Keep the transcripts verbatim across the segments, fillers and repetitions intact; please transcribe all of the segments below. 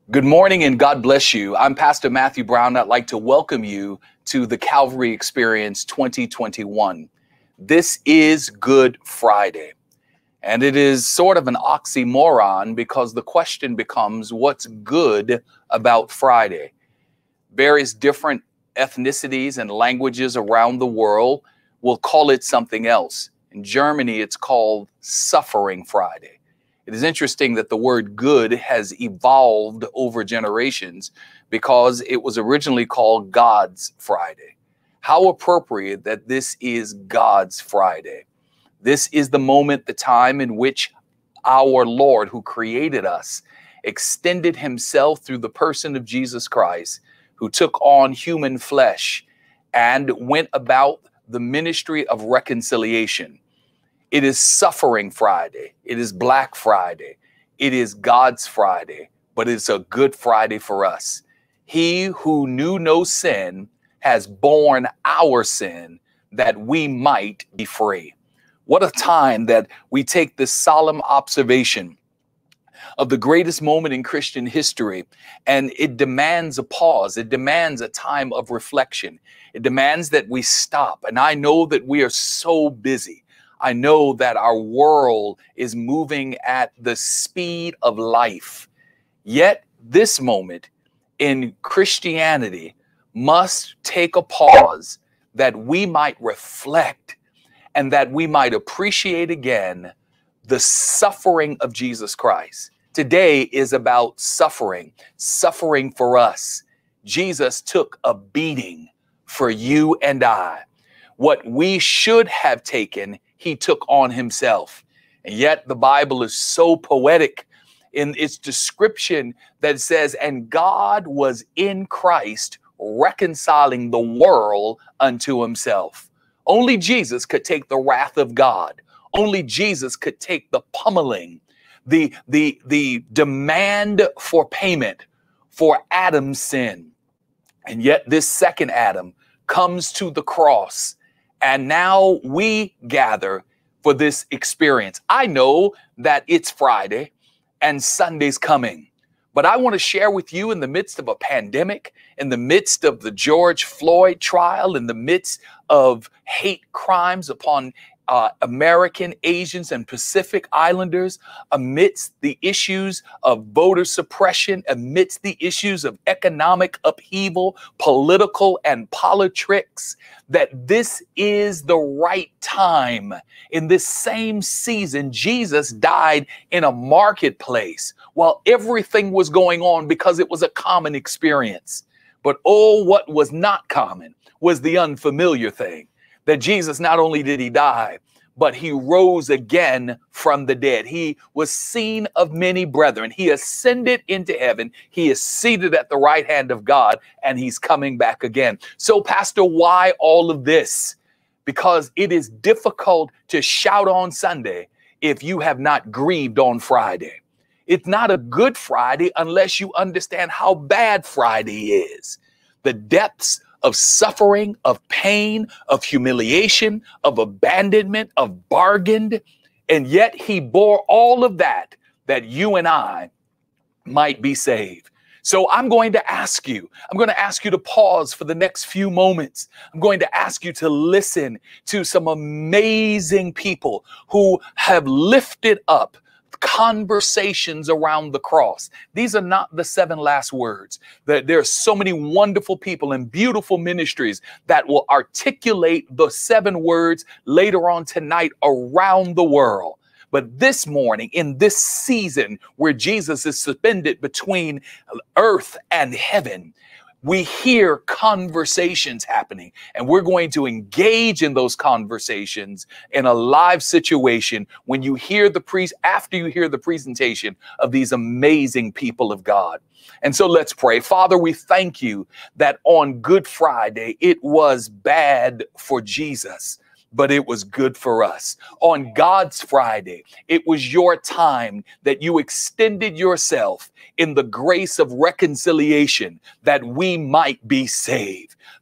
Good morning and God bless you. I'm Pastor Matthew Brown. I'd like to welcome you to the Calvary Experience twenty twenty-one. This is Good Friday, and it is sort of an oxymoron because the question becomes, what's good about Friday? Various different ethnicities and languages around the world will call it something else. In Germany, it's called Suffering Friday. It is interesting that the word good has evolved over generations because it was originally called God's Friday. How appropriate that this is God's Friday. This is the moment, the time in which our Lord, who created us, extended himself through the person of Jesus Christ, who took on human flesh and went about the ministry of reconciliation. It is Suffering Friday. It is Black Friday. It is God's Friday, but it's a good Friday for us. He who knew no sin has borne our sin that we might be free. What a time that we take this solemn observation of the greatest moment in Christian history, and it demands a pause. It demands a time of reflection. It demands that we stop. And I know that we are so busy. I know that our world is moving at the speed of life. Yet this moment in Christianity must take a pause that we might reflect and that we might appreciate again the suffering of Jesus Christ. Today is about suffering, suffering for us. Jesus took a beating for you and I. What we should have taken, he took on himself. And yet the Bible is so poetic in its description that says, and God was in Christ reconciling the world unto himself. Only Jesus could take the wrath of God. Only Jesus could take the pummeling, the, the, the demand for payment for Adam's sin. And yet this second Adam comes to the cross. And now we gather for this experience. I know that it's Friday and Sunday's coming, but I want to share with you, in the midst of a pandemic, in the midst of the George Floyd trial, in the midst of hate crimes upon Uh, American, Asians, and Pacific Islanders, amidst the issues of voter suppression, amidst the issues of economic upheaval, political and politics, that this is the right time. In this same season, Jesus died in a marketplace while everything was going on because it was a common experience. But oh, what was not common was the unfamiliar thing. That Jesus, not only did he die, but he rose again from the dead. He was seen of many brethren. He ascended into heaven. He is seated at the right hand of God, and he's coming back again. So, Pastor, why all of this? Because it is difficult to shout on Sunday if you have not grieved on Friday. It's not a good Friday unless you understand how bad Friday is. The depths of suffering, of pain, of humiliation, of abandonment, of bargained. And yet he bore all of that, that you and I might be saved. So I'm going to ask you, I'm going to ask you to pause for the next few moments. I'm going to ask you to listen to some amazing people who have lifted up conversations around the cross. These are not the seven last words. There are so many wonderful people and beautiful ministries that will articulate the seven words later on tonight around the world. But this morning, in this season where Jesus is suspended between earth and heaven, we hear conversations happening, and we're going to engage in those conversations in a live situation when you hear the priest, after you hear the presentation of these amazing people of God. And so let's pray. Father, we thank you that on Good Friday, it was bad for Jesus, but it was good for us. On God's Friday, it was your time that you extended yourself in the grace of reconciliation that we might be saved.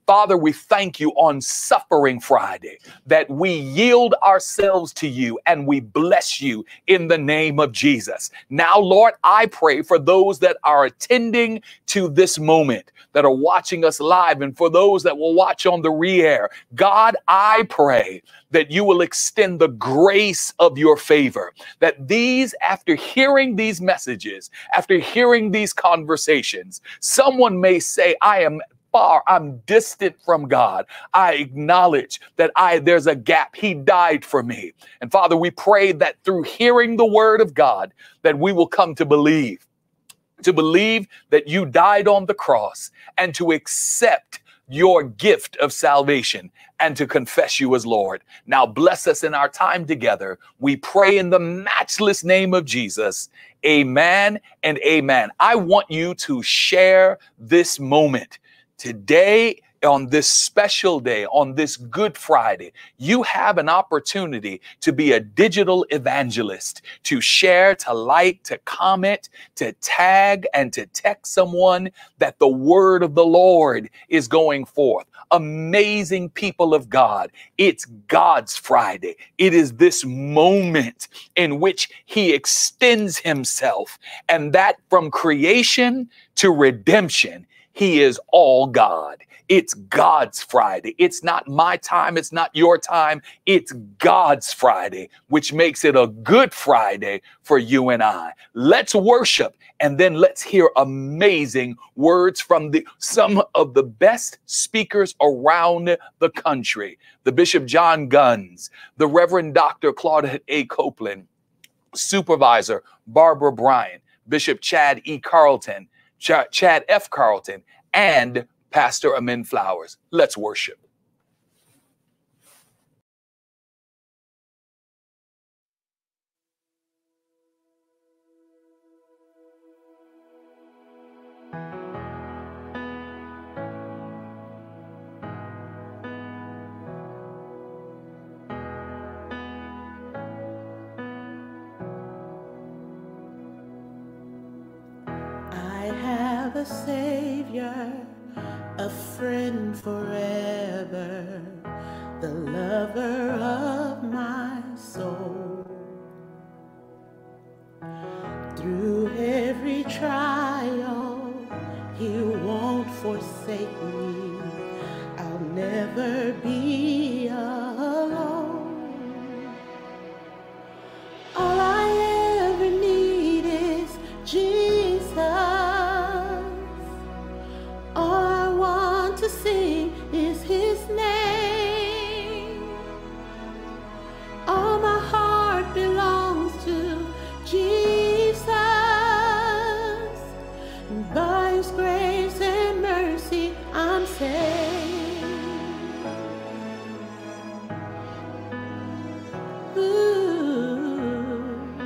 Father, we thank you on Suffering Friday that we yield ourselves to you and we bless you in the name of Jesus. Now, Lord, I pray for those that are attending to this moment, that are watching us live, and for those that will watch on the re-air. God, I pray that you will extend the grace of your favor, that these, after hearing these messages, after hearing these conversations, someone may say, I am far, I'm distant from God. I acknowledge that I there's a gap. He died for me. And Father, we pray that through hearing the word of God, that we will come to believe, to believe that you died on the cross, and to accept your gift of salvation and to confess you as Lord. Now bless us in our time together. We pray in the matchless name of Jesus. Amen and amen. I want you to share this moment. Today, on this special day, on this Good Friday, you have an opportunity to be a digital evangelist, to share, to like, to comment, to tag, and to text someone that the word of the Lord is going forth. Amazing people of God, it's God's Friday. It is this moment in which he extends himself, and that from creation to redemption, he is all God. It's God's Friday. It's not my time. It's not your time. It's God's Friday, which makes it a good Friday for you and I. Let's worship, and then let's hear amazing words from the some of the best speakers around the country. The Bishop John Guns, the Reverend Doctor Claudette A. Copeland, Supervisor Barbara Bryant, Bishop Chad E. Carlton, Ch- Chad F. Carlton, and Pastor Amin Flowers. Let's worship. A Savior, a friend forever, the lover of my soul. Through every trial, he won't forsake me. I'll never be alone. All I ever need is Jesus. All I want to sing is his name. All my heart belongs to Jesus. By his grace and mercy, I'm saved. Ooh.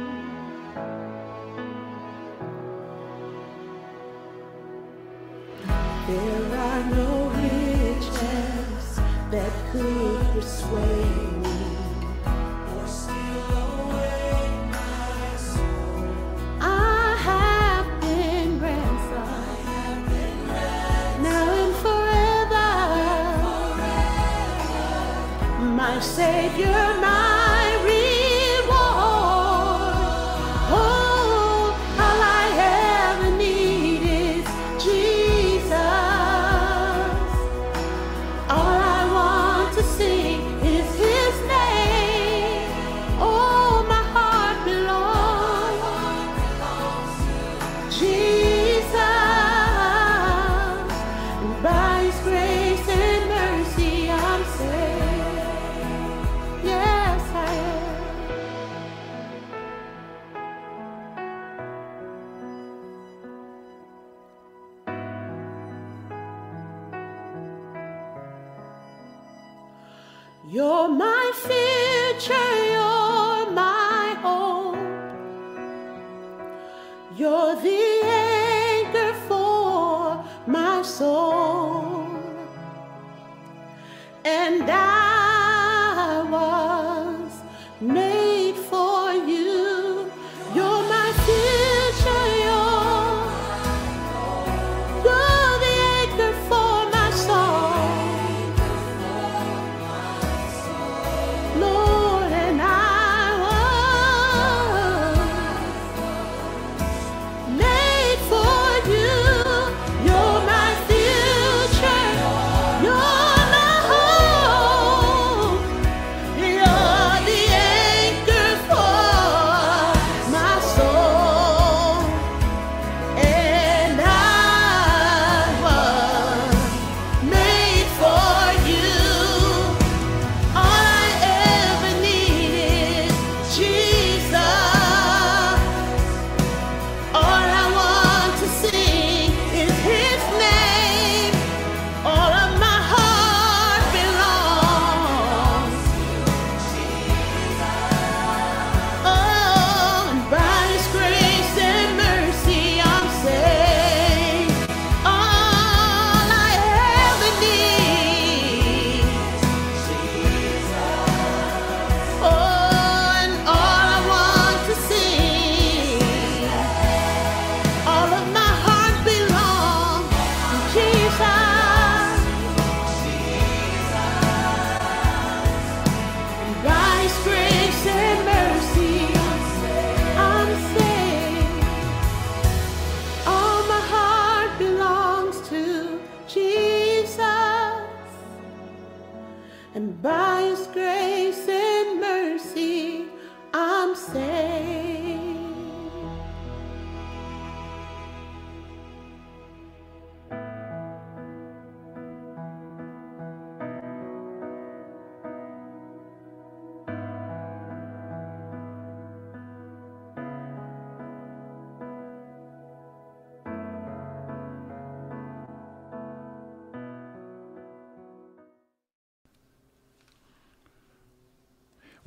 There are no riches that could persuade me or steal away my soul. I have been ransomed, have been ransomed. Now and forever, forever. My Savior, my reward. Oh, all I ever need is Jesus. All I want to sing is his name. Oh, my heart belongs to Jesus. And by his grace and mercy, I'm saved. Yes, I am. You're my future, you're my hope. You're the anchor for my soul. And I was made for you. You're my future, you're, you're the anchor for my soul.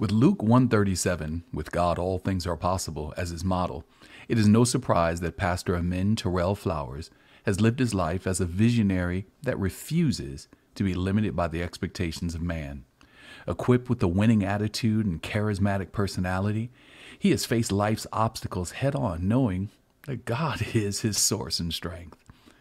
With Luke one thirty-seven, with God all things are possible, as his model, it is no surprise that Pastor Amin Terrell Flowers has lived his life as a visionary that refuses to be limited by the expectations of man. Equipped with a winning attitude and charismatic personality, he has faced life's obstacles head-on, knowing that God is his source and strength.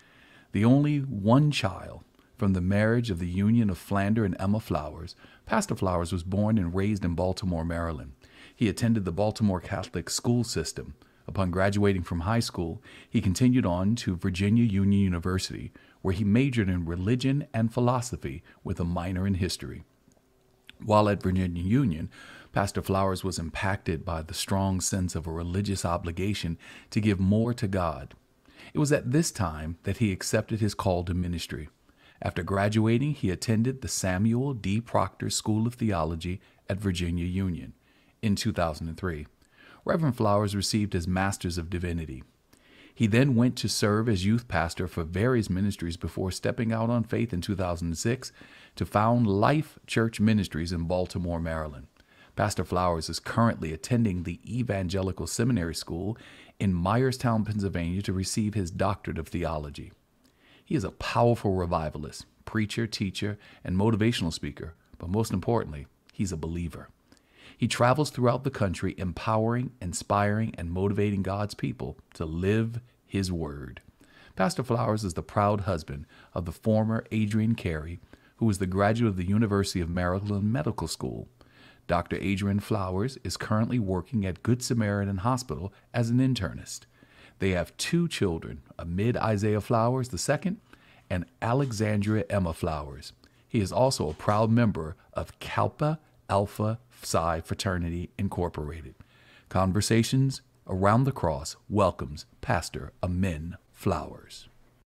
The only one child from the marriage of the union of Flander and Emma Flowers, Pastor Flowers was born and raised in Baltimore, Maryland. He attended the Baltimore Catholic school system. Upon graduating from high school, he continued on to Virginia Union University, where he majored in religion and philosophy with a minor in history. While at Virginia Union, Pastor Flowers was impacted by the strong sense of a religious obligation to give more to God. It was at this time that he accepted his call to ministry. After graduating, he attended the Samuel D. Proctor School of Theology at Virginia Union. In two thousand three, Reverend Flowers received his Master's of Divinity. He then went to serve as youth pastor for various ministries before stepping out on faith in two thousand six to found Life Church Ministries in Baltimore, Maryland. Pastor Flowers is currently attending the Evangelical Seminary School in Myerstown, Pennsylvania, to receive his doctorate of theology. He is a powerful revivalist, preacher, teacher, and motivational speaker, but most importantly, he's a believer. He travels throughout the country empowering, inspiring, and motivating God's people to live his word. Pastor Flowers is the proud husband of the former Adrian Carey, who is the graduate of the University of Maryland Medical School. Doctor Adrian Flowers is currently working at Good Samaritan Hospital as an internist. They have two children, Amid Isaiah Flowers the second and Alexandria Emma Flowers. He is also a proud member of Kappa Alpha Psi Fraternity Incorporated. Conversations Around the Cross welcomes Pastor Amin Flowers.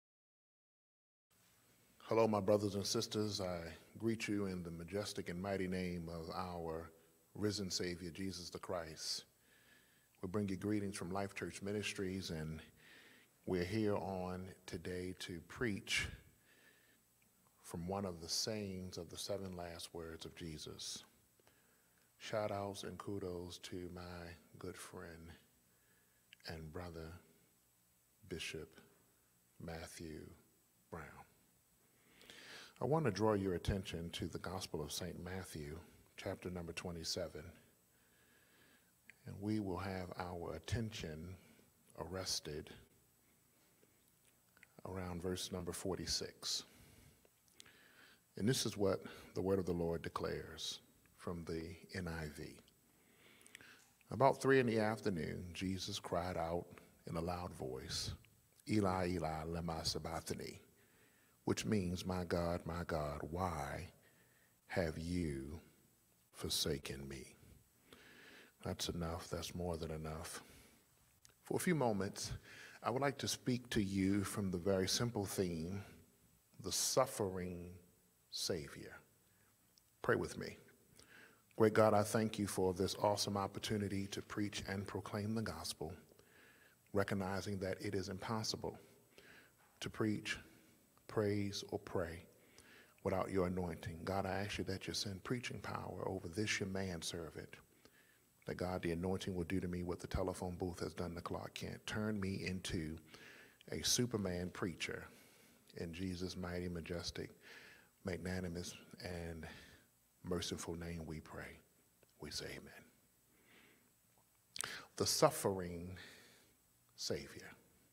Hello, my brothers and sisters. I greet you in the majestic and mighty name of our risen Savior, Jesus the Christ. We bring you greetings from Life Church Ministries, and we're here on today to preach from one of the sayings of the seven last words of Jesus. Shout outs and kudos to my good friend and brother, Bishop Matthew Brown. I want to draw your attention to the Gospel of Saint Matthew, chapter number twenty-seven. And we will have our attention arrested around verse number forty-six. And this is what the word of the Lord declares from the N I V. About three in the afternoon, Jesus cried out in a loud voice, Eli, Eli, lema sabachthani, which means, my God, my God, why have you forsaken me? That's enough. That's more than enough. For a few moments, I would like to speak to you from the very simple theme, the suffering Savior. Pray with me. Great God, I thank you for this awesome opportunity to preach and proclaim the gospel, recognizing that it is impossible to preach, praise, or pray without your anointing. God, I ask you that you send preaching power over this your manservant, that God, the anointing will do to me what the telephone booth has done to Clark Kent. Turn me into a Superman preacher. In Jesus' mighty, majestic, magnanimous, and merciful name we pray. We say amen. The suffering Savior.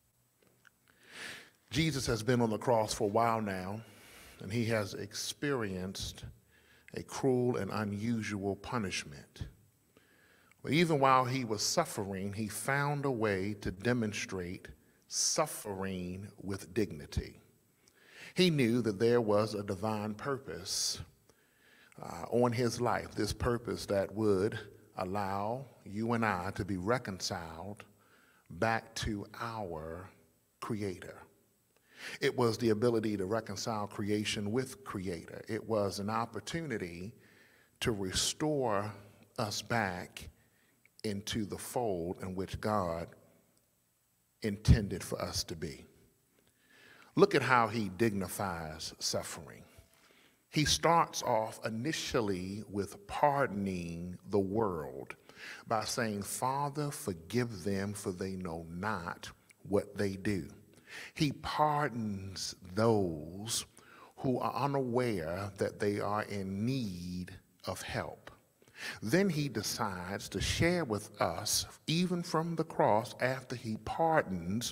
Jesus has been on the cross for a while now, and he has experienced a cruel and unusual punishment. But even while he was suffering, he found a way to demonstrate suffering with dignity. He knew that there was a divine purpose uh, on his life, this purpose that would allow you and I to be reconciled back to our Creator. It was the ability to reconcile creation with Creator. It was an opportunity to restore us back into the fold in which God intended for us to be. Look at how he dignifies suffering. He starts off initially with pardoning the world by saying, Father, forgive them, for they know not what they do. He pardons those who are unaware that they are in need of help. Then he decides to share with us, even from the cross, after he pardons,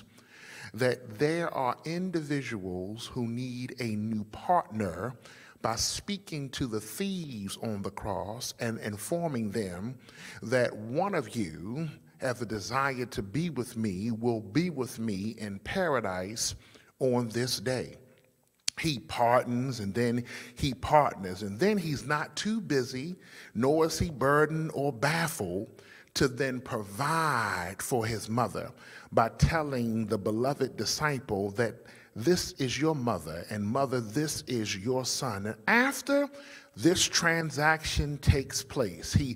that there are individuals who need a new partner, by speaking to the thieves on the cross and informing them that one of you, have a desire to be with me, will be with me in paradise on this day. He pardons, and then he partners, and then he's not too busy, nor is he burdened or baffled, to then provide for his mother by telling the beloved disciple that this is your mother, and mother, this is your son. And after this transaction takes place, he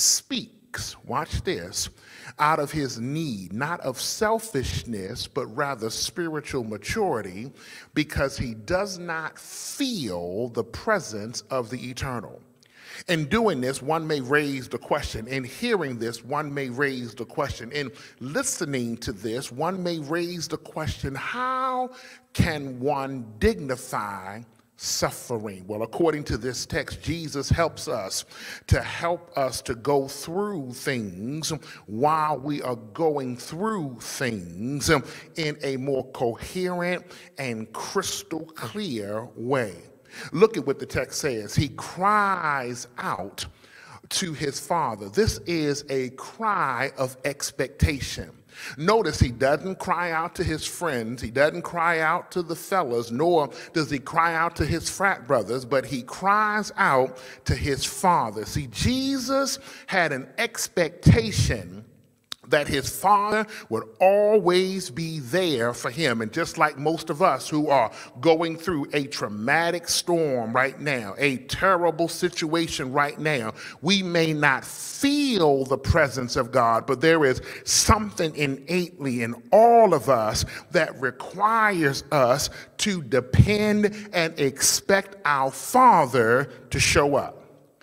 speaks, watch this, out of his need, not of selfishness, but rather spiritual maturity, because he does not feel the presence of the eternal. In doing this, one may raise the question. In hearing this, one may raise the question. In listening to this, one may raise the question, how can one dignify suffering? Well, according to this text, Jesus helps us to help us to go through things while we are going through things in a more coherent and crystal clear way. Look at what the text says. He cries out to his father. This is a cry of expectation. Notice he doesn't cry out to his friends. He doesn't cry out to the fellas, nor does he cry out to his frat brothers, but he cries out to his father. See, Jesus had an expectation that his father would always be there for him. And just like most of us who are going through a traumatic storm right now, a terrible situation right now, we may not feel the presence of God, but there is something innately in all of us that requires us to depend and expect our Father to show up.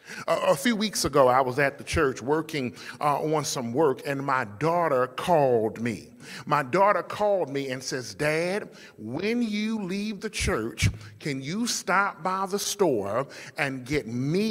A few weeks ago, I was at the church working uh, on some work, and my daughter called me. My daughter called me and says, Dad, when you leave the church, can you stop by the store and get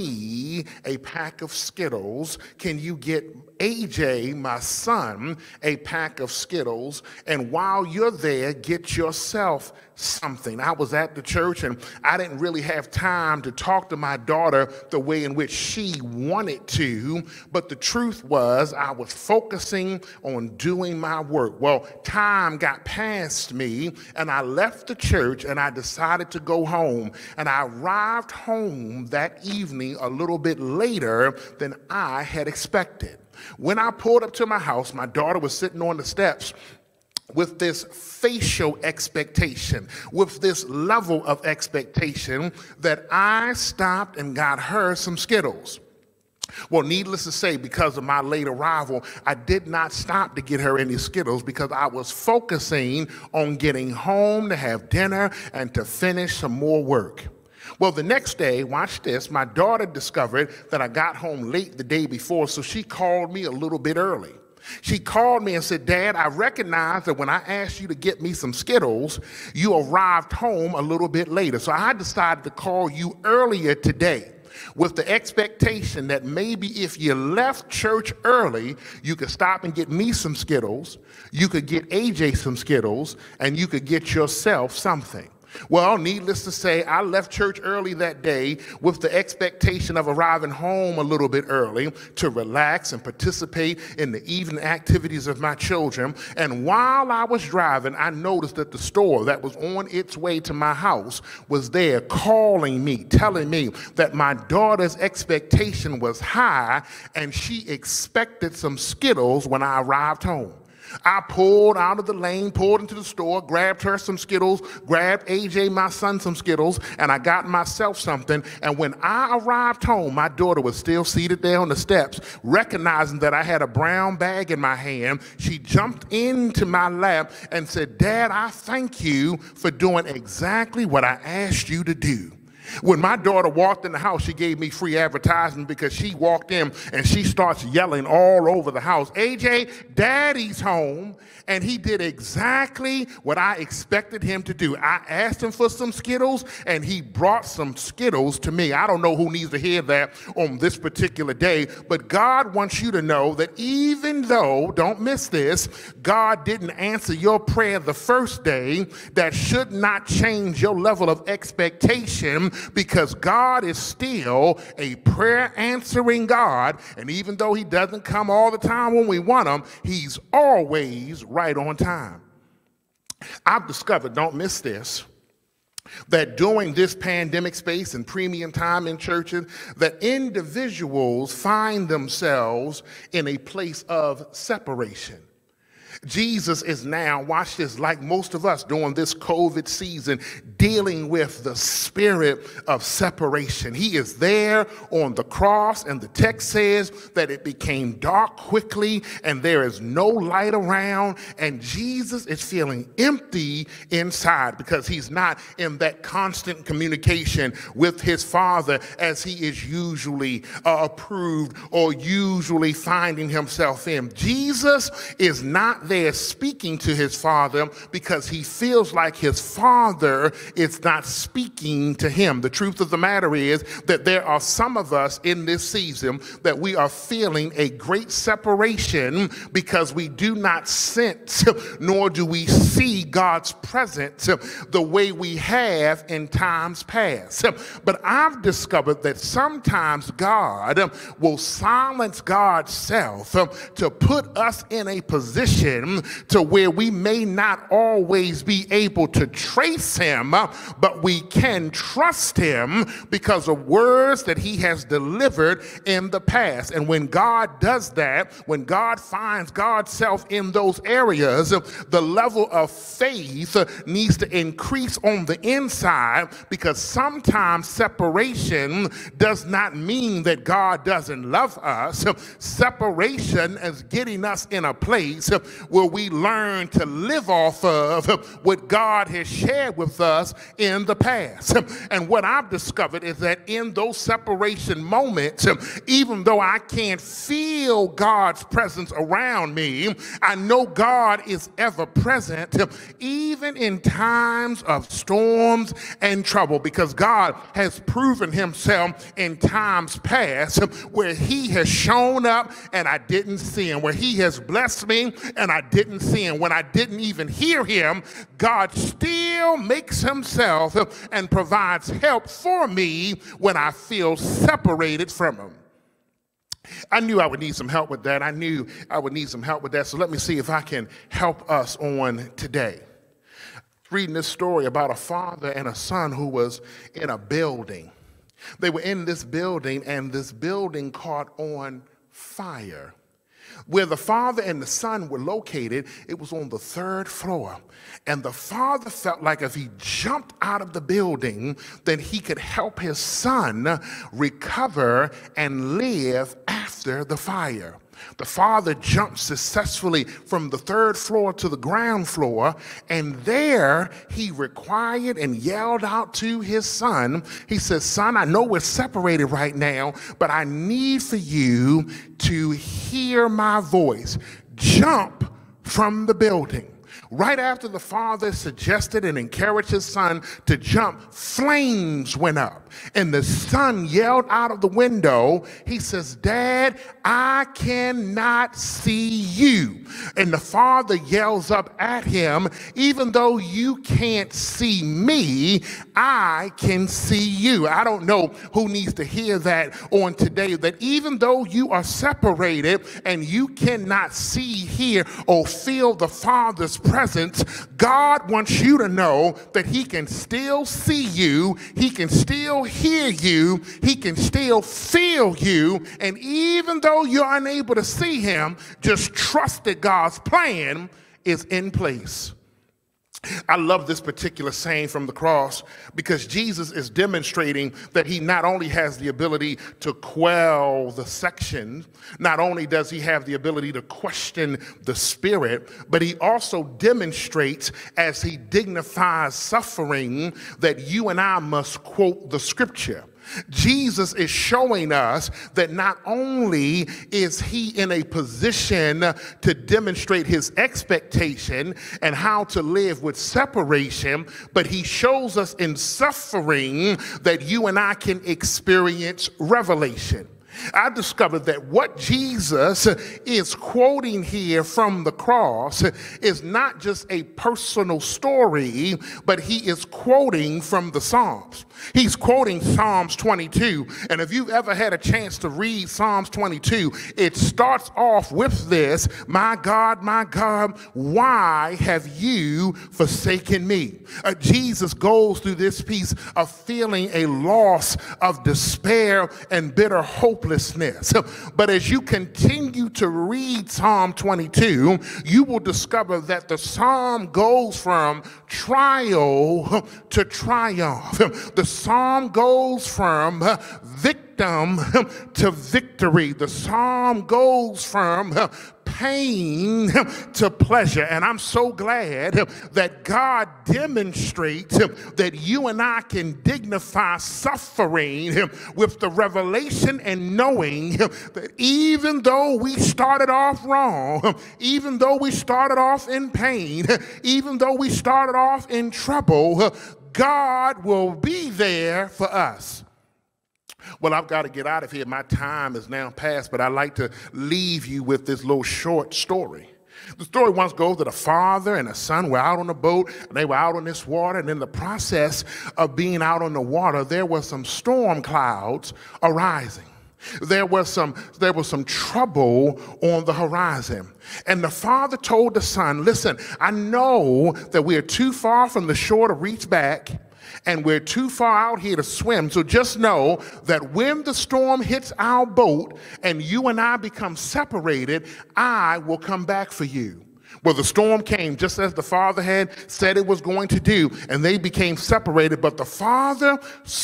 me a pack of Skittles? Can you get A J, my son, a pack of Skittles? And while you're there, get yourself something. I was at the church, and I didn't really have time to talk to my daughter the way in which she wanted to, but the truth was I was focusing on doing my work. Well, time got past me, and I left the church, and I decided to go home, and I arrived home that evening a little bit later than I had expected. When I pulled up to my house, my daughter was sitting on the steps with this facial expectation, with this level of expectation, that I stopped and got her some Skittles. Well, needless to say, because of my late arrival, I did not stop to get her any Skittles because I was focusing on getting home to have dinner and to finish some more work. Well, the next day, watch this, my daughter discovered that I got home late the day before, so she called me a little bit early. She called me and said, Dad, I recognize that when I asked you to get me some Skittles, you arrived home a little bit later. So I decided to call you earlier today with the expectation that maybe if you left church early, you could stop and get me some Skittles, you could get A J some Skittles, and you could get yourself something. Well, needless to say, I left church early that day with the expectation of arriving home a little bit early to relax and participate in the evening activities of my children. And while I was driving, I noticed that the store that was on its way to my house was there calling me, telling me that my daughter's expectation was high and she expected some Skittles when I arrived home. I pulled out of the lane, pulled into the store, grabbed her some Skittles, grabbed A J, my son, some Skittles, and I got myself something. And when I arrived home, my daughter was still seated there on the steps, recognizing that I had a brown bag in my hand. She jumped into my lap and said, Dad, I thank you for doing exactly what I asked you to do. When my daughter walked in the house, she gave me free advertisement because she walked in and she starts yelling all over the house, A J, Daddy's home. And he did exactly what I expected him to do. I asked him for some Skittles, and he brought some Skittles to me. I don't know who needs to hear that on this particular day, but God wants you to know that even though, don't miss this, God didn't answer your prayer the first day, that should not change your level of expectation, because God is still a prayer answering God. And even though he doesn't come all the time when we want him, he's always right on time. I've discovered, don't miss this, that during this pandemic space and premium time in churches, that individuals find themselves in a place of separation. Jesus is now, watch this, like most of us during this COVID season, dealing with the spirit of separation. He is there on the cross, and the text says that it became dark quickly, and there is no light around, and Jesus is feeling empty inside because he's not in that constant communication with his Father as he is usually uh, approved or usually finding himself in. Jesus is not there speaking to his Father because he feels like his Father is not speaking to him. The truth of the matter is that there are some of us in this season that we are feeling a great separation because we do not sense nor do we see God's presence the way we have in times past. But I've discovered that sometimes God will silence God's self to put us in a position to where we may not always be able to trace him, but we can trust him because of words that he has delivered in the past. And when God does that, when God finds God's self in those areas, the level of faith needs to increase on the inside, because sometimes separation does not mean that God doesn't love us. Separation is getting us in a place where we learn to live off of what God has shared with us in the past. And what I've discovered is that in those separation moments, even though I can't feel God's presence around me, I know God is ever present, even in times of storms and trouble, because God has proven himself in times past where he has shown up and I didn't see him, where he has blessed me and I didn't see him. When I didn't even hear him, God still makes himself and provides help for me when I feel separated from him. I knew I would need some help with that. I knew I would need some help with that. So let me see if I can help us on today. Reading this story about a father and a son who was in a building. They were in this building, and this building caught on fire. Where the father and the son were located, it was on the third floor. And the father felt like if he jumped out of the building, then he could help his son recover and live after the fire. The father jumped successfully from the third floor to the ground floor, and there he required and yelled out to his son. He says, "Son, I know we're separated right now, but I need for you to hear my voice. Jump from the building." Right after the father suggested and encouraged his son to jump, flames went up. And the son yelled out of the window. He says, "Dad, I cannot see you." And the father yells up at him, "Even though you can't see me, I can see you." I don't know who needs to hear that on today, that even though you are separated and you cannot see, hear, or feel the Father's presence, God wants you to know that he can still see you, he can still hear you, he can still feel you, and even though you're unable to see him, just trust that God's plan is in place. I love this particular saying from the cross because Jesus is demonstrating that he not only has the ability to quell the section, not only does he have the ability to question the spirit, but he also demonstrates as he dignifies suffering that you and I must quote the scripture. Jesus is showing us that not only is he in a position to demonstrate his expectation and how to live with separation, but he shows us in suffering that you and I can experience revelation. I discovered that what Jesus is quoting here from the cross is not just a personal story, but he is quoting from the Psalms. He's quoting Psalms twenty-two. And if you've ever had a chance to read Psalms twenty-two, it starts off with this: my God, my God, why have you forsaken me? Uh, Jesus goes through this piece of feeling a loss of despair and bitter hopelessness. But as you continue to read Psalm twenty-two, you will discover that the psalm goes from trial to triumph. The psalm goes from victim to victory. The psalm goes from pain to pleasure. And I'm so glad that God demonstrates that you and I can dignify suffering with the revelation and knowing that even though we started off wrong, even though we started off in pain, even though we started off in trouble, God will be there for us. Well, I've got to get out of here. My time is now past, but I'd like to leave you with this little short story. The story once goes that a father and a son were out on a boat, and they were out on this water, and in the process of being out on the water, there were some storm clouds arising. There was some, there was some trouble on the horizon. And the father told the son, listen, I know that we are too far from the shore to reach back, and we're too far out here to swim. So just know that when the storm hits our boat and you and I become separated, I will come back for you. Well, the storm came just as the father had said it was going to do, and they became separated. But the father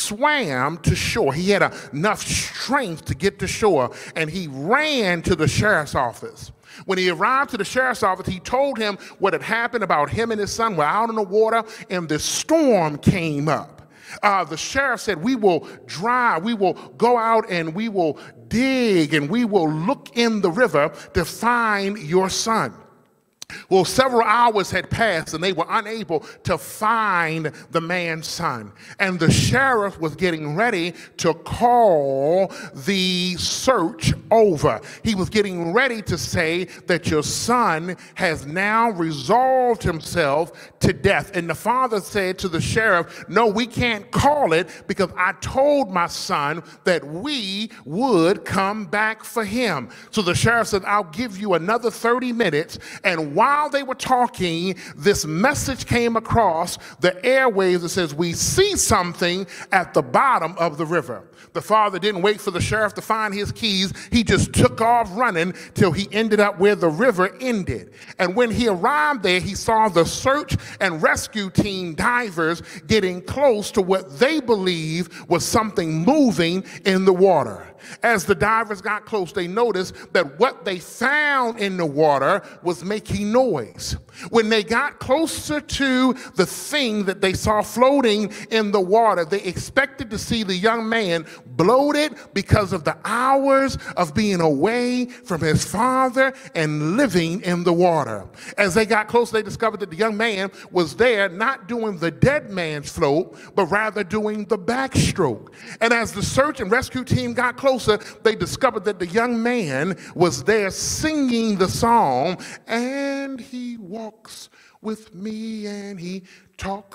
swam to shore. He had enough strength to get to shore, and he ran to the sheriff's office. When he arrived to the sheriff's office, he told him what had happened about him and his son were out on the water, and the storm came up. Uh, the sheriff said, we will drive, we will go out and we will dig, and we will look in the river to find your son. Well, several hours had passed and they were unable to find the man's son. And the sheriff was getting ready to call the search over. He was getting ready to say that your son has now resolved himself to death. And the father said to the sheriff, no, we can't call it because I told my son that we would come back for him. So the sheriff said, I'll give you another thirty minutes. And while they were talking, this message came across the airwaves that says, we see something at the bottom of the river. The father didn't wait for the sheriff to find his keys. He just took off running till he ended up where the river ended. And when he arrived there, he saw the search and rescue team divers getting close to what they believe was something moving in the water. As the divers got close, they noticed that what they found in the water was making noise. When they got closer to the thing that they saw floating in the water, they expected to see the young man bloated because of the hours of being away from his father and living in the water. As they got closer, they discovered that the young man was there not doing the dead man's float, but rather doing the backstroke. And as the search and rescue team got closer, they discovered that the young man was there singing the song, and he walks with me and he talks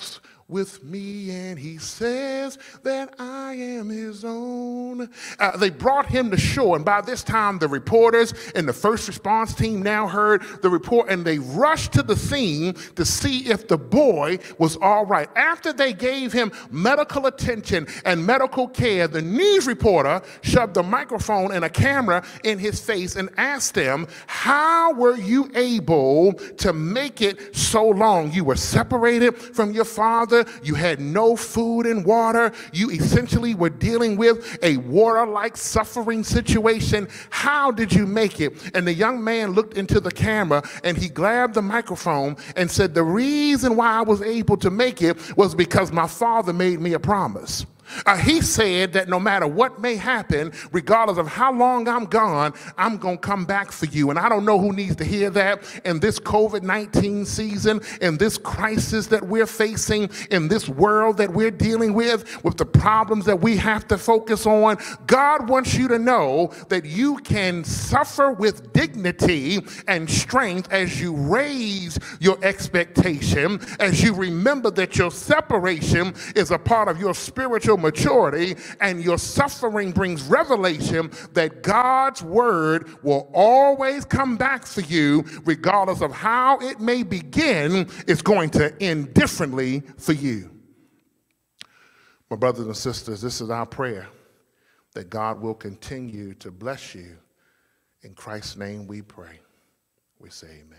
with me, and he says that I am his own. Uh, they brought him to shore, and by this time the reporters and the first response team now heard the report, and they rushed to the scene to see if the boy was all right. After they gave him medical attention and medical care, the news reporter shoved a microphone and a camera in his face and asked him, how were you able to make it so long? You were separated from your father. You had no food and water. You essentially were dealing with a water-like suffering situation. How did you make it? And the young man looked into the camera and he grabbed the microphone and said, the reason why I was able to make it was because my father made me a promise. Uh, he said that no matter what may happen, regardless of how long I'm gone, I'm going to come back for you. And I don't know who needs to hear that in this COVID nineteen season, in this crisis that we're facing, in this world that we're dealing with, with the problems that we have to focus on. God wants you to know that you can suffer with dignity and strength as you raise your expectation, as you remember that your separation is a part of your spiritual maturity, and your suffering brings revelation that God's word will always come back for you, regardless of how it may begin. It's going to end differently for you. My brothers and sisters, this is our prayer, that God will continue to bless you. In Christ's name we pray. We say amen.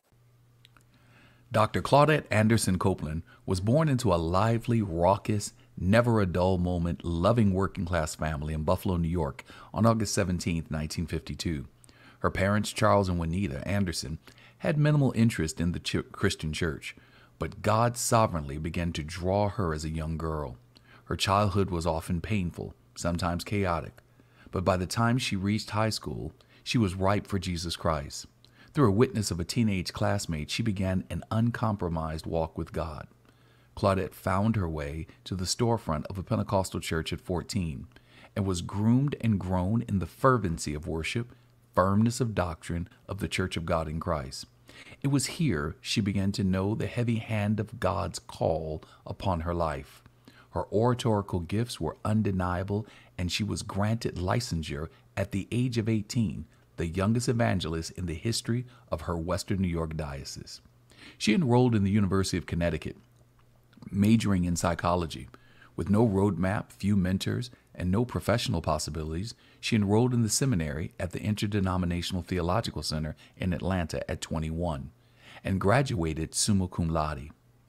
Doctor Claudette Anderson Copeland was born into a lively, raucous, never a dull moment, loving working-class family in Buffalo, New York on August seventeenth, nineteen fifty-two. Her parents, Charles and Juanita Anderson, had minimal interest in the ch- Christian church, but God sovereignly began to draw her as a young girl. Her childhood was often painful, sometimes chaotic, but by the time she reached high school, she was ripe for Jesus Christ. Through a witness of a teenage classmate, she began an uncompromised walk with God. Claudette found her way to the storefront of a Pentecostal church at fourteen and was groomed and grown in the fervency of worship, firmness of doctrine of the Church of God in Christ. It was here she began to know the heavy hand of God's call upon her life. Her oratorical gifts were undeniable, and she was granted licensure at the age of eighteen, the youngest evangelist in the history of her Western New York diocese. She enrolled in the University of Connecticut, majoring in psychology. With no roadmap, few mentors, and no professional possibilities, she enrolled in the seminary at the Interdenominational Theological Center in Atlanta at twenty-one and graduated summa cum laude.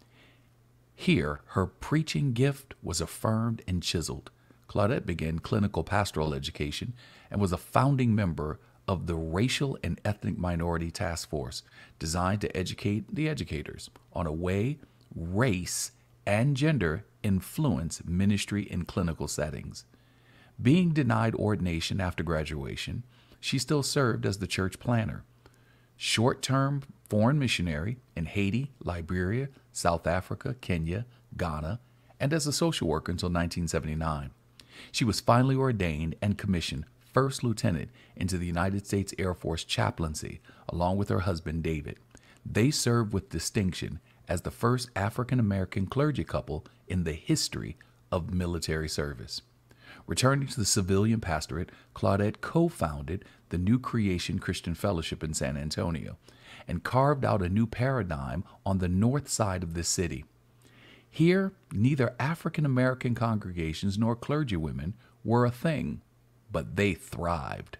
Here, her preaching gift was affirmed and chiseled. Claudette began clinical pastoral education and was a founding member of the Racial and Ethnic Minority Task Force, designed to educate the educators on a way race and gender influence ministry in clinical settings. Being denied ordination after graduation, she still served as the church planner, short-term foreign missionary in Haiti, Liberia, South Africa, Kenya, Ghana, and as a social worker until nineteen seventy-nine. She was finally ordained and commissioned first lieutenant into the United States Air Force chaplaincy, along with her husband, David. They served with distinction as the first African-American clergy couple in the history of military service. Returning to the civilian pastorate, Claudette co-founded the New Creation Christian Fellowship in San Antonio and carved out a new paradigm on the north side of the city. Here, neither African-American congregations nor clergywomen were a thing, but they thrived.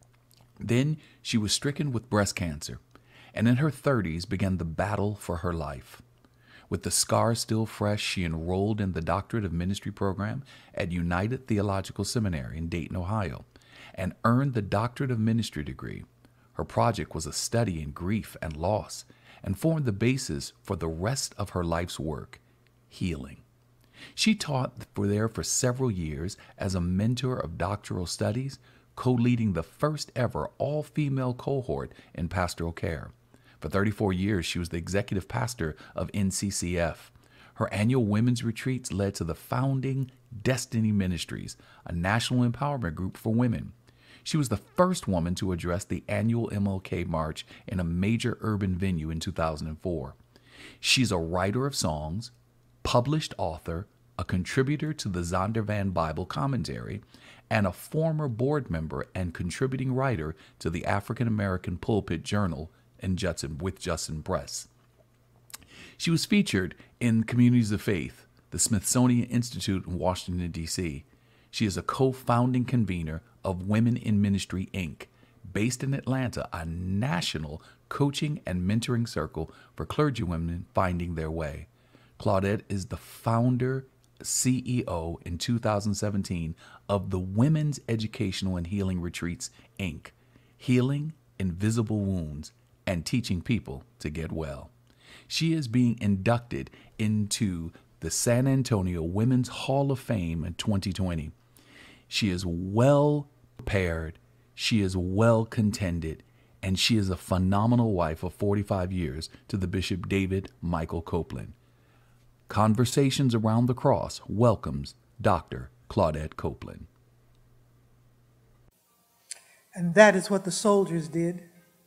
Then she was stricken with breast cancer, and in her thirties began the battle for her life. With the scars still fresh, she enrolled in the Doctorate of Ministry program at United Theological Seminary in Dayton, Ohio, and earned the Doctorate of Ministry degree. Her project was a study in grief and loss, and formed the basis for the rest of her life's work, healing. She taught for there for several years as a mentor of doctoral studies, co-leading the first ever all-female cohort in pastoral care. For thirty-four years, she was the executive pastor of N C C F. Her annual women's retreats led to the founding Destiny Ministries, a national empowerment group for women. She was the first woman to address the annual M L K March in a major urban venue in two thousand four. She's a writer of songs, published author, a contributor to the Zondervan Bible Commentary, and a former board member and contributing writer to the African American Pulpit Journal and Judson, with Judson Press. She was featured in Communities of Faith, the Smithsonian Institute in Washington, D C She is a co-founding convener of Women in Ministry, Incorporated, based in Atlanta, a national coaching and mentoring circle for clergywomen finding their way. Claudette is the founder, C E O in two thousand seventeen of the Women's Educational and Healing Retreats, Incorporated, healing invisible wounds and teaching people to get well. She is being inducted into the San Antonio Women's Hall of Fame in twenty twenty. She is well prepared, she is well contended, and she is a phenomenal wife of forty-five years to the Bishop David Michael Copeland. Conversations Around the Cross welcomes Doctor Claudette Copeland. And that is what the soldiers did.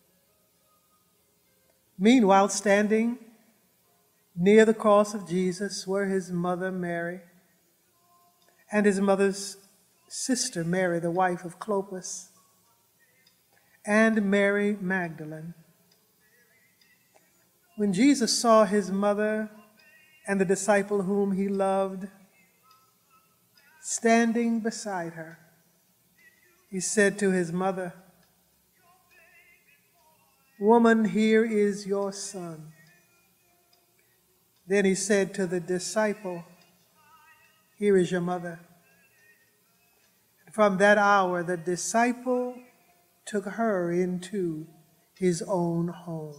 Meanwhile, standing near the cross of Jesus were his mother Mary and his mother's sister Mary, the wife of Clopas, and Mary Magdalene. When Jesus saw his mother and the disciple whom he loved standing beside her, he said to his mother, "Woman, here is your son." Then he said to the disciple, "Here is your mother." From that hour, the disciple took her into his own home.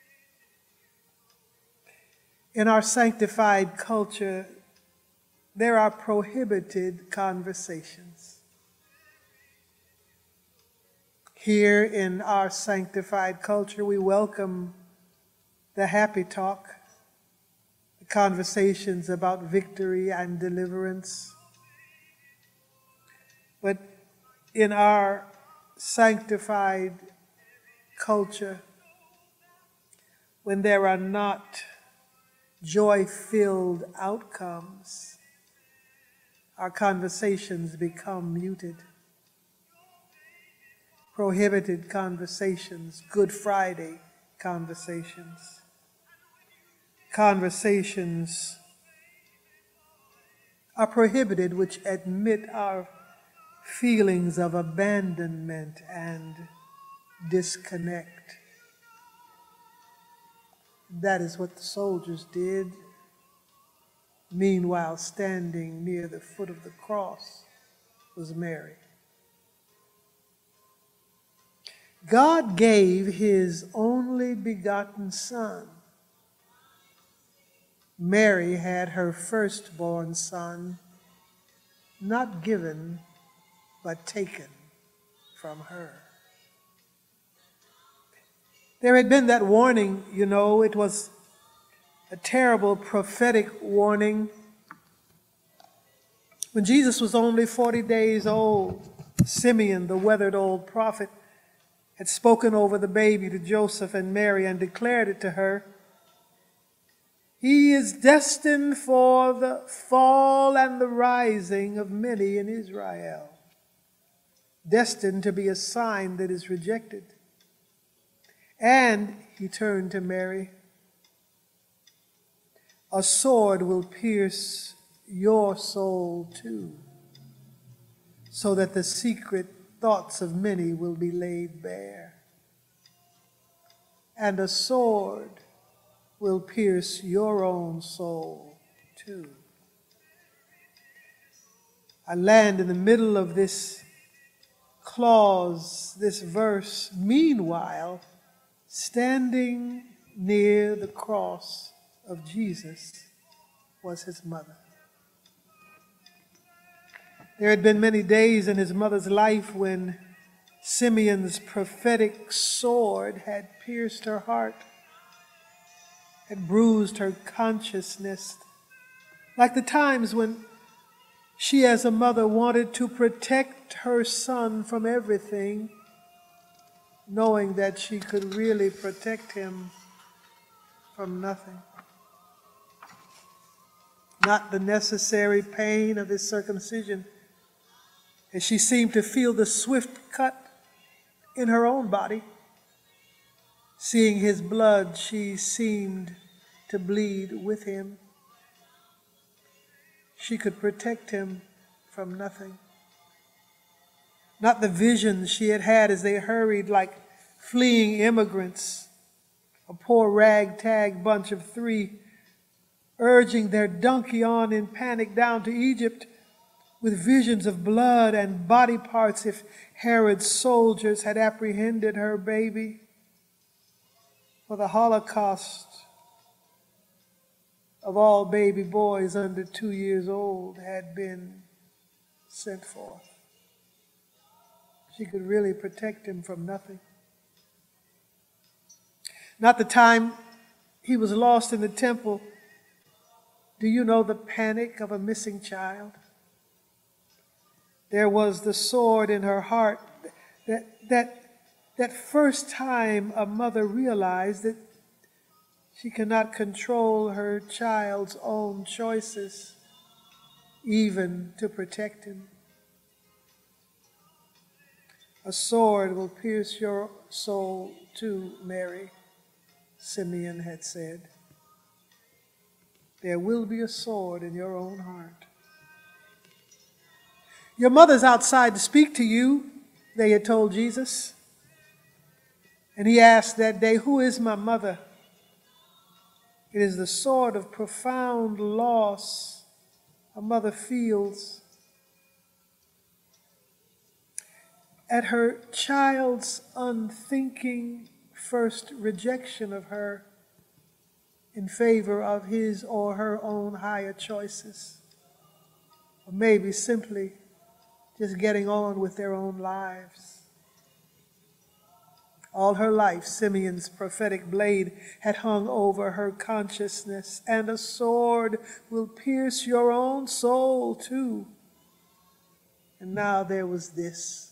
In our sanctified culture, there are prohibited conversations. Here in our sanctified culture, we welcome the happy talk, the conversations about victory and deliverance. But in our sanctified culture, when there are not joy-filled outcomes, our conversations become muted. Prohibited conversations, Good Friday conversations, conversations are prohibited which admit our feelings of abandonment and disconnect. That is what the soldiers did. Meanwhile, standing near the foot of the cross was Mary. God gave his only begotten son. Mary had her firstborn son, not given, but taken from her. There had been that warning, you know, it was a terrible prophetic warning. When Jesus was only forty days old, Simeon, the weathered old prophet, had spoken over the baby to Joseph and Mary and declared it to her. He is destined for the fall and the rising of many in Israel, destined to be a sign that is rejected. And he turned to Mary, "A sword will pierce your soul too, so that the secret thoughts of many will be laid bare. And a sword will pierce your own soul too." I land in the middle of this clause, this verse. Meanwhile, standing near the cross of Jesus was his mother. There had been many days in his mother's life when Simeon's prophetic sword had pierced her heart, had bruised her consciousness, like the times when she as a mother wanted to protect her son from everything, knowing that she could really protect him from nothing. not the necessary pain of his circumcision, as she seemed to feel the swift cut in her own body. Seeing his blood, she seemed to bleed with him. She could protect him from nothing. Not the visions she had had as they hurried like fleeing immigrants, a poor ragtag bunch of three, urging their donkey on in panic down to Egypt with visions of blood and body parts if Herod's soldiers had apprehended her baby. For the Holocaust of all baby boys under two years old had been sent forth. She could really protect him from nothing. Not the time he was lost in the temple. Do you know the panic of a missing child? There was the sword in her heart. That, that, that first time a mother realized that she cannot control her child's own choices, even to protect him. A sword will pierce your soul too, Mary, Simeon had said. There will be a sword in your own heart. Your mother's outside to speak to you, they had told Jesus. And he asked that day, who is my mother? It is the sort of profound loss a mother feels at her child's unthinking first rejection of her in favor of his or her own higher choices, or maybe simply just getting on with their own lives. All her life, Simeon's prophetic blade had hung over her consciousness, and a sword will pierce your own soul too. And now there was this.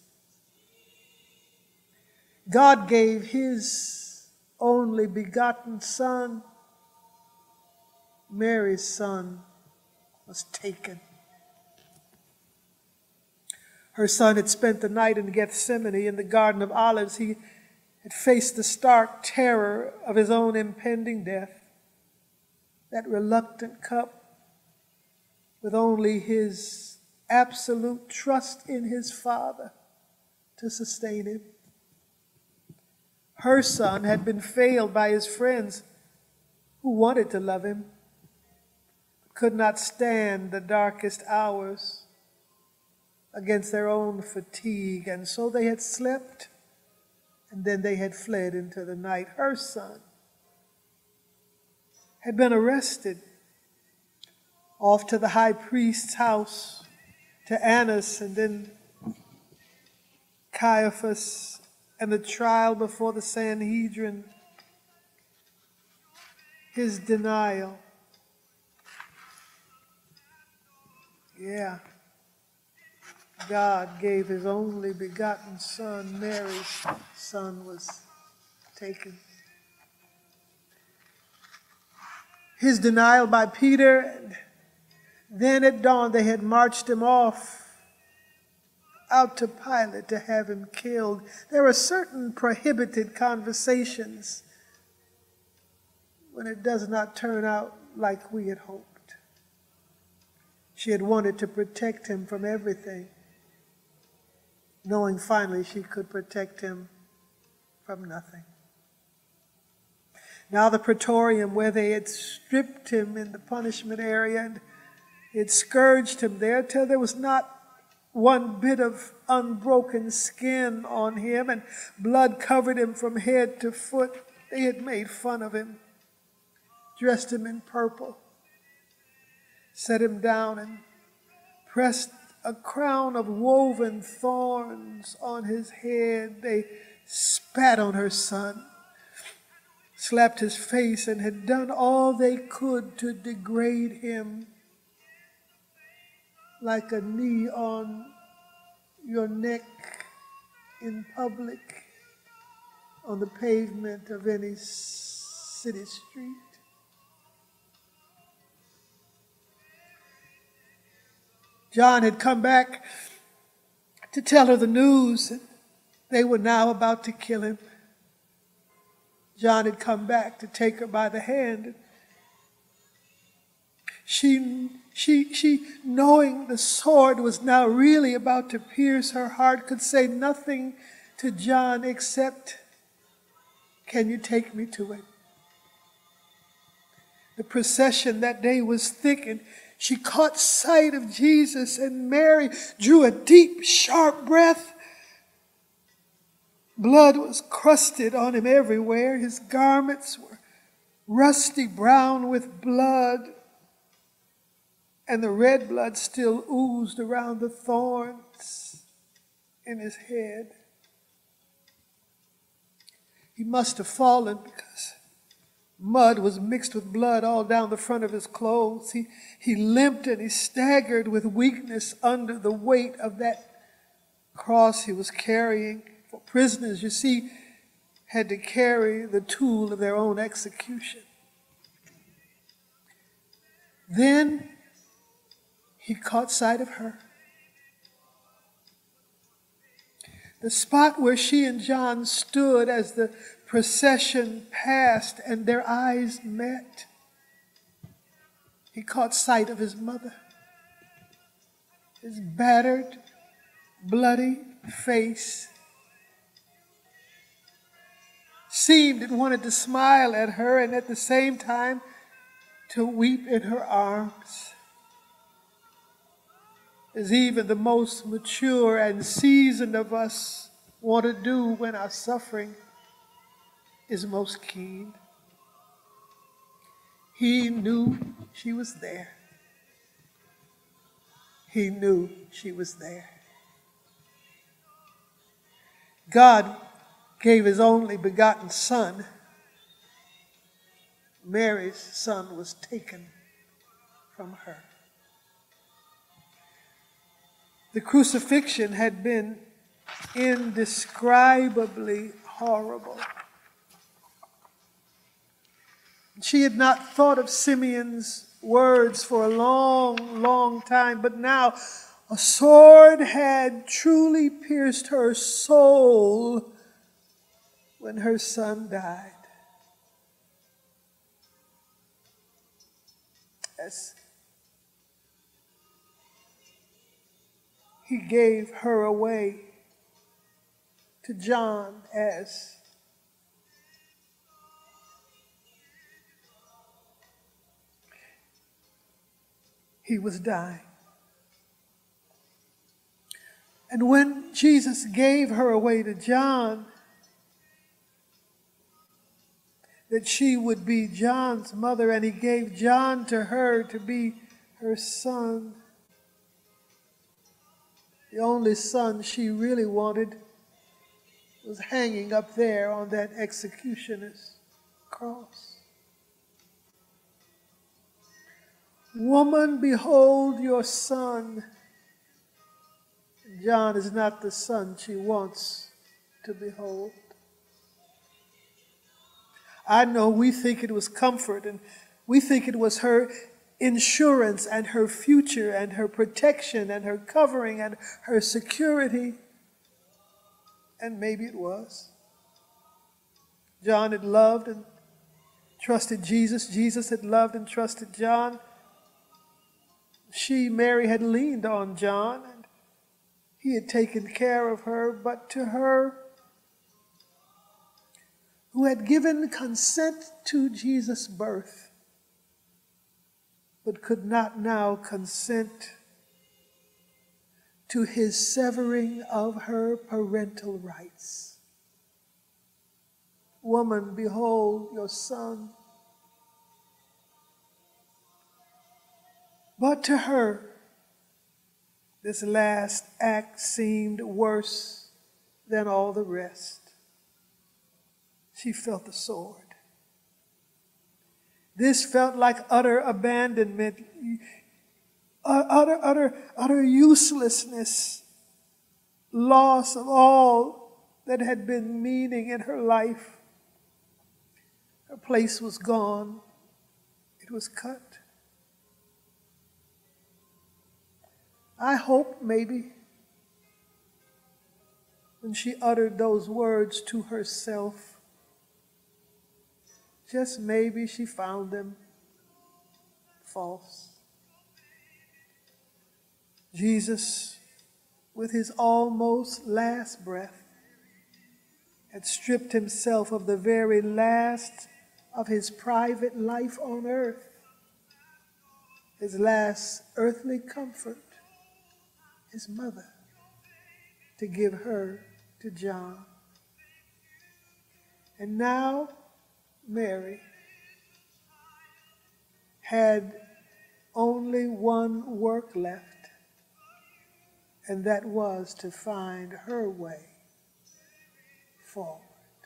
God gave his only begotten son. Mary's son was taken. Her son had spent the night in Gethsemane in the Garden of Olives. He had faced the stark terror of his own impending death. That reluctant cup with only his absolute trust in his Father to sustain him. Her son had been failed by his friends who wanted to love him, could not stand the darkest hours against their own fatigue, and so they had slept, and then they had fled into the night. Her son had been arrested, off to the high priest's house, to Annas, and then Caiaphas, and the trial before the Sanhedrin. His denial. Yeah. God gave his only begotten son. Mary's son was taken. His denial by Peter, and then at dawn they had marched him off out to Pilate to have him killed. There were certain prohibited conversations when it does not turn out like we had hoped. She had wanted to protect him from everything, knowing finally she could protect him from nothing. Now the praetorium, where they had stripped him in the punishment area and had scourged him there till there was not one bit of unbroken skin on him, and blood covered him from head to foot. They had made fun of him, dressed him in purple, set him down and pressed a crown of woven thorns on his head. They spat on her son, slapped his face, and had done all they could to degrade him, like a knee on your neck in public on the pavement of any city street. John had come back to tell her the news. They were now about to kill him. John had come back to take her by the hand. She, she, she, knowing the sword was now really about to pierce her heart, could say nothing to John except, "Can you take me to it?" The procession that day was thick, and she caught sight of Jesus, and Mary drew a deep, sharp breath. Blood was crusted on him everywhere. His garments were rusty brown with blood, and the red blood still oozed around the thorns in his head. He must have fallen because mud was mixed with blood all down the front of his clothes. He, he limped and he staggered with weakness under the weight of that cross he was carrying. For prisoners, you see, had to carry the tool of their own execution. Then he caught sight of her. The spot where she and John stood as the procession passed and their eyes met. He caught sight of his mother. His battered, bloody face seemed it wanted to smile at her and at the same time to weep in her arms, as even the most mature and seasoned of us want to do when our suffering is most keen. He knew she was there. He knew she was there. God gave his only begotten son. Mary's son was taken from her. The crucifixion had been indescribably horrible. She had not thought of Simeon's words for a long, long time, but now a sword had truly pierced her soul when her son died. As he gave her away to John as he was dying. And when Jesus gave her away to John, that she would be John's mother, and he gave John to her to be her son, the only son she really wanted was hanging up there on that executioner's cross. "Woman, behold your son." John is not the son she wants to behold. I know we think it was comfort, and we think it was her insurance and her future and her protection and her covering and her security. And maybe it was. John had loved and trusted Jesus. Jesus had loved and trusted John. She, Mary, had leaned on John, and he had taken care of her. But to her, who had given consent to Jesus' birth, but could not now consent to his severing of her parental rights. "Woman, behold your son." But to her, this last act seemed worse than all the rest. She felt the sword. This felt like utter abandonment, utter, utter, utter uselessness, loss of all that had been meaning in her life. Her place was gone. It was cut. I hope maybe when she uttered those words to herself, just maybe she found them false. Jesus, with his almost last breath, had stripped himself of the very last of his private life on earth, his last earthly comfort, his mother, to give her to John. And now Mary had only one work left, and that was to find her way forward.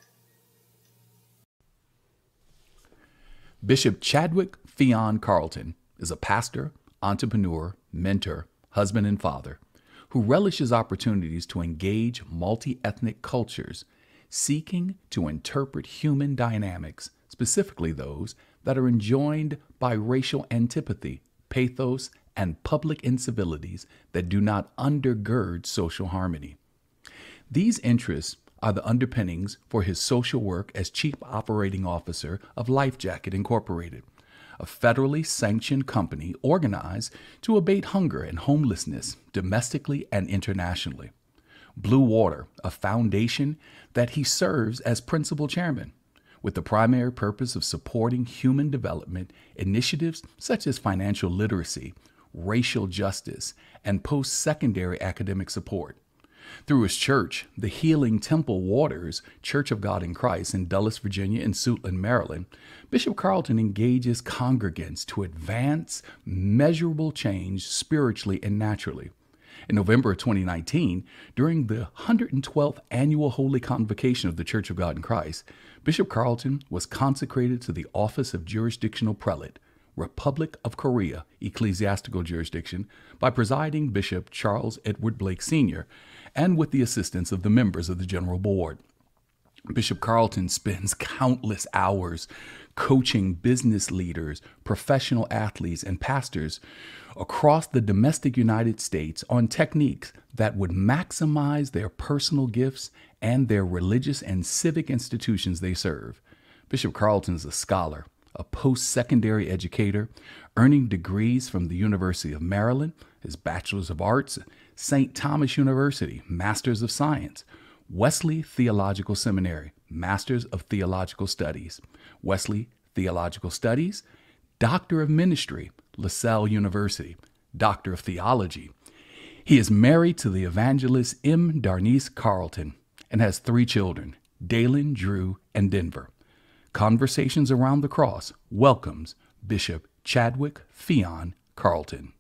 Bishop Chadwick Fionn Carlton is a pastor, entrepreneur, mentor, husband, and father who relishes opportunities to engage multi-ethnic cultures, seeking to interpret human dynamics, specifically those that are enjoined by racial antipathy, pathos, and public incivilities that do not undergird social harmony. These interests are the underpinnings for his social work as Chief Operating Officer of Life Jacket Incorporated, a federally sanctioned company organized to abate hunger and homelessness domestically and internationally. Blue Water, a foundation that he serves as principal chairman, with the primary purpose of supporting human development initiatives such as financial literacy, racial justice, and post-secondary academic support. Through his church, the Healing Temple Waters Church of God in Christ in Dulles, Virginia, and Suitland, Maryland, Bishop Carlton engages congregants to advance measurable change spiritually and naturally. In November of twenty nineteen, during the one hundred twelfth Annual Holy Convocation of the Church of God in Christ, Bishop Carlton was consecrated to the office of Jurisdictional Prelate, Republic of Korea Ecclesiastical Jurisdiction, by presiding Bishop Charles Edward Blake Senior, and with the assistance of the members of the General Board. Bishop Carlton spends countless hours coaching business leaders, professional athletes, and pastors across the domestic United States on techniques that would maximize their personal gifts and their religious and civic institutions they serve. Bishop Carlton is a scholar, a post-secondary educator, earning degrees from the University of Maryland, his Bachelor's of Arts, Saint Thomas University, Master's of Science, Wesley Theological Seminary, Master's of Theological Studies, Wesley Theological Studies, Doctor of Ministry, LaSalle University, Doctor of Theology. He is married to the evangelist M. Darnice Carlton and has three children, Dalen, Drew, and Denver. Conversations Around the Cross welcomes Bishop Chadwick Fionn Carlton.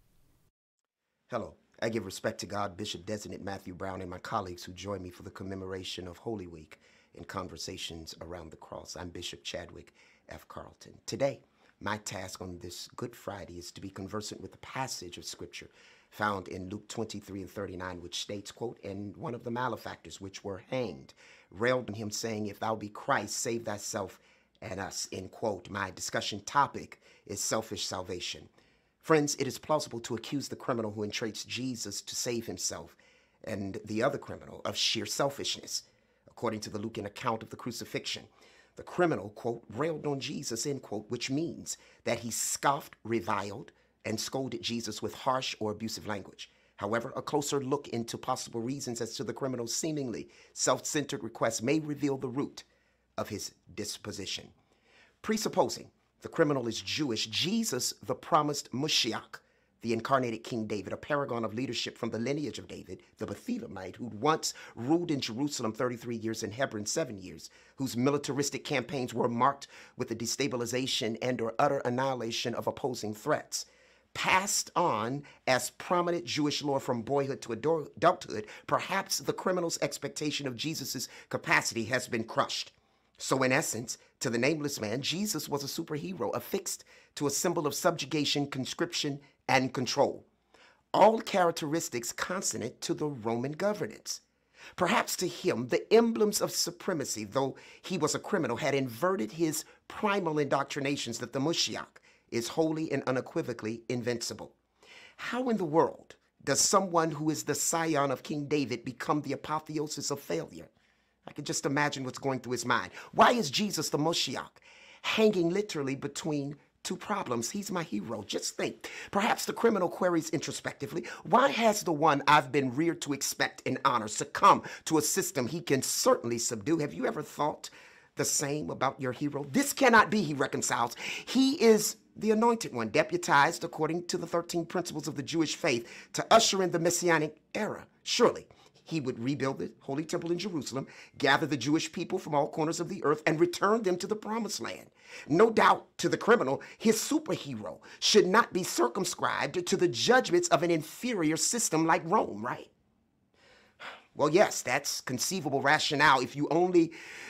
Hello. I give respect to God, Bishop Designate Matthew Brown, and my colleagues who join me for the commemoration of Holy Week in Conversations Around the Cross. I'm Bishop Chadwick F. Carlton. Today, my task on this Good Friday is to be conversant with the passage of Scripture found in Luke twenty-three and thirty-nine, which states, quote, "And one of the malefactors which were hanged railed on him, saying, If thou be Christ, save thyself and us," end quote. My discussion topic is selfish salvation. Friends, it is plausible to accuse the criminal who entreats Jesus to save himself and the other criminal of sheer selfishness. According to the Lucan account of the crucifixion, the criminal, quote, railed on Jesus, end quote, which means that he scoffed, reviled, and scolded Jesus with harsh or abusive language. However, a closer look into possible reasons as to the criminal's seemingly self-centered request may reveal the root of his disposition. Presupposing the criminal is Jewish, Jesus, the promised Mashiach, the incarnated King David, a paragon of leadership from the lineage of David, the Bethlehemite, who'd once ruled in Jerusalem thirty-three years and Hebron seven years, whose militaristic campaigns were marked with the destabilization and or utter annihilation of opposing threats, passed on as prominent Jewish lore from boyhood to adulthood, perhaps the criminal's expectation of Jesus's capacity has been crushed. So in essence, to the nameless man, Jesus was a superhero affixed to a symbol of subjugation, conscription, and control, all characteristics consonant to the Roman governance. Perhaps to him, the emblems of supremacy, though he was a criminal, had inverted his primal indoctrinations that the Mashiach is wholly and unequivocally invincible. How in the world does someone who is the scion of King David become the apotheosis of failure? I can just imagine what's going through his mind. Why is Jesus the Moshiach hanging literally between two problems? He's my hero. Just think. Perhaps the criminal queries introspectively, why has the one I've been reared to expect and honor succumb to a system he can certainly subdue? Have you ever thought the same about your hero? This cannot be, he reconciles. He is the anointed one, deputized according to the thirteen principles of the Jewish faith to usher in the Messianic era. Surely he would rebuild the Holy Temple in Jerusalem, gather the Jewish people from all corners of the earth, and return them to the promised land. No doubt to the criminal, his superhero should not be circumscribed to the judgments of an inferior system like Rome, right? Well, yes, that's conceivable rationale if you only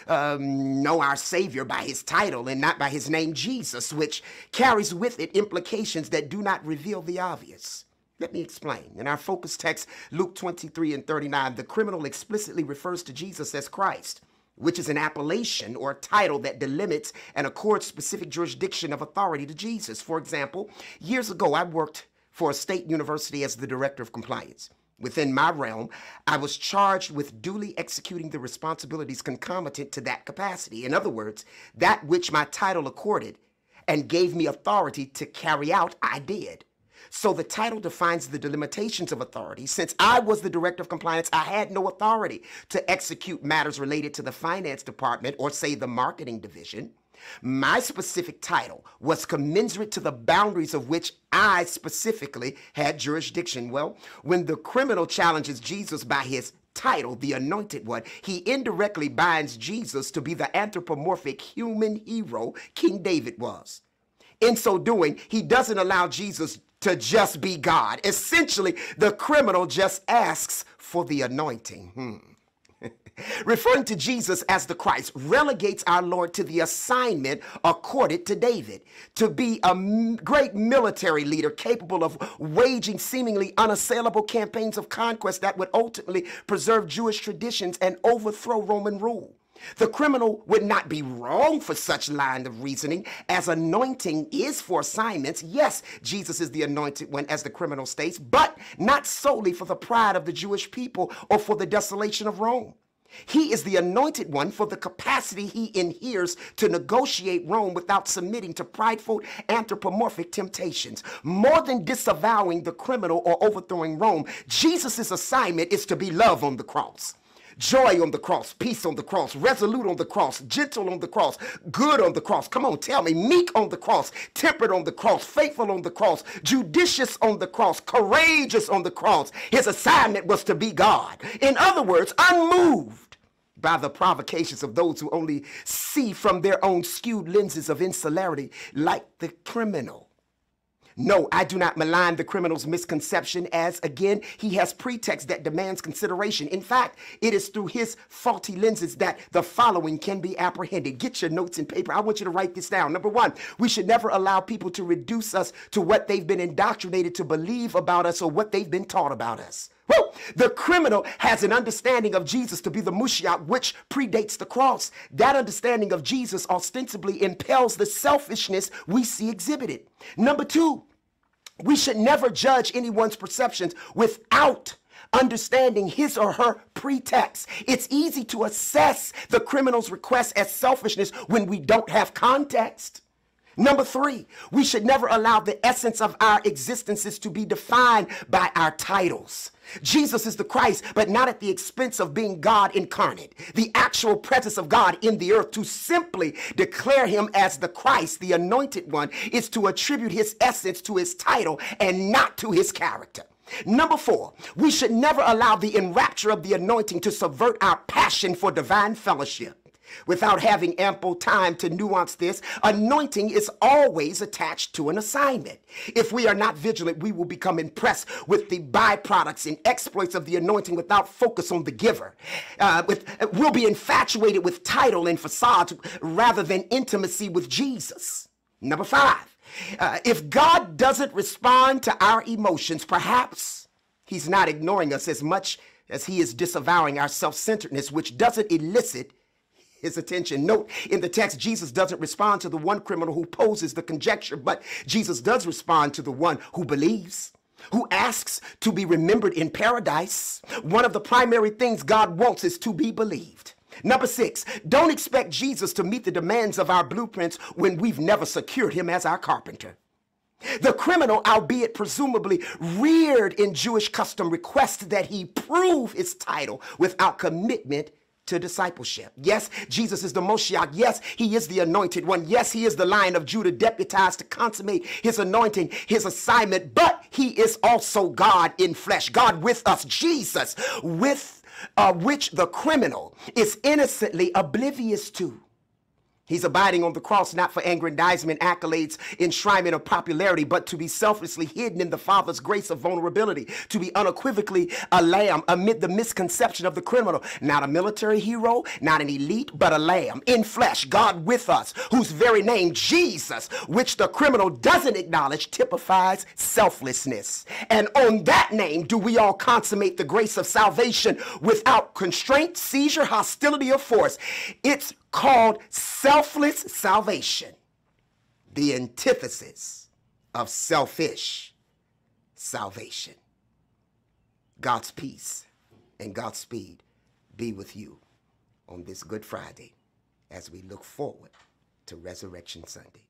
um, know our Savior by his title and not by his name Jesus, which carries with it implications that do not reveal the obvious. Let me explain. In our focus text, Luke twenty-three and thirty-nine, the criminal explicitly refers to Jesus as Christ, which is an appellation or a title that delimits and accords specific jurisdiction of authority to Jesus. For example, years ago, I worked for a state university as the director of compliance. Within my realm, I was charged with duly executing the responsibilities concomitant to that capacity. In other words, that which my title accorded and gave me authority to carry out, I did. So the title defines the delimitations of authority. Since I was the director of compliance, I had no authority to execute matters related to the finance department or, say, the marketing division. My specific title was commensurate to the boundaries of which I specifically had jurisdiction. Well, when the criminal challenges Jesus by his title, the anointed one, he indirectly binds Jesus to be the anthropomorphic human hero King David was. In so doing, he doesn't allow Jesus to just be God. Essentially, the criminal just asks for the anointing. Hmm. Referring to Jesus as the Christ relegates our Lord to the assignment accorded to David, to be a great military leader capable of waging seemingly unassailable campaigns of conquest that would ultimately preserve Jewish traditions and overthrow Roman rule. The criminal would not be wrong for such line of reasoning, as anointing is for assignments. Yes, Jesus is the anointed one, as the criminal states, but not solely for the pride of the Jewish people or for the desolation of Rome. He is the anointed one for the capacity he inheres to negotiate Rome without submitting to prideful anthropomorphic temptations. More than disavowing the criminal or overthrowing Rome, Jesus' assignment is to be love on the cross. Joy on the cross, peace on the cross, resolute on the cross, gentle on the cross, good on the cross. Come on, tell me. Meek on the cross, temperate on the cross, faithful on the cross, judicious on the cross, courageous on the cross. His assignment was to be God. In other words, unmoved by the provocations of those who only see from their own skewed lenses of insularity, like the criminal. No, I do not malign the criminal's misconception, as, again, he has pretext that demands consideration. In fact, it is through his faulty lenses that the following can be apprehended. Get your notes and paper. I want you to write this down. Number one, we should never allow people to reduce us to what they've been indoctrinated to believe about us or what they've been taught about us. Well, the criminal has an understanding of Jesus to be the Moshiach, which predates the cross. That understanding of Jesus ostensibly impels the selfishness we see exhibited. Number two, we should never judge anyone's perceptions without understanding his or her pretext. It's easy to assess the criminal's request as selfishness when we don't have context. Number three, we should never allow the essence of our existences to be defined by our titles. Jesus is the Christ, but not at the expense of being God incarnate, the actual presence of God in the earth. To simply declare him as the Christ, the anointed one, is to attribute his essence to his title and not to his character. Number four, we should never allow the enrapture of the anointing to subvert our passion for divine fellowship. Without having ample time to nuance this, anointing is always attached to an assignment. If we are not vigilant, we will become impressed with the byproducts and exploits of the anointing without focus on the giver. Uh, with, we'll be infatuated with title and facades rather than intimacy with Jesus. Number five, uh, if God doesn't respond to our emotions, perhaps he's not ignoring us as much as he is disavowing our self-centeredness, which doesn't elicit his attention. Note, in the text, Jesus doesn't respond to the one criminal who poses the conjecture, but Jesus does respond to the one who believes. who asks to be remembered in paradise, one of the primary things God wants is to be believed. Number six, don't expect Jesus to meet the demands of our blueprints when we've never secured him as our carpenter. The criminal, albeit presumably reared in Jewish custom, requests that he prove his title without commitment to discipleship. Yes, Jesus is the Moshiach. Yes, he is the anointed one. Yes, he is the Lion of Judah deputized to consummate his anointing, his assignment, but he is also God in flesh, God with us, Jesus, with uh, which the criminal is innocently oblivious to. He's abiding on the cross not for aggrandizement, accolades, enshrinement, or popularity, but to be selflessly hidden in the Father's grace of vulnerability, to be unequivocally a lamb amid the misconception of the criminal. Not a military hero, not an elite, but a lamb in flesh, God with us, whose very name, Jesus, which the criminal doesn't acknowledge, typifies selflessness. And on that name do we all consummate the grace of salvation without constraint, seizure, hostility, or force. It's called selfless salvation, the antithesis of selfish salvation. God's peace and God's speed be with you on this Good Friday as we look forward to Resurrection Sunday.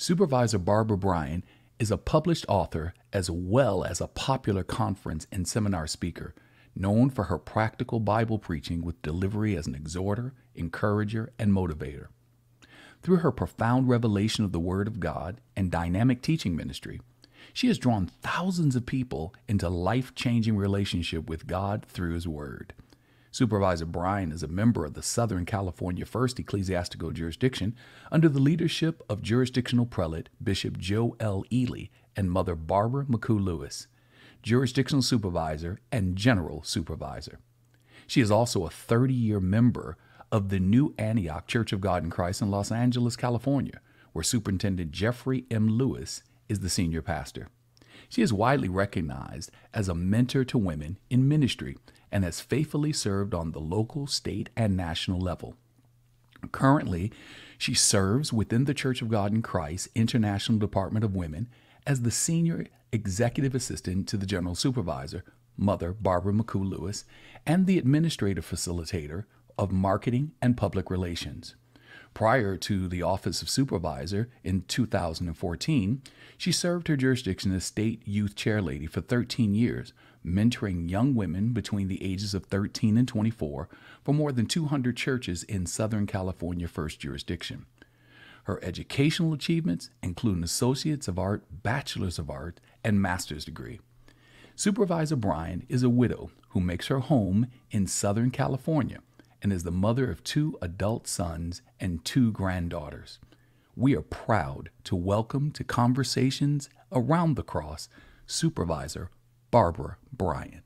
Supervisor Barbara Bryant is a published author as well as a popular conference and seminar speaker, known for her practical Bible preaching with delivery as an exhorter, encourager, and motivator. Through her profound revelation of the Word of God and dynamic teaching ministry, she has drawn thousands of people into life-changing relationship with God through His Word. Supervisor Bryant is a member of the Southern California First Ecclesiastical Jurisdiction under the leadership of Jurisdictional Prelate Bishop Joe L. Ely and Mother Barbara McCoo Lewis, Jurisdictional Supervisor and General Supervisor. She is also a thirty-year member of the New Antioch Church of God in Christ in Los Angeles, California, where Superintendent Jeffrey M. Lewis is the senior pastor. She is widely recognized as a mentor to women in ministry and has faithfully served on the local, state, and national level. Currently, she serves within the Church of God in Christ International Department of Women as the Senior Executive Assistant to the General Supervisor, Mother Barbara McCoo Lewis, and the Administrative Facilitator of Marketing and Public Relations. Prior to the office of supervisor in two thousand fourteen, she served her jurisdiction as state youth chairlady for thirteen years, mentoring young women between the ages of thirteen and twenty-four for more than two hundred churches in Southern California First Jurisdiction. Her educational achievements include an Associates of Art, Bachelor's of Art, and Master's degree. Supervisor Bryant is a widow who makes her home in Southern California and is the mother of two adult sons and two granddaughters. We are proud to welcome to Conversations Around the Cross, Supervisor Barbara Bryant.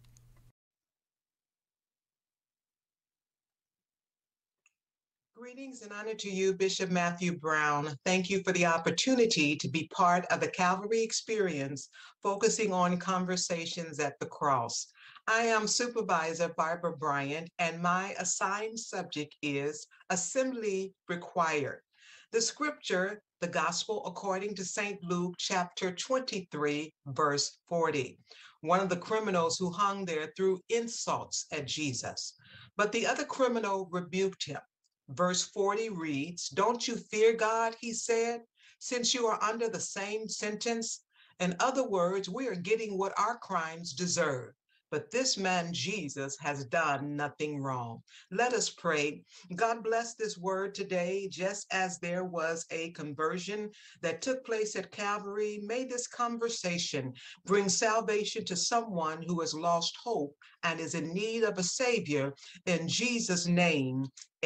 Greetings and honor to you, Bishop Matthew Brown. Thank you for the opportunity to be part of the Calvary experience, focusing on conversations at the cross. I am Supervisor Barbara Bryant, and my assigned subject is Assembly Required. The scripture, the Gospel according to Saint Luke, chapter twenty-three, verse forty. One of the criminals who hung there threw insults at Jesus, but the other criminal rebuked him. Verse forty reads, "Don't you fear God," he said, "since you are under the same sentence?" In other words, we are getting what our crimes deserve. But this man, Jesus, has done nothing wrong. Let us pray. God bless this word today. Just as there was a conversion that took place at Calvary, may this conversation bring salvation to someone who has lost hope and is in need of a Savior. In Jesus' name,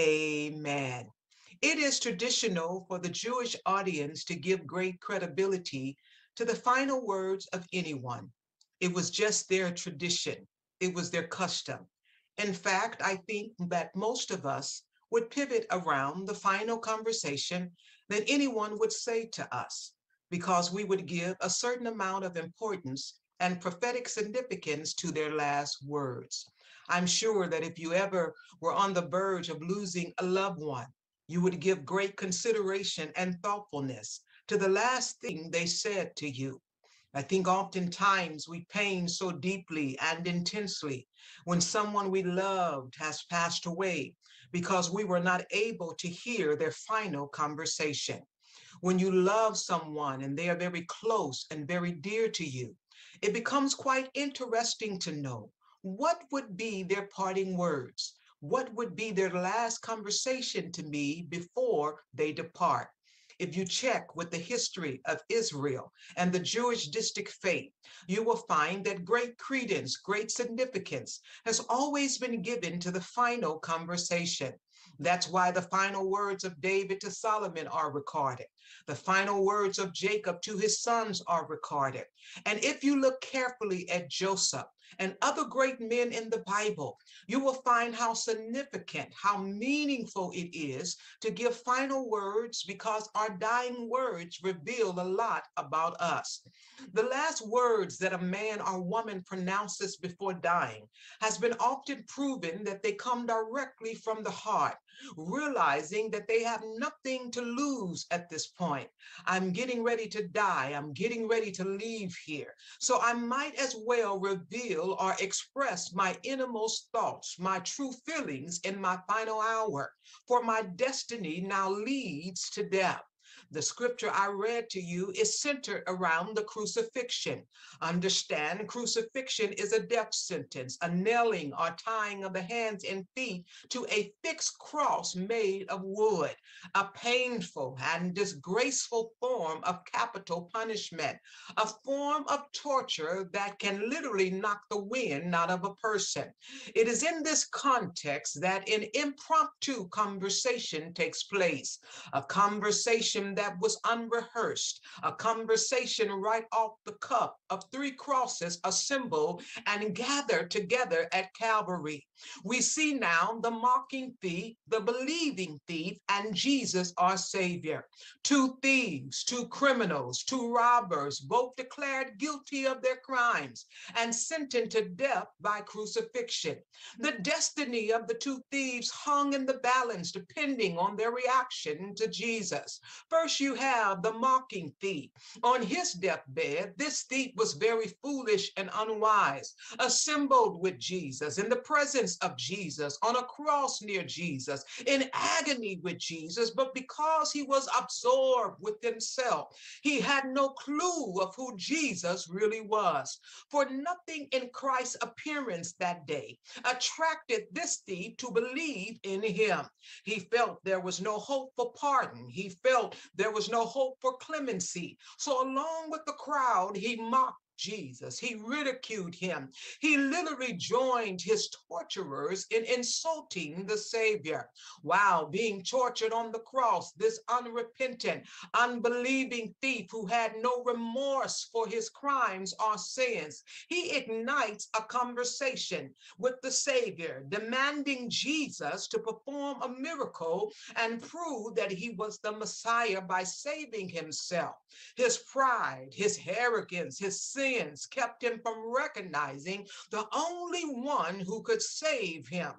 amen. It is traditional for the Jewish audience to give great credibility to the final words of anyone. It was just their tradition. It was their custom. In fact, I think that most of us would pivot around the final conversation that anyone would say to us, because we would give a certain amount of importance and prophetic significance to their last words. I'm sure that if you ever were on the verge of losing a loved one, you would give great consideration and thoughtfulness to the last thing they said to you. I think oftentimes we pain so deeply and intensely when someone we loved has passed away because we were not able to hear their final conversation. When you love someone and they are very close and very dear to you, it becomes quite interesting to know what would be their parting words, what would be their last conversation to me before they depart. If you check with the history of Israel and the Jewish distinct faith, you will find that great credence, great significance has always been given to the final conversation. That's why the final words of David to Solomon are recorded. The final words of Jacob to his sons are recorded. And if you look carefully at Joseph and other great men in the Bible, you will find how significant, how meaningful it is to give final words, because our dying words reveal a lot about us. The last words that a man or woman pronounces before dying has been often proven that they come directly from the heart, realizing that they have nothing to lose at this point. I'm getting ready to die. I'm getting ready to leave here. So I might as well reveal or express my innermost thoughts, my true feelings in my final hour, for my destiny now leads to death. The scripture I read to you is centered around the crucifixion. Understand, crucifixion is a death sentence, a nailing or tying of the hands and feet to a fixed cross made of wood, a painful and disgraceful form of capital punishment, a form of torture that can literally knock the wind out of a person. It is in this context that an impromptu conversation takes place, a conversation that was unrehearsed, a conversation right off the cuff of three crosses assembled and gathered together at Calvary. We see now the mocking thief, the believing thief, and Jesus our Savior. Two thieves, two criminals, two robbers, both declared guilty of their crimes and sentenced to death by crucifixion. The destiny of the two thieves hung in the balance depending on their reaction to Jesus. First, you have the mocking thief. On his deathbed, this thief was very foolish and unwise, assembled with Jesus, in the presence of Jesus, on a cross near Jesus, in agony with Jesus, but because he was absorbed with himself, he had no clue of who Jesus really was. For nothing in Christ's appearance that day attracted this thief to believe in him. He felt there was no hope for pardon. He felt there was no hope for clemency. So along with the crowd, he mocked Jesus. He ridiculed him. He literally joined his torturers in insulting the Savior. While being tortured on the cross, this unrepentant, unbelieving thief who had no remorse for his crimes or sins, he ignites a conversation with the Savior, demanding Jesus to perform a miracle and prove that he was the Messiah by saving himself. His pride, his arrogance, his sin kept him from recognizing the only one who could save him.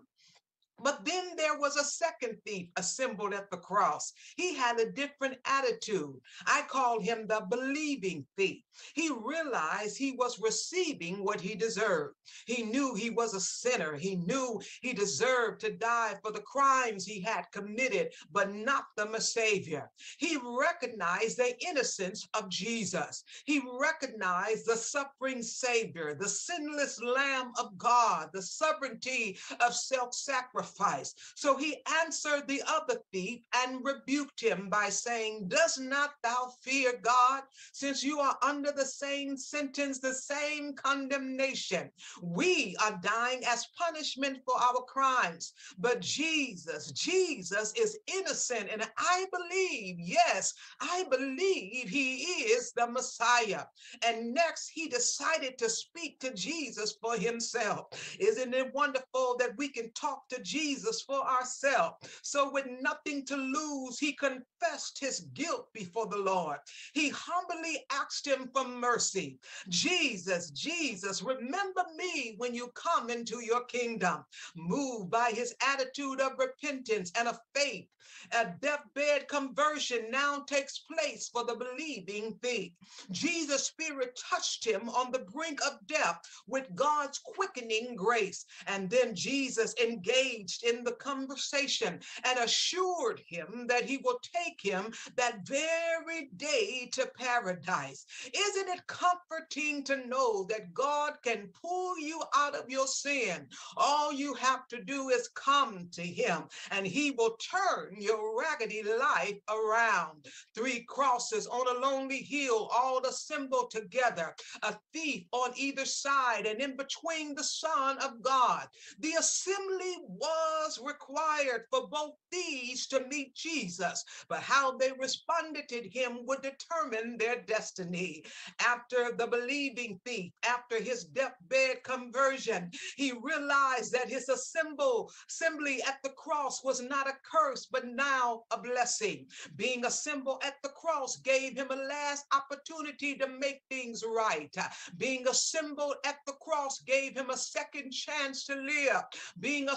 But then there was a second thief assembled at the cross. He had a different attitude. I call him the believing thief. He realized he was receiving what he deserved. He knew he was a sinner. He knew he deserved to die for the crimes he had committed, but not the Savior. He recognized the innocence of Jesus. He recognized the suffering Savior, the sinless Lamb of God, the sovereignty of self-sacrifice. So he answered the other thief and rebuked him by saying, "Does not thou fear God, since you are under the same sentence, the same condemnation? We are dying as punishment for our crimes, but Jesus, Jesus is innocent, and I believe, yes, I believe he is the Messiah." And next, he decided to speak to Jesus for himself. Isn't it wonderful that we can talk to Jesus Jesus for ourselves? So with nothing to lose, he confessed his guilt before the Lord. He humbly asked him for mercy. Jesus, Jesus, remember me when you come into your kingdom. Moved by his attitude of repentance and of faith, a deathbed conversion now takes place for the believing thief. Jesus' spirit touched him on the brink of death with God's quickening grace. And then Jesus engaged in the conversation and assured him that he will take him that very day to paradise. Isn't it comforting to know that God can pull you out of your sin? All you have to do is come to him and he will turn your raggedy life around. Three crosses on a lonely hill, all assembled together, a thief on either side, and in between the Son of God. The assembly was required for both thieves to meet Jesus, but how they responded to him would determine their destiny. After the believing thief, after his deathbed conversion, he realized that his assemble, assembly at the cross was not a curse, but now a blessing. Being assembled at the cross gave him a last opportunity to make things right. Being assembled at the cross gave him a second chance to live. Being assembled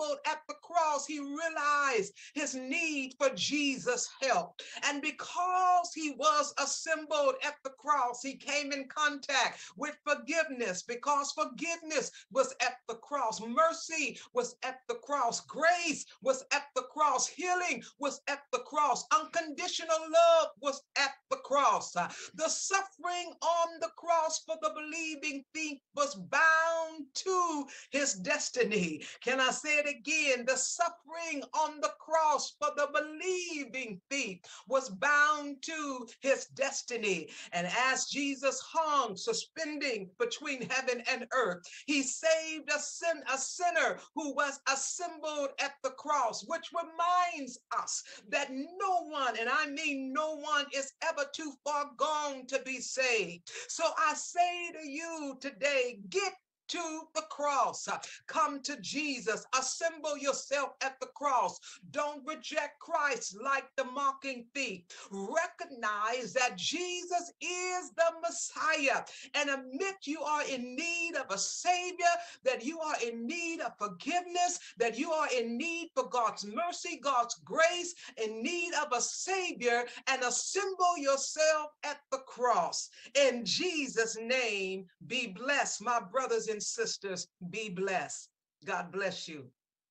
assembled at the cross, he realized his need for Jesus' help. And because he was assembled at the cross, he came in contact with forgiveness, because forgiveness was at the cross. Mercy was at the cross. Grace was at the cross. Healing was at the cross. Unconditional love was at the cross. Uh, The suffering on the cross for the believing thief was bound to his destiny. Can I say it again? The suffering on the cross for the believing thief was bound to his destiny. And as Jesus hung, suspending between heaven and earth, he saved a, sin, a sinner who was assembled at the cross, which reminds us that no one, and I mean no one, is ever too far gone to be saved. So I say to you today, get to the cross. Come to Jesus. Assemble yourself at the cross. Don't reject Christ like the mocking thief. Recognize that Jesus is the Messiah, and admit you are in need of a Savior, that you are in need of forgiveness, that you are in need for God's mercy, God's grace, in need of a Savior, and assemble yourself at the cross. In Jesus' name, be blessed, my brothers and sisters, be blessed. God bless you.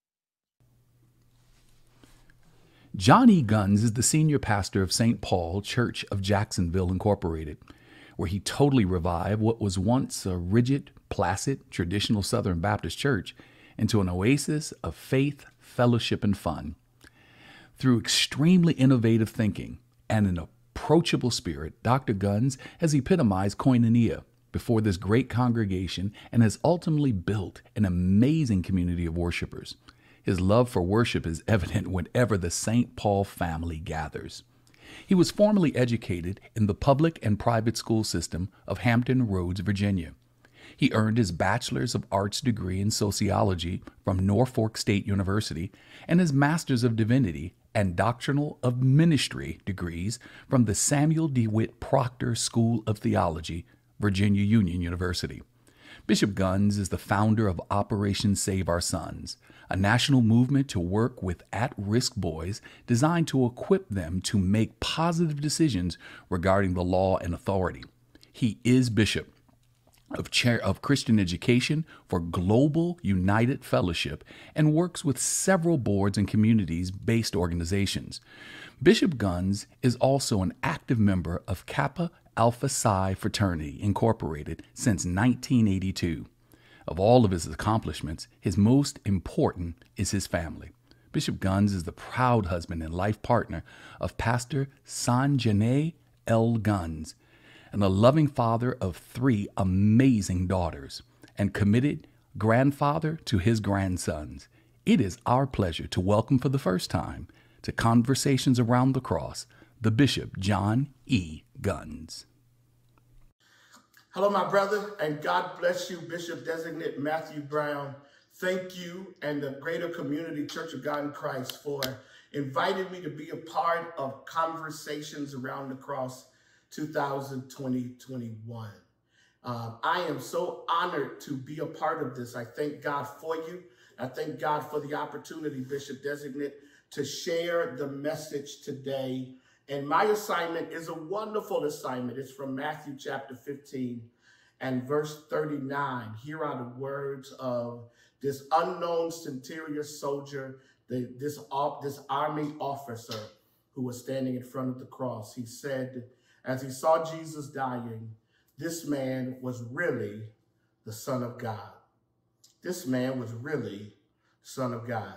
John E. Guns is the senior pastor of Saint Paul Church of Jacksonville, Incorporated, where he totally revived what was once a rigid, placid, traditional Southern Baptist church into an oasis of faith, fellowship, and fun. Through extremely innovative thinking and an approachable spirit, Doctor Guns has epitomized koinonia before this great congregation and has ultimately built an amazing community of worshipers. His love for worship is evident whenever the Saint Paul family gathers. He was formally educated in the public and private school system of Hampton Roads, Virginia. He earned his Bachelor's of Arts degree in sociology from Norfolk State University and his Master's of Divinity and Doctrinal of Ministry degrees from the Samuel DeWitt Proctor School of Theology, Virginia Union University. Bishop Guns is the founder of Operation Save Our Sons, a national movement to work with at-risk boys designed to equip them to make positive decisions regarding the law and authority. He is Bishop of Chair of Christian Education for Global United Fellowship and works with several boards and communities-based organizations. Bishop Guns is also an active member of Kappa Alpha Psi Fraternity, Incorporated, since nineteen eighty-two. Of all of his accomplishments, his most important is his family. Bishop Guns is the proud husband and life partner of Pastor Sanjane L. Guns, and a loving father of three amazing daughters, and committed grandfather to his grandsons. It is our pleasure to welcome for the first time to Conversations Around the Cross, the Bishop John E. Guns. Hello, my brother, and God bless you, Bishop Designate Matthew Brown. Thank you and the Greater Community Church of God in Christ for inviting me to be a part of Conversations Around the Cross two thousand twenty to twenty-one. Um, I am so honored to be a part of this. I thank God for you. I thank God for the opportunity, Bishop Designate, to share the message today. And my assignment is a wonderful assignment. It's from Matthew chapter fifteen and verse thirty-nine. Here are the words of this unknown centurion soldier, the, this, this army officer who was standing in front of the cross. He said, as he saw Jesus dying, this man was really the Son of God. This man was really Son of God.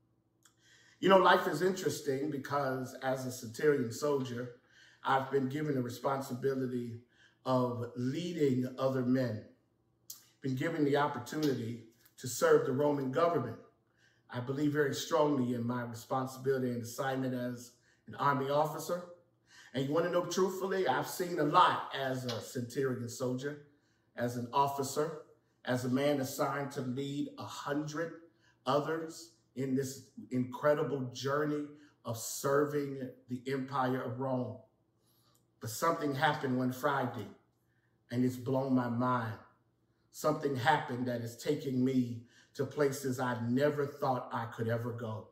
You know, life is interesting because as a centurion soldier, I've been given the responsibility of leading other men, been given the opportunity to serve the Roman government. I believe very strongly in my responsibility and assignment as an army officer. And you want to know truthfully, I've seen a lot as a centurion soldier, as an officer, as a man assigned to lead a hundred others in this incredible journey of serving the empire of Rome. But something happened one Friday, and it's blown my mind. Something happened that is taking me to places I never thought I could ever go.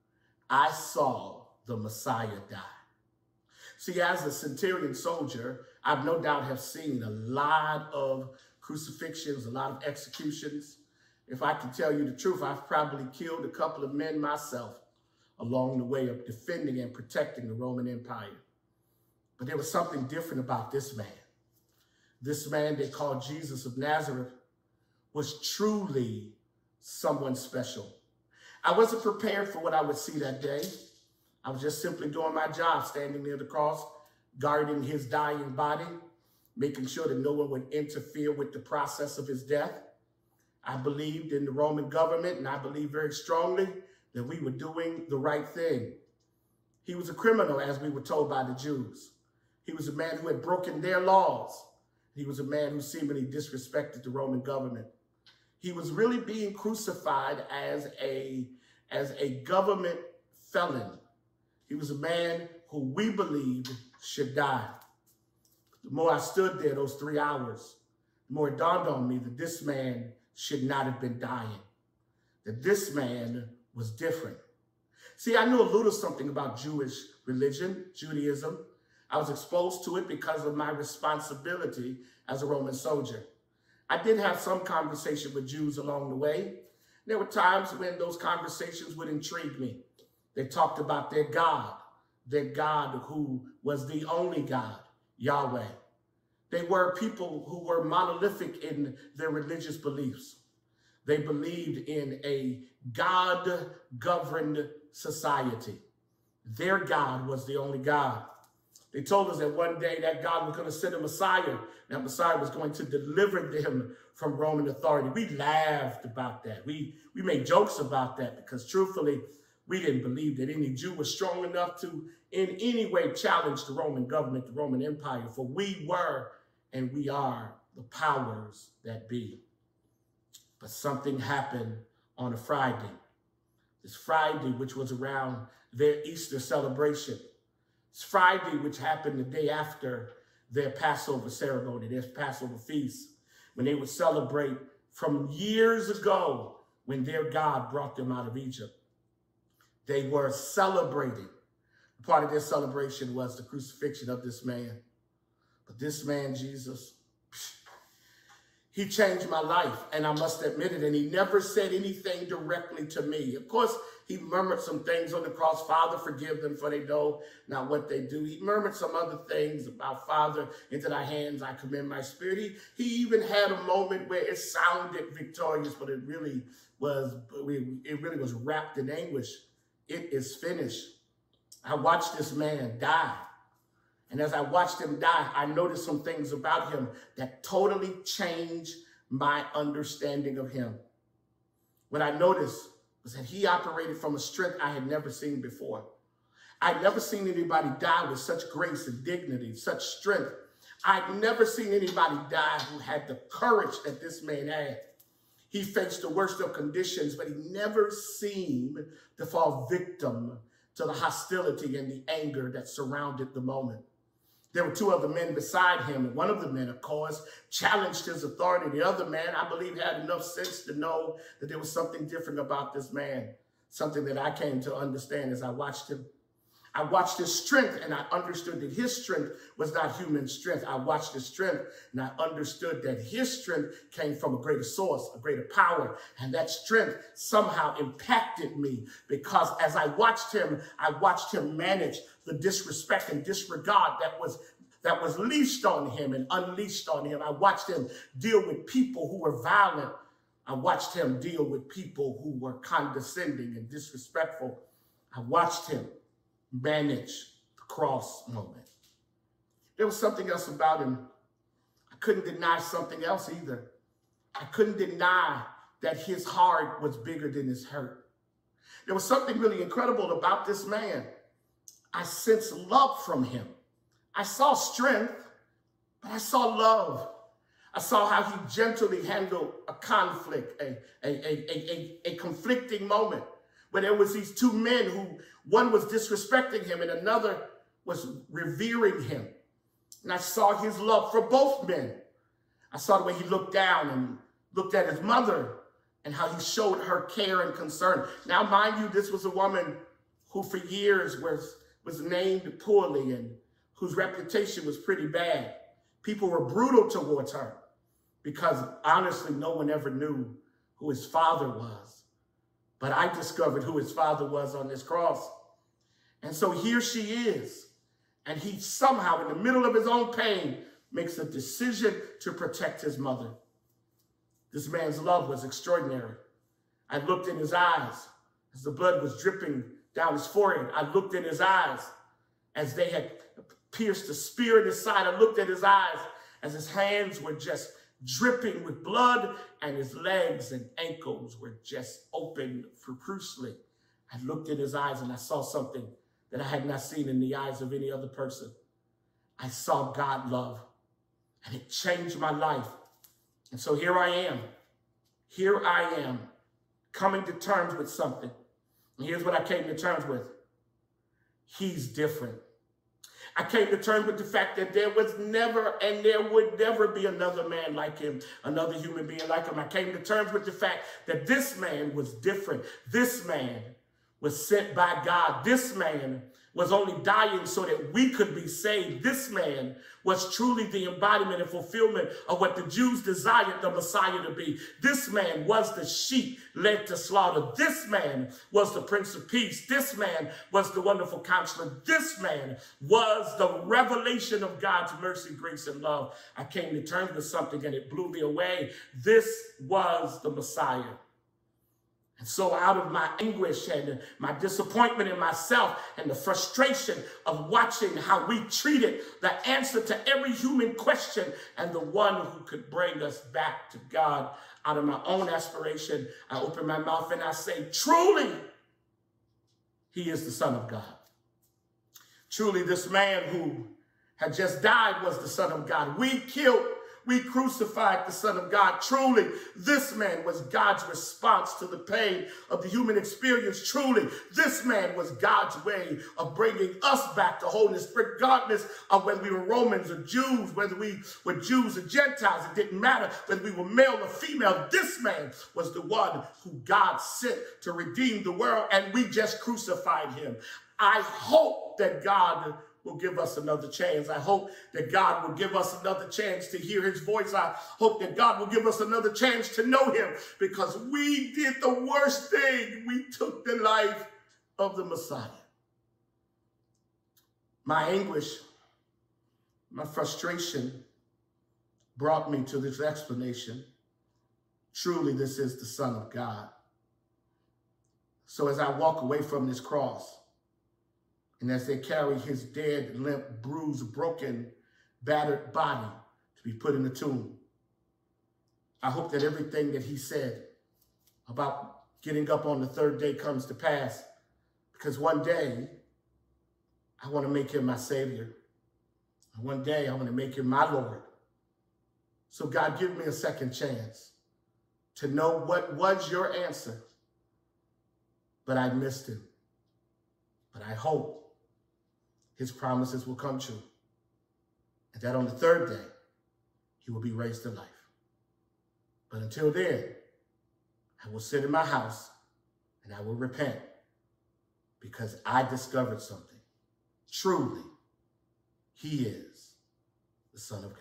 I saw the Messiah die. See, as a centurion soldier, I've no doubt have seen a lot of crucifixions, a lot of executions. If I can tell you the truth, I've probably killed a couple of men myself along the way of defending and protecting the Roman Empire. But there was something different about this man. This man they called Jesus of Nazareth was truly someone special. I wasn't prepared for what I would see that day. I was just simply doing my job, standing near the cross, guarding his dying body, making sure that no one would interfere with the process of his death. I believed in the Roman government, and I believed very strongly that we were doing the right thing. He was a criminal, as we were told by the Jews. He was a man who had broken their laws. He was a man who seemingly disrespected the Roman government. He was really being crucified as a, as a government felon. He was a man who we believed should die. The more I stood there those three hours, the more it dawned on me that this man should not have been dying, that this man was different. See, I knew a little something about Jewish religion, Judaism. I was exposed to it because of my responsibility as a Roman soldier. I did have some conversation with Jews along the way. There were times when those conversations would intrigue me. They talked about their God, their God who was the only God, Yahweh. They were people who were monolithic in their religious beliefs. They believed in a God-governed society. Their God was the only God. They told us that one day that God was going to send a Messiah. That Messiah was going to deliver them from Roman authority. We laughed about that. We, we made jokes about that because truthfully, we didn't believe that any Jew was strong enough to in any way challenge the Roman government, the Roman Empire, for we were and we are the powers that be. But something happened on a Friday. This Friday, which was around their Easter celebration. It's Friday, which happened the day after their Passover ceremony, their Passover feast, when they would celebrate from years ago when their God brought them out of Egypt. They were celebrating. Part of their celebration was the crucifixion of this man. But this man, Jesus, he changed my life, and I must admit it, and he never said anything directly to me. Of course, he murmured some things on the cross. Father, forgive them, for they know not what they do. He murmured some other things about, Father, into thy hands I commend my spirit. He, he even had a moment where it sounded victorious, but it really was, it really was wrapped in anguish. It is finished. I watched this man die. And as I watched him die, I noticed some things about him that totally changed my understanding of him. What I noticed was that he operated from a strength I had never seen before. I'd never seen anybody die with such grace and dignity, such strength. I'd never seen anybody die who had the courage that this man had. He faced the worst of conditions, but he never seemed to fall victim to the hostility and the anger that surrounded the moment. There were two other men beside him, and one of the men, of course, challenged his authority. The other man, I believe, had enough sense to know that there was something different about this man, something that I came to understand as I watched him. I watched his strength, and I understood that his strength was not human strength. I watched his strength, and I understood that his strength came from a greater source, a greater power, and that strength somehow impacted me because as I watched him, I watched him manage the disrespect and disregard that was that was leashed on him and unleashed on him. I watched him deal with people who were violent. I watched him deal with people who were condescending and disrespectful. I watched him manage the cross moment. There was something else about him. I couldn't deny something else either. I couldn't deny that his heart was bigger than his hurt. There was something really incredible about this man. I sensed love from him. I saw strength, but I saw love. I saw how he gently handled a conflict, a, a, a, a, a, a conflicting moment. Where there was these two men who, one was disrespecting him and another was revering him. And I saw his love for both men. I saw the way he looked down and looked at his mother and how he showed her care and concern. Now, mind you, this was a woman who for years was, was named poorly and whose reputation was pretty bad. People were brutal towards her because honestly, no one ever knew who his father was. But I discovered who his father was on this cross. And so here she is. And he somehow, in the middle of his own pain, makes a decision to protect his mother. This man's love was extraordinary. I looked in his eyes as the blood was dripping down his forehead. I looked in his eyes as they had pierced a spear in his side. I looked at his eyes as his hands were just dripping with blood and his legs and ankles were just open profusely. I looked in his eyes and I saw something that I had not seen in the eyes of any other person. I saw God love, and it changed my life. And so here I am. Here I am coming to terms with something. And here's what I came to terms with. He's different. I came to terms with the fact that there was never and there would never be another man like him, another human being like him. I came to terms with the fact that this man was different. This man was sent by God. This man was only dying so that we could be saved. This man was truly the embodiment and fulfillment of what the Jews desired the Messiah to be. This man was the sheep led to slaughter. This man was the Prince of Peace. This man was the wonderful counselor. This man was the revelation of God's mercy, grace, and love. I came to terms with something and it blew me away. This was the Messiah. And so out of my anguish and my disappointment in myself and the frustration of watching how we treated the answer to every human question and the one who could bring us back to God, out of my own aspiration, I open my mouth and I say, truly, he is the Son of God. Truly, this man who had just died was the Son of God. We killed We crucified the Son of God. Truly, this man was God's response to the pain of the human experience. Truly, this man was God's way of bringing us back to wholeness, regardless of whether we were Romans or Jews, whether we were Jews or Gentiles. It didn't matter whether we were male or female. This man was the one who God sent to redeem the world, and we just crucified him. I hope that God will give us another chance. I hope that God will give us another chance to hear his voice. I hope that God will give us another chance to know him, because we did the worst thing. We took the life of the Messiah. My anguish, my frustration brought me to this explanation. Truly, this is the Son of God. So as I walk away from this cross, and as they carry his dead, limp, bruised, broken, battered body to be put in the tomb, I hope that everything that he said about getting up on the third day comes to pass, because one day I want to make him my Savior. And one day I want to make him my Lord. So God, give me a second chance to know what was your answer, but I missed him. But I hope his promises will come true, and that on the third day, he will be raised to life. But until then, I will sit in my house and I will repent, because I discovered something. Truly, he is the Son of God.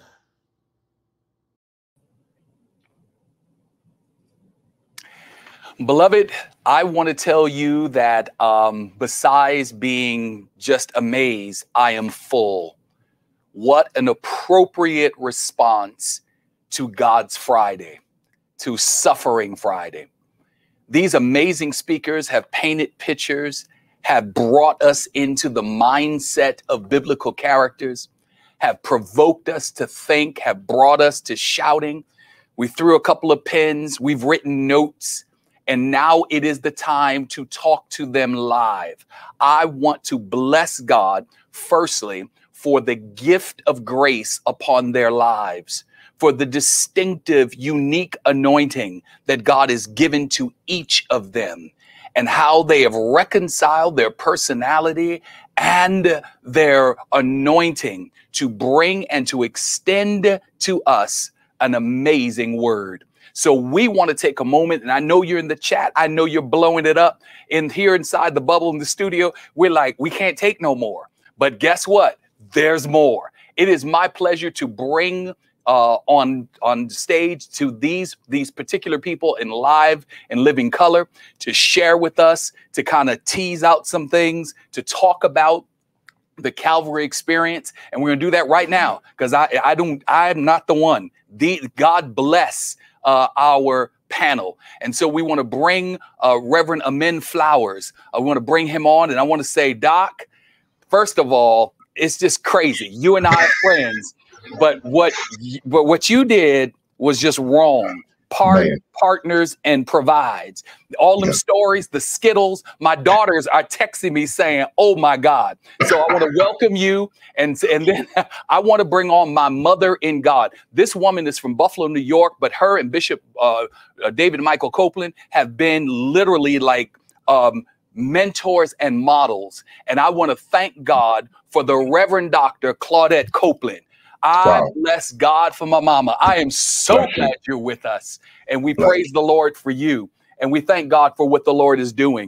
Beloved, I want to tell you that um, besides being just amazed, I am full. What an appropriate response to God's Friday, to Suffering Friday. These amazing speakers have painted pictures, have brought us into the mindset of biblical characters, have provoked us to think, have brought us to shouting. We threw a couple of pins, we've written notes, and now it is the time to talk to them live. I want to bless God, firstly, for the gift of grace upon their lives, for the distinctive, unique anointing that God has given to each of them, and how they have reconciled their personality and their anointing to bring and to extend to us an amazing word. So we want to take a moment, and I know you're in the chat. I know you're blowing it up in here inside the bubble in the studio. We're like, we can't take no more. But guess what? There's more. It is my pleasure to bring uh, on on stage to these these particular people in live and living color to share with us, to kind of tease out some things, to talk about the Calvary experience. And we're gonna do that right now, because I I don't I'm not the one. The God bless uh, our panel. And so we want to bring uh, Reverend Amin Flowers. I want to bring him on, and I want to say, Doc, first of all, it's just crazy. You and I are friends, but what but what you did was just wrong. Part, partners and provides. All them yeah. stories, the Skittles. My daughters are texting me saying, oh my God. So I want to welcome you. And, and then I want to bring on my mother in God. This woman is from Buffalo, New York, but her and Bishop uh, David Michael Copeland have been literally like um, mentors and models. And I want to thank God for the Reverend Doctor Claudette Copeland. I wow. bless God for my mama. I am so Thank glad you. You're with us. And we Thank praise you. The Lord for you. And we thank God for what the Lord is doing.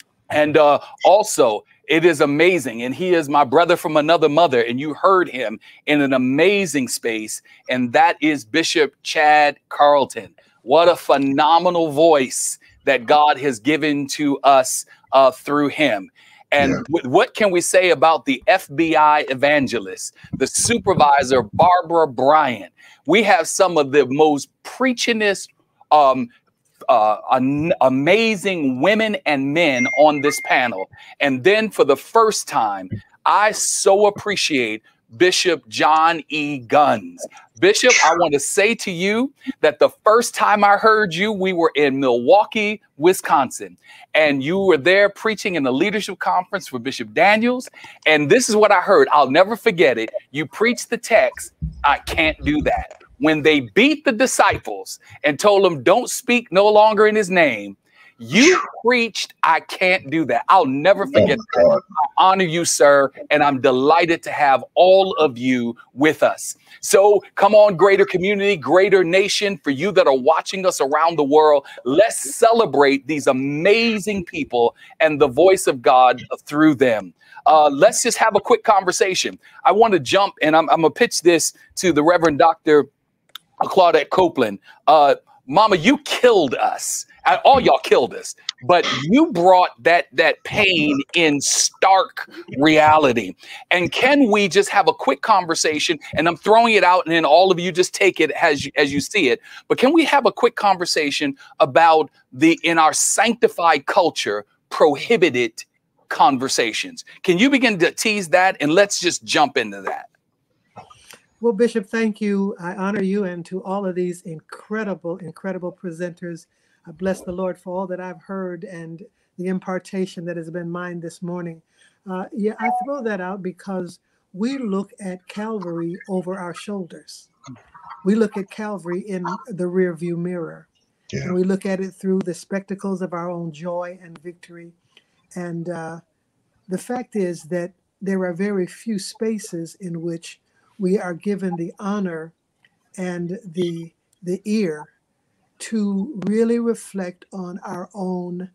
And uh, also, it is amazing. And he is my brother from another mother. And you heard him in an amazing space. And that is Bishop Chad Carlton. What a phenomenal voice that God has given to us uh, through him. And yeah. w- what can we say about the F B I evangelist, the supervisor, Barbara Bryant? We have some of the most preachingest, um, uh, an- amazing women and men on this panel. And then for the first time, I so appreciate Bishop John E. Guns. Bishop, I want to say to you that the first time I heard you, we were in Milwaukee, Wisconsin, and you were there preaching in the leadership conference for Bishop Daniels. And this is what I heard. I'll never forget it. You preached the text, I can't do that. When they beat the disciples and told them, don't speak no longer in his name, you preached, I can't do that. I'll never forget that. I honor you, sir, and I'm delighted to have all of you with us. So come on, greater community, greater nation, for you that are watching us around the world, let's celebrate these amazing people and the voice of God through them. Uh, let's just have a quick conversation. I want to jump, and I'm, I'm going to pitch this to the Reverend Doctor Claudette Copeland. Uh, Mama, you killed us. All y'all killed us, but you brought that that pain in stark reality. And can we just have a quick conversation? And I'm throwing it out, and then all of you just take it as you, as you see it. But can we have a quick conversation about the, in our sanctified culture, prohibited conversations? Can you begin to tease that? And let's just jump into that. Well, Bishop, thank you. I honor you, and to all of these incredible, incredible presenters. I bless the Lord for all that I've heard and the impartation that has been mine this morning. Uh, yeah, I throw that out because we look at Calvary over our shoulders. We look at Calvary in the rearview mirror. Yeah. And we look at it through the spectacles of our own joy and victory. And uh, the fact is that there are very few spaces in which we are given the honor and the the ear to really reflect on our own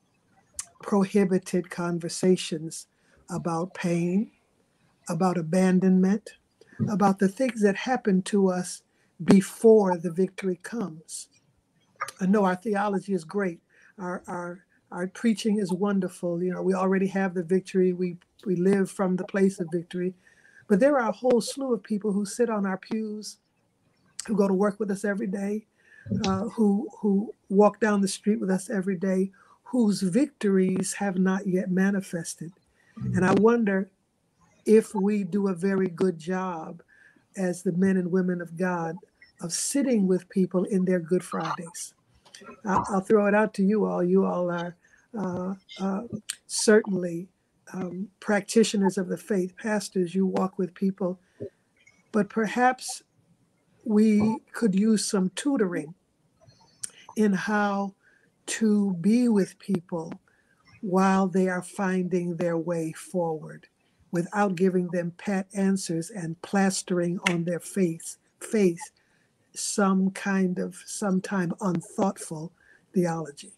prohibited conversations about pain, about abandonment, about the things that happen to us before the victory comes. I know our theology is great. Our our our preaching is wonderful. You know, we already have the victory. We we live from the place of victory. But there are a whole slew of people who sit on our pews, who go to work with us every day, uh, who who walk down the street with us every day, whose victories have not yet manifested. And I wonder if we do a very good job as the men and women of God of sitting with people in their Good Fridays. I'll, I'll throw it out to you all. You all are uh, uh, certainly um, practitioners of the faith, pastors. You walk with people, but perhaps we could use some tutoring in how to be with people while they are finding their way forward, without giving them pat answers and plastering on their face, face some kind of, sometime unthoughtful theology.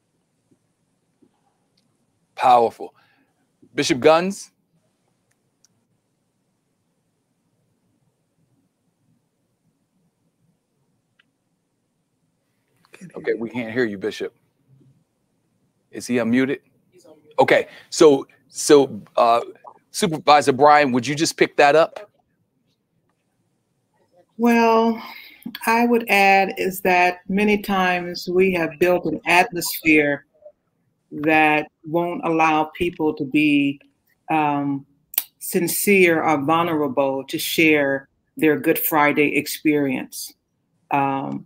Powerful. Bishop Guns? Okay, we can't hear you, Bishop. Is he unmuted? He's unmuted. Okay, so so uh, Supervisor Bryant, would you just pick that up? Well, I would add is that many times we have built an atmosphere that won't allow people to be um, sincere or vulnerable to share their Good Friday experience. Um,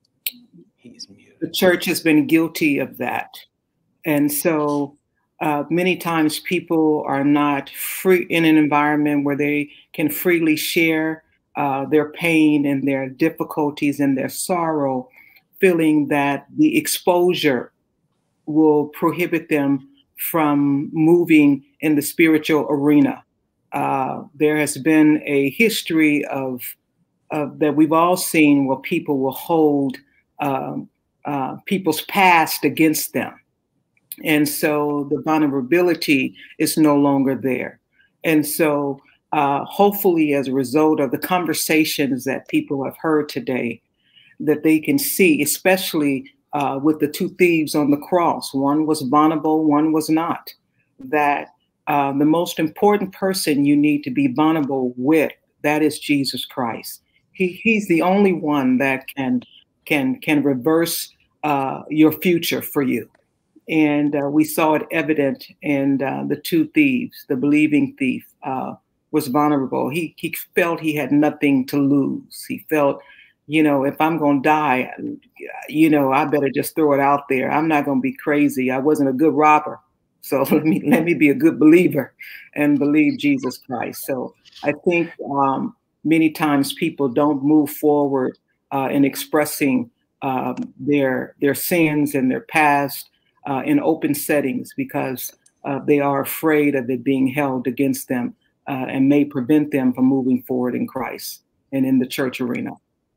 the church has been guilty of that. And so uh, many times people are not free in an environment where they can freely share uh, their pain and their difficulties and their sorrow, feeling that the exposure will prohibit them from moving in the spiritual arena. Uh, there has been a history of, of that we've all seen where people will hold um, uh, people's past against them. And so the vulnerability is no longer there. And so uh, hopefully as a result of the conversations that people have heard today, that they can see, especially uh, with the two thieves on the cross, one was vulnerable, one was not, that uh, the most important person you need to be vulnerable with, that is Jesus Christ. He, he's the only one that can, can, can reverse uh, your future for you. And uh, we saw it evident in uh, the two thieves. The believing thief uh, was vulnerable. He, he felt he had nothing to lose. He felt, you know, if I'm going to die, you know, I better just throw it out there. I'm not going to be crazy. I wasn't a good robber. So let me, let me be a good believer and believe Jesus Christ. So I think um, many times people don't move forward uh, in expressing um, their, their sins and their past Uh, in open settings because uh, they are afraid of it being held against them uh, and may prevent them from moving forward in Christ and in the church arena.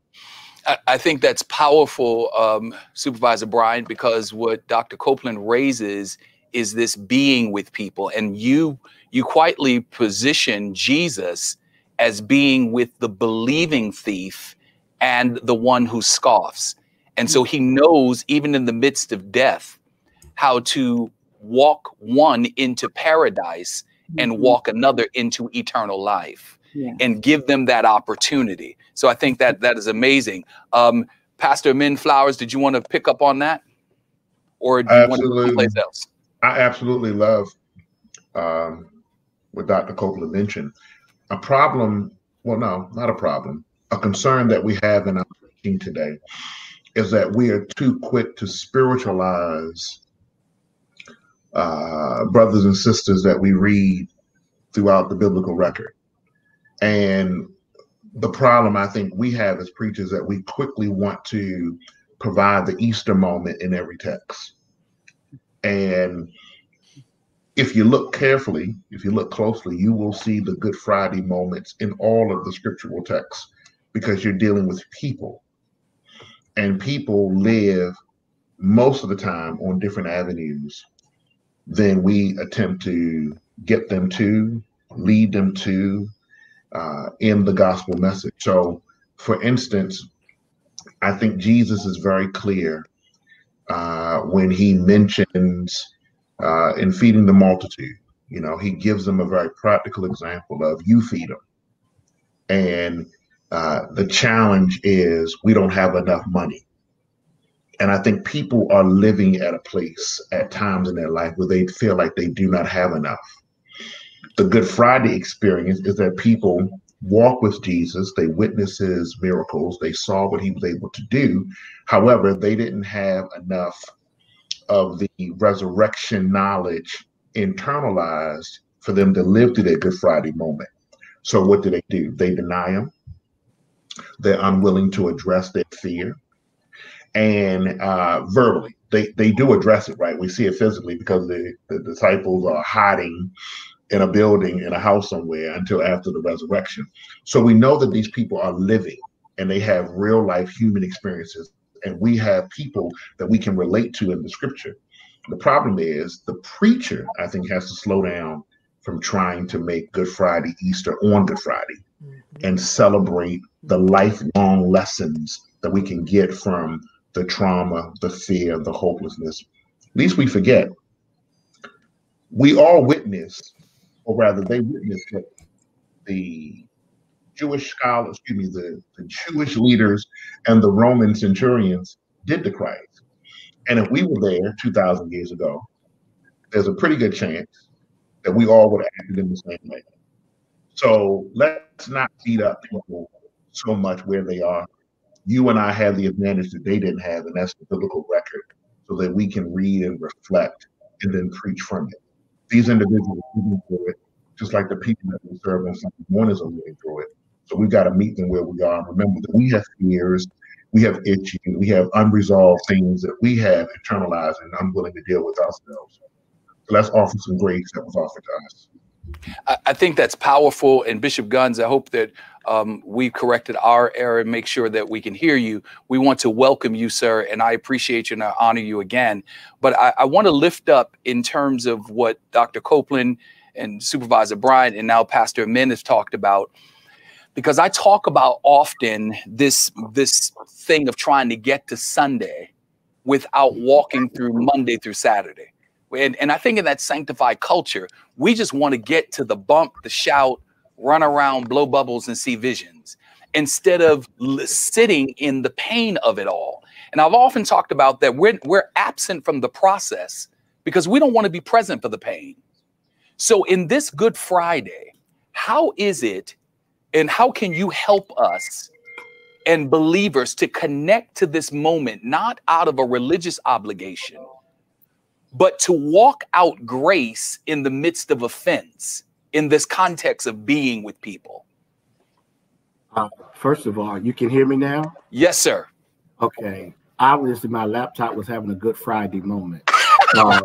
I, I think that's powerful, um, Supervisor Bryant, because what Doctor Copeland raises is this being with people. And you, you quietly position Jesus as being with the believing thief and the one who scoffs. And so he knows, even in the midst of death, how to walk one into paradise and Mm-hmm. walk another into eternal life, Yeah. and give them that opportunity. So I think that that is amazing. Um, Pastor Amin Flowers, did you want to pick up on that? Or do you want to go someplace else? I absolutely love um, what Doctor Copeland mentioned. A problem, well, no, not a problem. A concern that we have in our team today is that we are too quick to spiritualize uh, brothers and sisters that we read throughout the biblical record. And the problem I think we have as preachers that we quickly want to provide the Easter moment in every text. And if you look carefully, if you look closely, you will see the Good Friday moments in all of the scriptural texts, because you're dealing with people. And people live most of the time on different avenues than we attempt to get them to, lead them to uh, in the gospel message. So, for instance, I think Jesus is very clear uh, when he mentions uh, in feeding the multitude. You know, he gives them a very practical example of you feed them. And uh, the challenge is we don't have enough money. And I think people are living at a place at times in their life where they feel like they do not have enough. The Good Friday experience is that people walk with Jesus, they witness his miracles, they saw what he was able to do. However, they didn't have enough of the resurrection knowledge internalized for them to live through that Good Friday moment. So what do they do? They deny him. They're unwilling to address their fear. And uh, verbally, they, they do address it, right? We see it physically because the, the disciples are hiding in a building, in a house somewhere until after the resurrection. So we know that these people are living and they have real life human experiences. And we have people that we can relate to in the scripture. The problem is the preacher, I think, has to slow down from trying to make Good Friday Easter on Good Friday mm-hmm. and celebrate the lifelong lessons that we can get from the trauma, the fear, the hopelessness. At least we forget. We all witnessed, or rather they witnessed what the Jewish scholars, excuse me, the, the Jewish leaders and the Roman centurions did to Christ. And if we were there two thousand years ago, there's a pretty good chance that we all would have acted in the same way. So let's not beat up people so much where they are. You and I have the advantage that they didn't have, and that's the biblical record, so that we can read and reflect and then preach from it. These individuals are living through it, just like the people that we serve on Sunday mornings are living through it. So we've got to meet them where we are. And remember that we have fears, we have itching, we have unresolved things that we have internalized and unwilling to deal with ourselves. So let's offer some grace that was offered to us. I, I think that's powerful. And Bishop Guns, I hope that um, we've corrected our error and make sure that we can hear you. We want to welcome you, sir, and I appreciate you and I honor you again. But I, I want to lift up in terms of what Doctor Copeland and Supervisor Bryant and now Pastor Amin has talked about, because I talk about often this, this thing of trying to get to Sunday without walking through Monday through Saturday. And, and I think in that sanctified culture, we just want to get to the bump, the shout, run around, blow bubbles, and see visions instead of sitting in the pain of it all. And I've often talked about that we're, we're absent from the process because we don't want to be present for the pain. So in this Good Friday, how is it and how can you help us and believers to connect to this moment, not out of a religious obligation, but to walk out grace in the midst of offense in this context of being with people? Uh, first of all, you can hear me now? Yes, sir. Okay. Obviously, my laptop was having a Good Friday moment. Uh,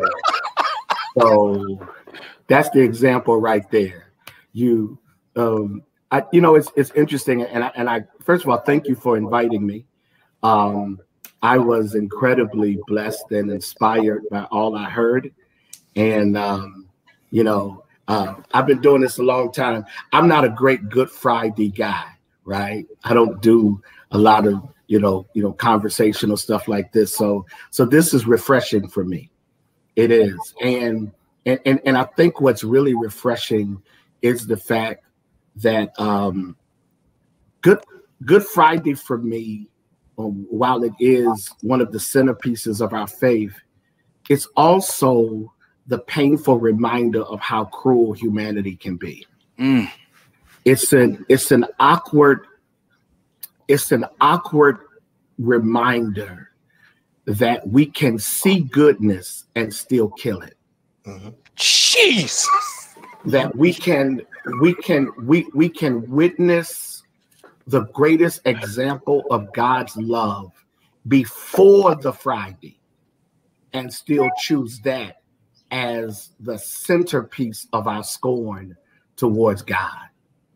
so that's the example right there. You, um, I, you know, it's it's interesting, and I, and I first of all, thank you for inviting me. Um, I was incredibly blessed and inspired by all I heard. And, um, you know, uh, I've been doing this a long time. I'm not a great Good Friday guy, right? I don't do a lot of, you know, you know, conversational stuff like this. So, so this is refreshing for me. It is. And, and, and, and I think what's really refreshing is the fact that um, Good, Good Friday for me, Um, while it is one of the centerpieces of our faith, it's also the painful reminder of how cruel humanity can be. Mm. It's an it's an awkward it's an awkward reminder that we can see goodness and still kill it. Mm-hmm. Jesus. That we can we can we we can witness the greatest example of God's love before the Friday and still choose that as the centerpiece of our scorn towards God.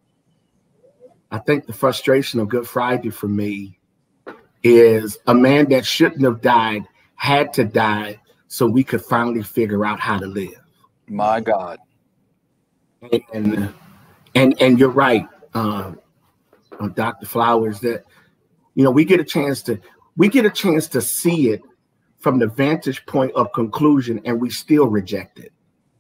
I think the frustration of Good Friday for me is a man that shouldn't have died had to die so we could finally figure out how to live. My God. And and, and you're right, uh, Doctor Flowers, that, you know, we get a chance to we get a chance to see it from the vantage point of conclusion, and we still reject it,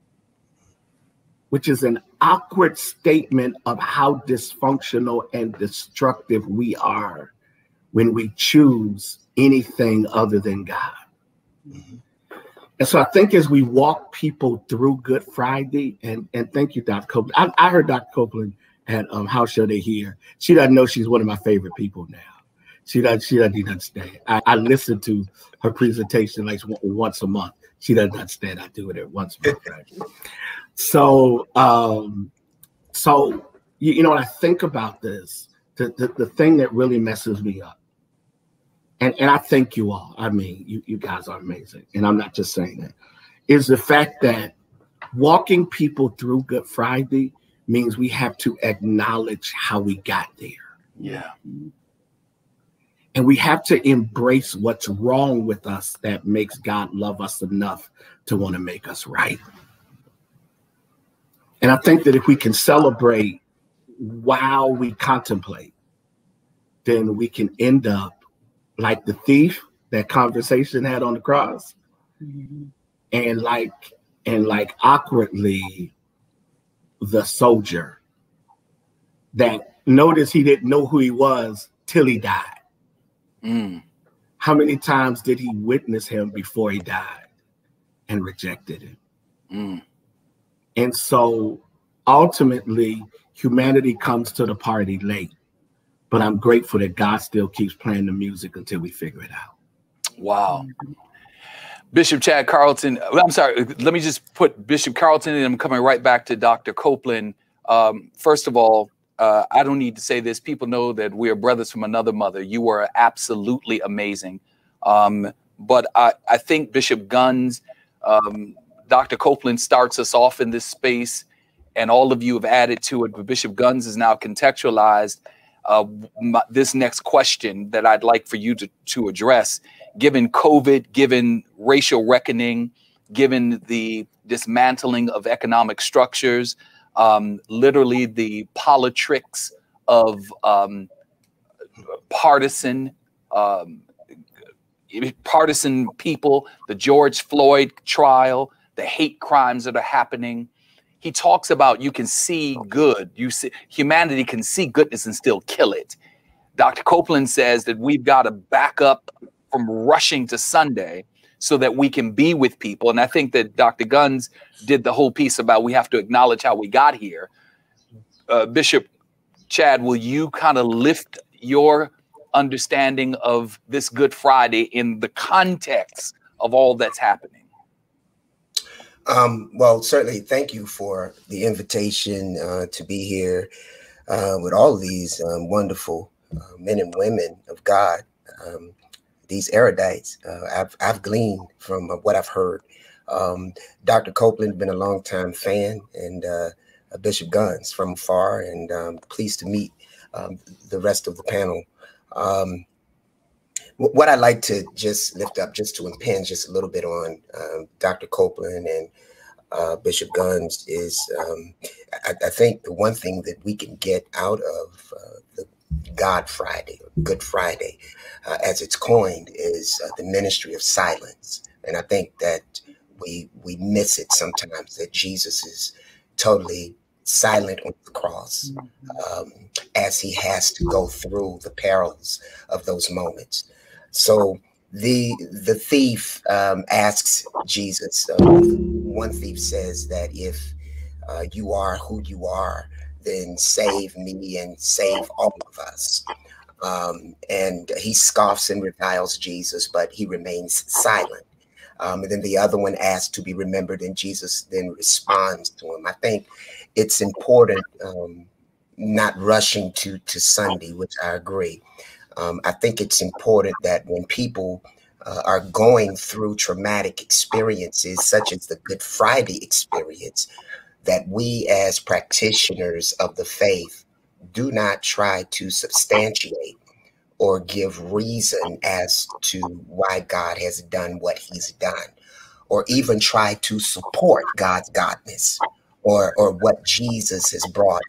which is an awkward statement of how dysfunctional and destructive we are when we choose anything other than God. Mm-hmm. And so I think as we walk people through Good Friday, and, and thank you, Doctor Copeland. I, I heard Doctor Copeland at um, House Show They Hear. She doesn't know she's one of my favorite people now. She doesn't, she doesn't understand. I, I listen to her presentation like once a month. She doesn't understand. I do it once a month. Right? So, um, so you, you know, when I think about this, the, the, the thing that really messes me up, and, and I thank you all. I mean, you, you guys are amazing. And I'm not just saying that, is the fact that walking people through Good Friday means we have to acknowledge how we got there. Yeah. And we have to embrace what's wrong with us that makes God love us enough to want to make us right. And I think that if we can celebrate while we contemplate, then we can end up like the thief that conversation had on the cross, mm-hmm. and like and like awkwardly the soldier that noticed he didn't know who he was till he died. Mm. How many times did he witness him before he died and rejected him? Mm. And so ultimately, humanity comes to the party late. But I'm grateful that God still keeps playing the music until we figure it out. Wow. Bishop Chad Carlton, I'm sorry, let me just put Bishop Carlton and I'm coming right back to Doctor Copeland. Um, first of all, uh, I don't need to say this. People know that we are brothers from another mother. You are absolutely amazing. Um, but I, I think Bishop Guns, um, Doctor Copeland starts us off in this space, and all of you have added to it. But Bishop Guns is now contextualized Uh, my, this next question that I'd like for you to, to address, given COVID, given racial reckoning, given the dismantling of economic structures, um, literally the politics of um, partisan, um, partisan people, the George Floyd trial, the hate crimes that are happening. He talks about you can see good. You see, humanity can see goodness and still kill it. Doctor Copeland says that we've got to back up from rushing to Sunday so that we can be with people. And I think that Doctor Guns did the whole piece about we have to acknowledge how we got here. Uh, Bishop Chad, will you kind of lift your understanding of this Good Friday in the context of all that's happening? Um, well, certainly, thank you for the invitation uh, to be here uh, with all of these um, wonderful uh, men and women of God, um, these erudites. Uh, I've, I've gleaned from uh, what I've heard. Um, Doctor Copeland, been a longtime fan, and uh, Bishop Guns from afar, and um, pleased to meet um, the rest of the panel. Um, What I'd like to just lift up, just to impinge just a little bit on um, Doctor Copeland and uh, Bishop Guns is, um, I, I think the one thing that we can get out of uh, the God Friday, or Good Friday, uh, as it's coined, is uh, the ministry of silence. And I think that we we miss it sometimes, that Jesus is totally silent on the cross um, as he has to go through the perils of those moments. So the the thief um, asks Jesus. Uh, one thief says that if uh, you are who you are, then save me and save all of us. Um, and he scoffs and reviles Jesus, but he remains silent. Um, and then the other one asks to be remembered, and Jesus then responds to him. I think it's important, um, not rushing to to Sunday, which I agree. Um, I think it's important that when people uh, are going through traumatic experiences, such as the Good Friday experience, that we as practitioners of the faith do not try to substantiate or give reason as to why God has done what he's done, or even try to support God's godness or, or what Jesus has brought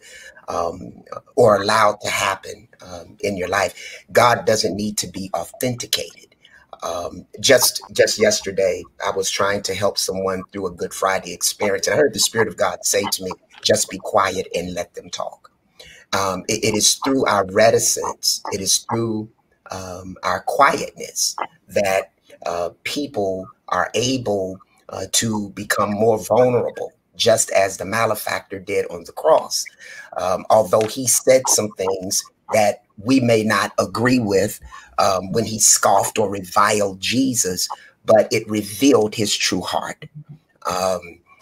um, or allowed to happen um, in your life. God doesn't need to be authenticated. Um, just just yesterday, I was trying to help someone through a Good Friday experience, and I heard the Spirit of God say to me, just be quiet and let them talk. Um, it, it is through our reticence, it is through um, our quietness that uh, people are able uh, to become more vulnerable, just as the malefactor did on the cross. Um, although he said some things that we may not agree with um, when he scoffed or reviled Jesus, but it revealed his true heart. Um,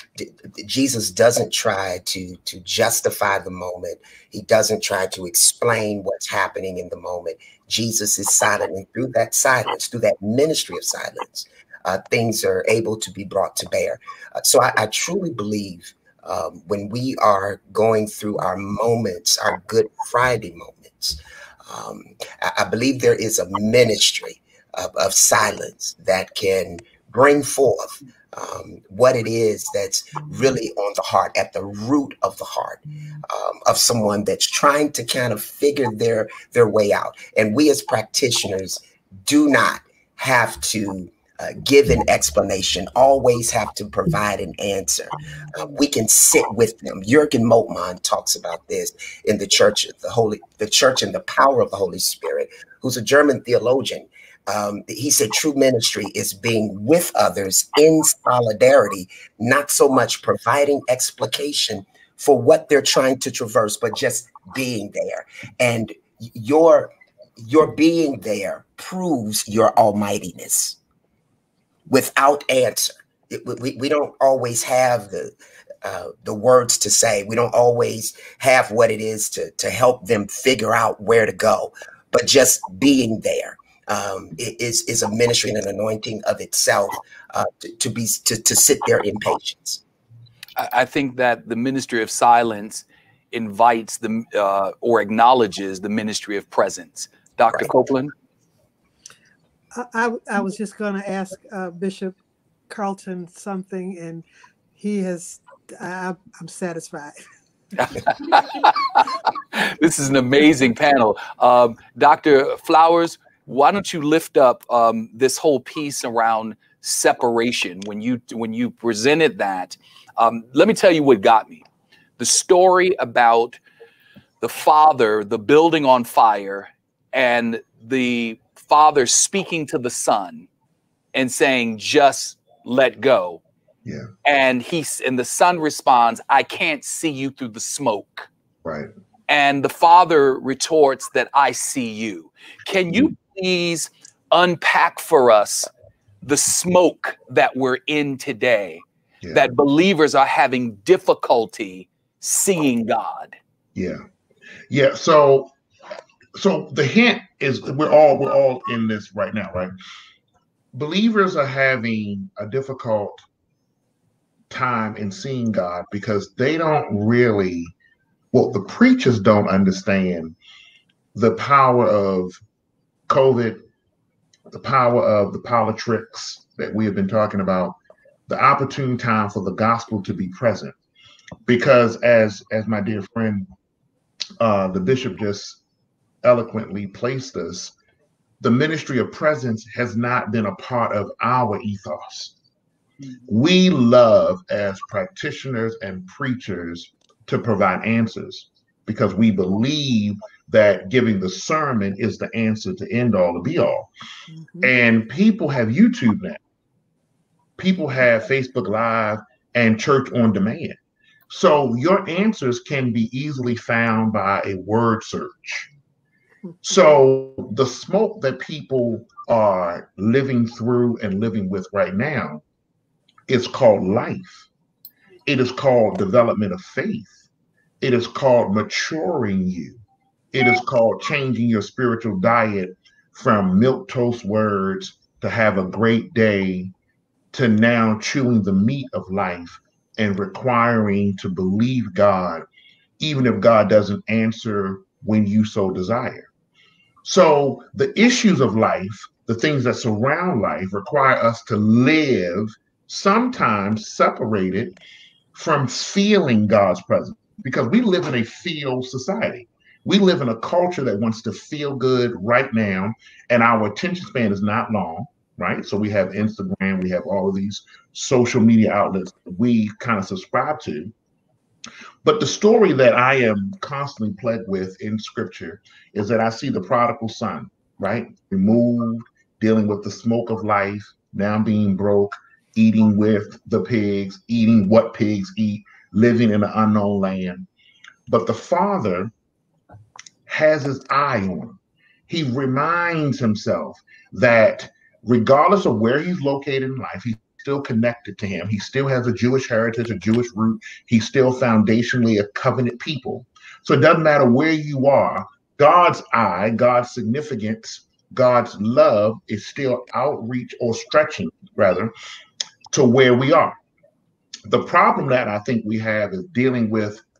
Jesus doesn't try to, to justify the moment. He doesn't try to explain what's happening in the moment. Jesus is silent, and through that silence, through that ministry of silence, uh, things are able to be brought to bear. Uh, so I, I truly believe um, when we are going through our moments, our Good Friday moments, Um, I, I believe there is a ministry of, of silence that can bring forth um, what it is that's really on the heart, at the root of the heart um, of someone that's trying to kind of figure their, their way out. And we as practitioners do not have to uh, give an explanation, always have to provide an answer. Uh, we can sit with them. Jürgen Moltmann talks about this in the church, the Holy, the church and the power of the Holy Spirit, who's a German theologian. Um, he said true ministry is being with others in solidarity, not so much providing explication for what they're trying to traverse, but just being there. And your, your being there proves your almightiness without answer. It, we, we don't always have the, uh, the words to say. We don't always have what it is to, to help them figure out where to go, but just being there. Um, is is a ministry and an anointing of itself uh, to, to be to, to sit there in patience. I think that the ministry of silence invites the uh, or acknowledges the ministry of presence. Doctor Right. Copeland. I, I, I was just going to ask uh, Bishop Carlton something, and he has. I, I'm satisfied. This is an amazing panel, um, Doctor Flowers. Why don't you lift up um, this whole piece around separation? When you when you presented that, um, let me tell you what got me. The story about the father, the building on fire, and the father speaking to the son and saying, "Just let go." Yeah. And he and the son responds, "I can't see you through the smoke." Right. And the father retorts that I see you. Can you please unpack for us the smoke that we're in today, yeah. that believers are having difficulty seeing God? Yeah. Yeah. So, so the hint is we're all, we're all in this right now, right? Believers are having a difficult time in seeing God because they don't really, well, the preachers don't understand the power of COVID, the power of the politics that we have been talking about, the opportune time for the gospel to be present. Because as, as my dear friend, uh, the bishop just eloquently placed us, the ministry of presence has not been a part of our ethos. We love as practitioners and preachers to provide answers because we believe that giving the sermon is the answer to end all to be all. Mm-hmm. And people have YouTube now. People have Facebook Live and church on demand. So your answers can be easily found by a word search. So the smoke that people are living through and living with right now is called life. It is called development of faith. It is called maturing you. It is called changing your spiritual diet from milquetoast words to have a great day to now chewing the meat of life and requiring to believe God, even if God doesn't answer when you so desire. So the issues of life, the things that surround life, require us to live sometimes separated from feeling God's presence, because we live in a feel society. We live in a culture that wants to feel good right now, and our attention span is not long, right? So we have Instagram, we have all of these social media outlets we kind of subscribe to. But the story that I am constantly plagued with in scripture is that I see the prodigal son, right? Removed, dealing with the smoke of life, now being broke, eating with the pigs, eating what pigs eat, living in an unknown land. But the father has his eye on him. He reminds himself that regardless of where he's located in life, he's still connected to him. He still has a Jewish heritage, a Jewish root. He's still foundationally a covenant people. So it doesn't matter where you are, God's eye, God's significance, God's love is still outreach or stretching rather to where we are. The problem that I think we have is dealing with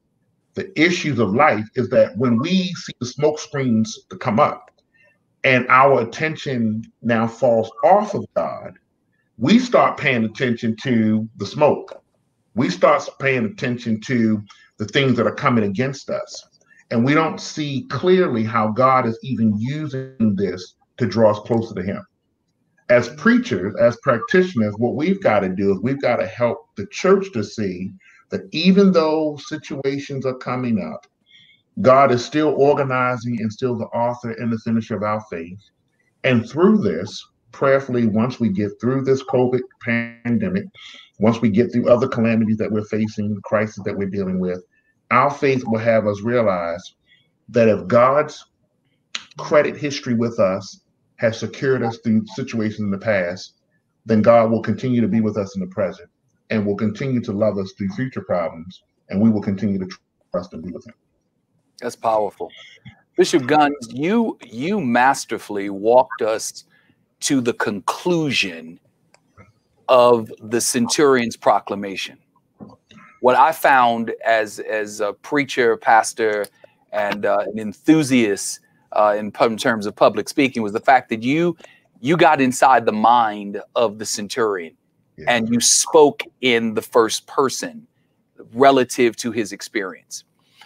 the issues of life is that when we see the smoke screens to come up and our attention now falls off of God, we start paying attention to the smoke. We start paying attention to the things that are coming against us. And we don't see clearly how God is even using this to draw us closer to him. As preachers, as practitioners, what we've got to do is we've got to help the church to see that even though situations are coming up, God is still organizing and still the author and the finisher of our faith. And through this, prayerfully, once we get through this COVID pandemic, once we get through other calamities that we're facing, the crisis that we're dealing with, our faith will have us realize that if God's credit history with us has secured us through situations in the past, then God will continue to be with us in the present and will continue to love us through future problems, and we will continue to trust and be with him. That's powerful. Bishop Guns, you you masterfully walked us to the conclusion of the centurion's proclamation. What I found as as a preacher, pastor, and uh, an enthusiast uh, in, in terms of public speaking was the fact that you you got inside the mind of the centurion, yeah, and you spoke in the first person relative to his experience.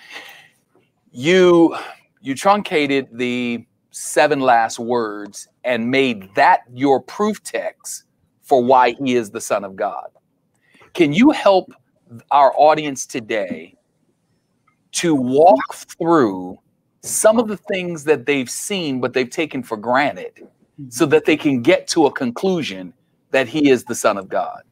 You you truncated the seven last words and made that your proof text for why he is the Son of God. Can you help our audience today to walk through some of the things that they've seen but they've taken for granted so that they can get to a conclusion that he is the Son of God?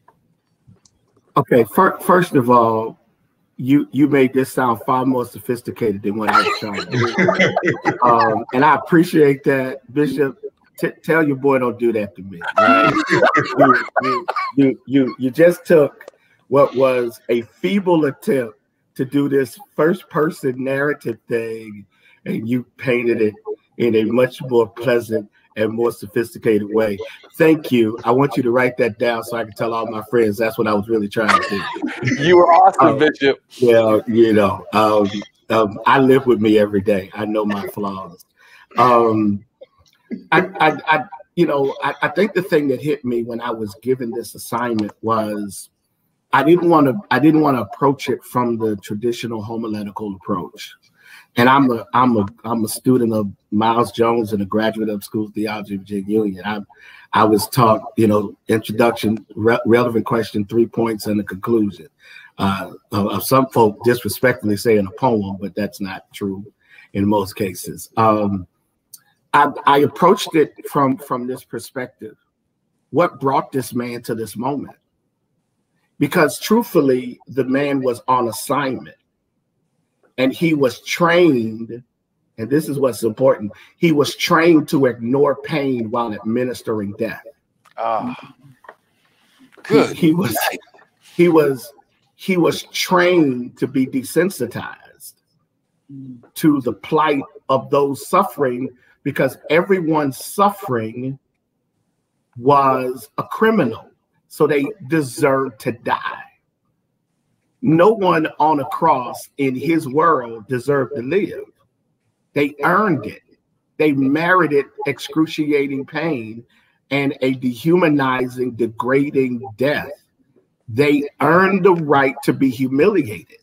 Okay, fir- first of all, you you made this sound far more sophisticated than what I was trying to do. um, and I appreciate that, Bishop. T- tell your boy don't do that to me. Right? you, you, you, you, you just took what was a feeble attempt to do this first person narrative thing, and you painted it in a much more pleasant and more sophisticated way. Thank you. I want you to write that down so I can tell all my friends that's what I was really trying to do. You were awesome, um, Bishop. Well, you know, um, um, I live with me every day. I know my flaws. Um, I, I, I, you know, I, I think the thing that hit me when I was given this assignment was I didn't want to. I didn't want to approach it from the traditional homiletical approach. And I'm a, I'm a, I'm a student of Miles Jones and a graduate of School of Theology of Virginia Union. I, I was taught, you know, introduction, re- relevant question, three points, and a conclusion. Uh, of some folk disrespectfully saying a poem, but that's not true in most cases. Um, I, I approached it from, from this perspective. What brought this man to this moment? Because truthfully, the man was on assignment. And he was trained, and this is what's important, he was trained to ignore pain while administering death. Oh, good. He, he was he was he was trained to be desensitized to the plight of those suffering, because everyone suffering was a criminal, so they deserved to die. No one on a cross in his world deserved to live. They earned it. They merited excruciating pain and a dehumanizing, degrading death. They earned the right to be humiliated.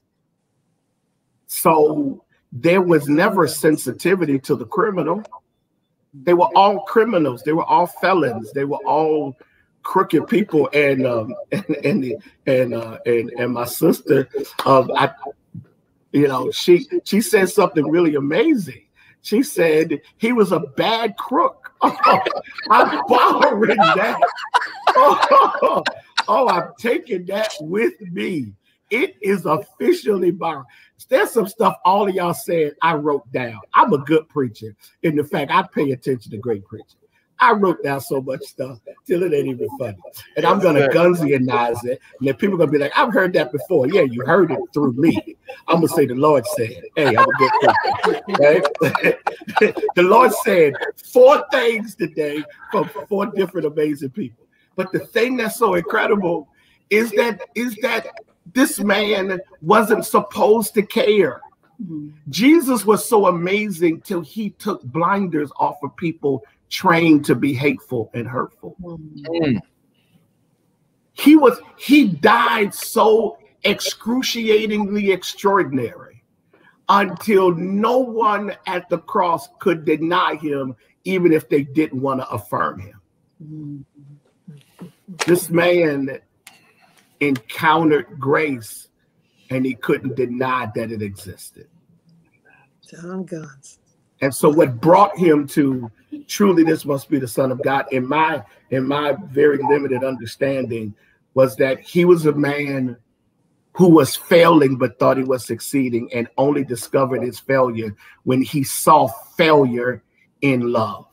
So there was never sensitivity to the criminal. They were all criminals. They were all felons. They were all crooked people, and um, and and and, uh, and and my sister, um, I, you know, she she said something really amazing. She said he was a bad crook. Oh, I'm borrowing that. Oh, oh, I'm taking that with me. It is officially borrowed. There's some stuff all of y'all said I wrote down. I'm a good preacher. In the fact, I pay attention to great preachers. I wrote down so much stuff till it ain't even funny. And I'm going to Gunsianize it. And then people are going to be like, I've heard that before. Yeah, you heard it through me. I'm going to say the Lord said, hey, I'm a good preacher. Right? The Lord said four things today from four different amazing people. But the thing that's so incredible is that is that This man wasn't supposed to care. Jesus was so amazing till he took blinders off of people trained to be hateful and hurtful. Mm. He was, he died so excruciatingly extraordinary until no one at the cross could deny him, even if they didn't want to affirm him. Mm. This man encountered grace and he couldn't deny that it existed. John Guns. And so what brought him to truly this must be the Son of God, in my in my very limited understanding, was that he was a man who was failing but thought he was succeeding, and only discovered his failure when he saw failure in love.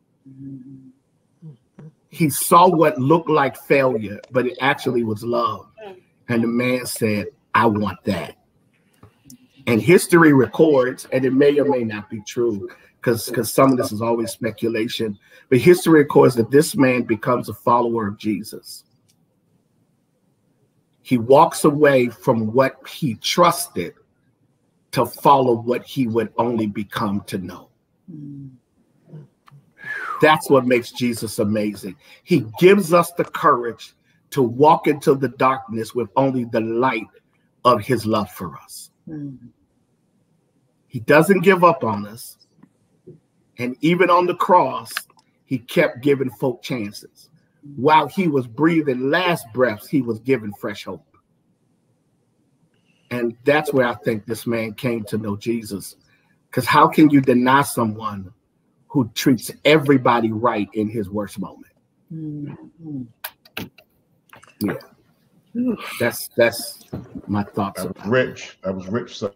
He saw what looked like failure, but it actually was love. And the man said, I want that. And history records, and it may or may not be true, because because some of this is always speculation, but history records that this man becomes a follower of Jesus. He walks away from what he trusted to follow what he would only become to know. That's what makes Jesus amazing. He gives us the courage to walk into the darkness with only the light of his love for us. Mm-hmm. He doesn't give up on us. And even on the cross, he kept giving folk chances. While he was breathing last breaths, he was giving fresh hope. And that's where I think this man came to know Jesus. Because how can you deny someone who treats everybody right in his worst moment? Mm-hmm. Yeah. That's that's my thoughts. That was rich. That was rich, sir.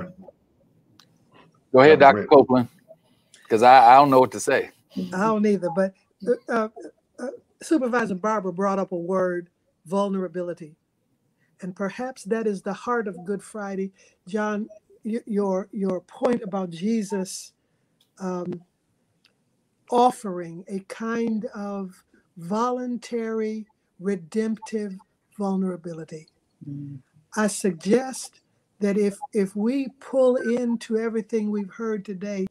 Go ahead, Doctor Copeland, because I, I don't know what to say. I don't either. But uh, uh, Supervisor Barbara brought up a word, vulnerability. And perhaps that is the heart of Good Friday. John, your, your point about Jesus um, offering a kind of voluntary, redemptive vulnerability. Mm. I suggest that if if we pull into everything we've heard today,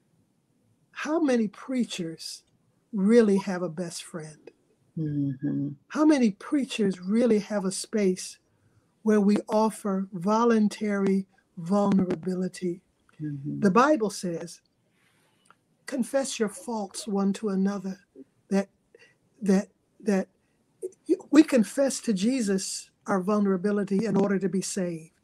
how many preachers really have a best friend? Mm-hmm. How many preachers really have a space where we offer voluntary vulnerability? Mm-hmm. The Bible says, confess your faults one to another, that that that we confess to Jesus our vulnerability in order to be saved.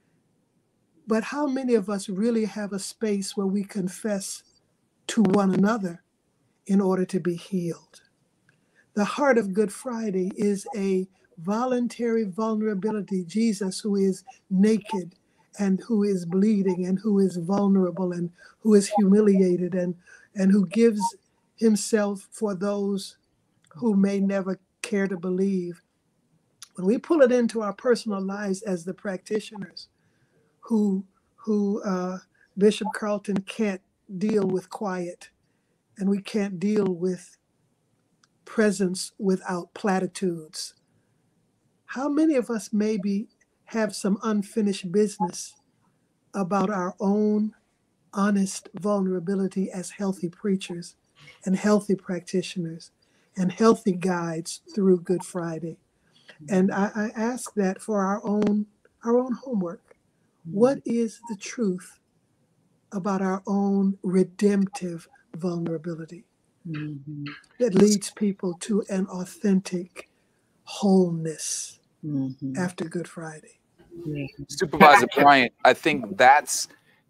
But how many of us really have a space where we confess to one another in order to be healed? The heart of Good Friday is a voluntary vulnerability. Jesus, who is naked and who is bleeding and who is vulnerable and who is humiliated and, and who gives himself for those who may never care to believe. When we pull it into our personal lives as the practitioners who, who uh, Bishop Carlton can't deal with quiet, and we can't deal with presence without platitudes, how many of us maybe have some unfinished business about our own honest vulnerability as healthy preachers and healthy practitioners and healthy guides through Good Friday? And I, I ask that for our own our own homework. What is the truth about our own redemptive vulnerability mm-hmm. that leads people to an authentic wholeness mm-hmm. after Good Friday? Mm-hmm. Supervisor Bryant, I think that's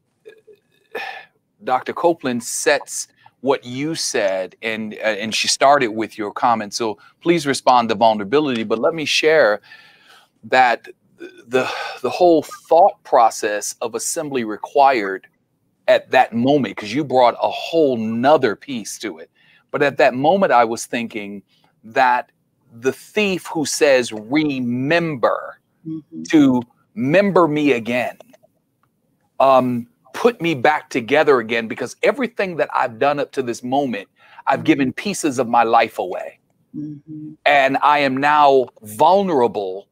Doctor Copeland sets what you said, and uh, and she started with your comment. So please respond to vulnerability. But let me share that the the whole thought process of assembly required at that moment, because you brought a whole nother piece to it. But at that moment, I was thinking that the thief who says, remember, mm-hmm. to member me again, um, put me back together again, because everything that I've done up to this moment, I've mm-hmm. given pieces of my life away. Mm-hmm. And I am now vulnerable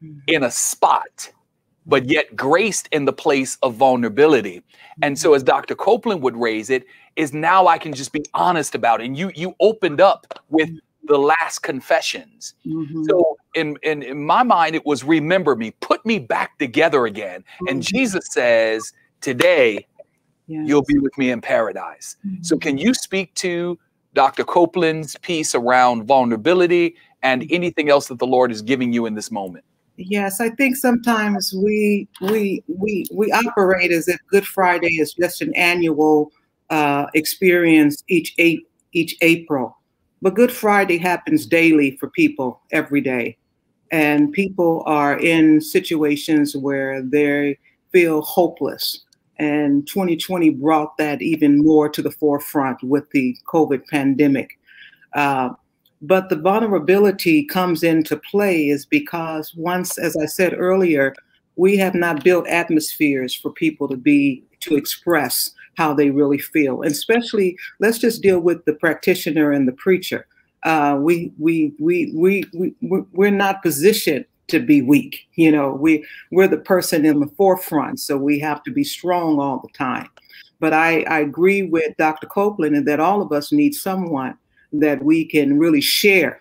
in a spot, but yet graced in the place of vulnerability. And so as Doctor Copeland would raise it, is now I can just be honest about it. And you you opened up with the last confessions. Mm-hmm. So in, in, in my mind, it was remember me, put me back together again. Mm-hmm. And Jesus says, today, yes, you'll be with me in paradise. Mm-hmm. So can you speak to Doctor Copeland's piece around vulnerability and anything else that the Lord is giving you in this moment? Yes, I think sometimes we we we we operate as if Good Friday is just an annual uh, experience each eight each April, but Good Friday happens daily for people every day, and people are in situations where they feel hopeless. And twenty twenty brought that even more to the forefront with the COVID pandemic. Uh, But the vulnerability comes into play is because once, as I said earlier, we have not built atmospheres for people to be, to express how they really feel. And especially, let's just deal with the practitioner and the preacher. Uh, we, we, we, we, we, we're not positioned to be weak. You know, we, we're the person in the forefront, so we have to be strong all the time. But I, I agree with Doctor Copeland in that all of us need someone that we can really share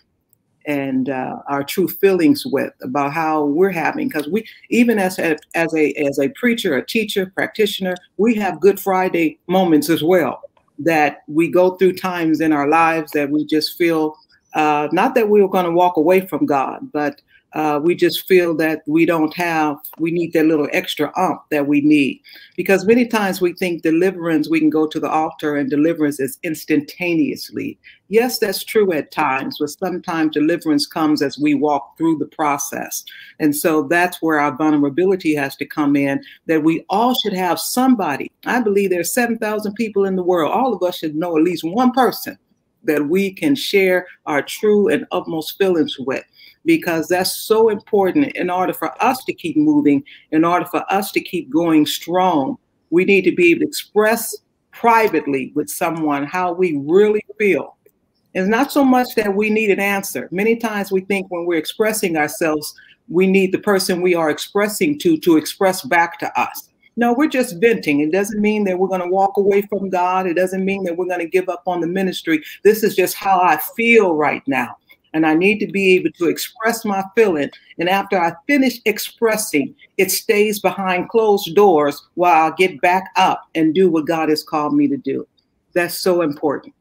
and uh, our true feelings with about how we're having, because we, even as a, as a as a preacher, a teacher, practitioner, we have Good Friday moments as well, that we go through times in our lives that we just feel, uh, not that we were going to walk away from God, but uh, we just feel that we don't have, we need that little extra umph that we need. Because many times we think deliverance, we can go to the altar and deliverance is instantaneously. Yes, that's true at times, but sometimes deliverance comes as we walk through the process. And so that's where our vulnerability has to come in, that we all should have somebody. I believe there's seven thousand people in the world. All of us should know at least one person that we can share our true and utmost feelings with, because that's so important in order for us to keep moving, in order for us to keep going strong. We need to be able to express privately with someone how we really feel. It's not so much that we need an answer. Many times we think when we're expressing ourselves, we need the person we are expressing to to express back to us. No, we're just venting. It doesn't mean that we're going to walk away from God. It doesn't mean that we're going to give up on the ministry. This is just how I feel right now. And I need to be able to express my feeling. And after I finish expressing, it stays behind closed doors while I get back up and do what God has called me to do. That's so important.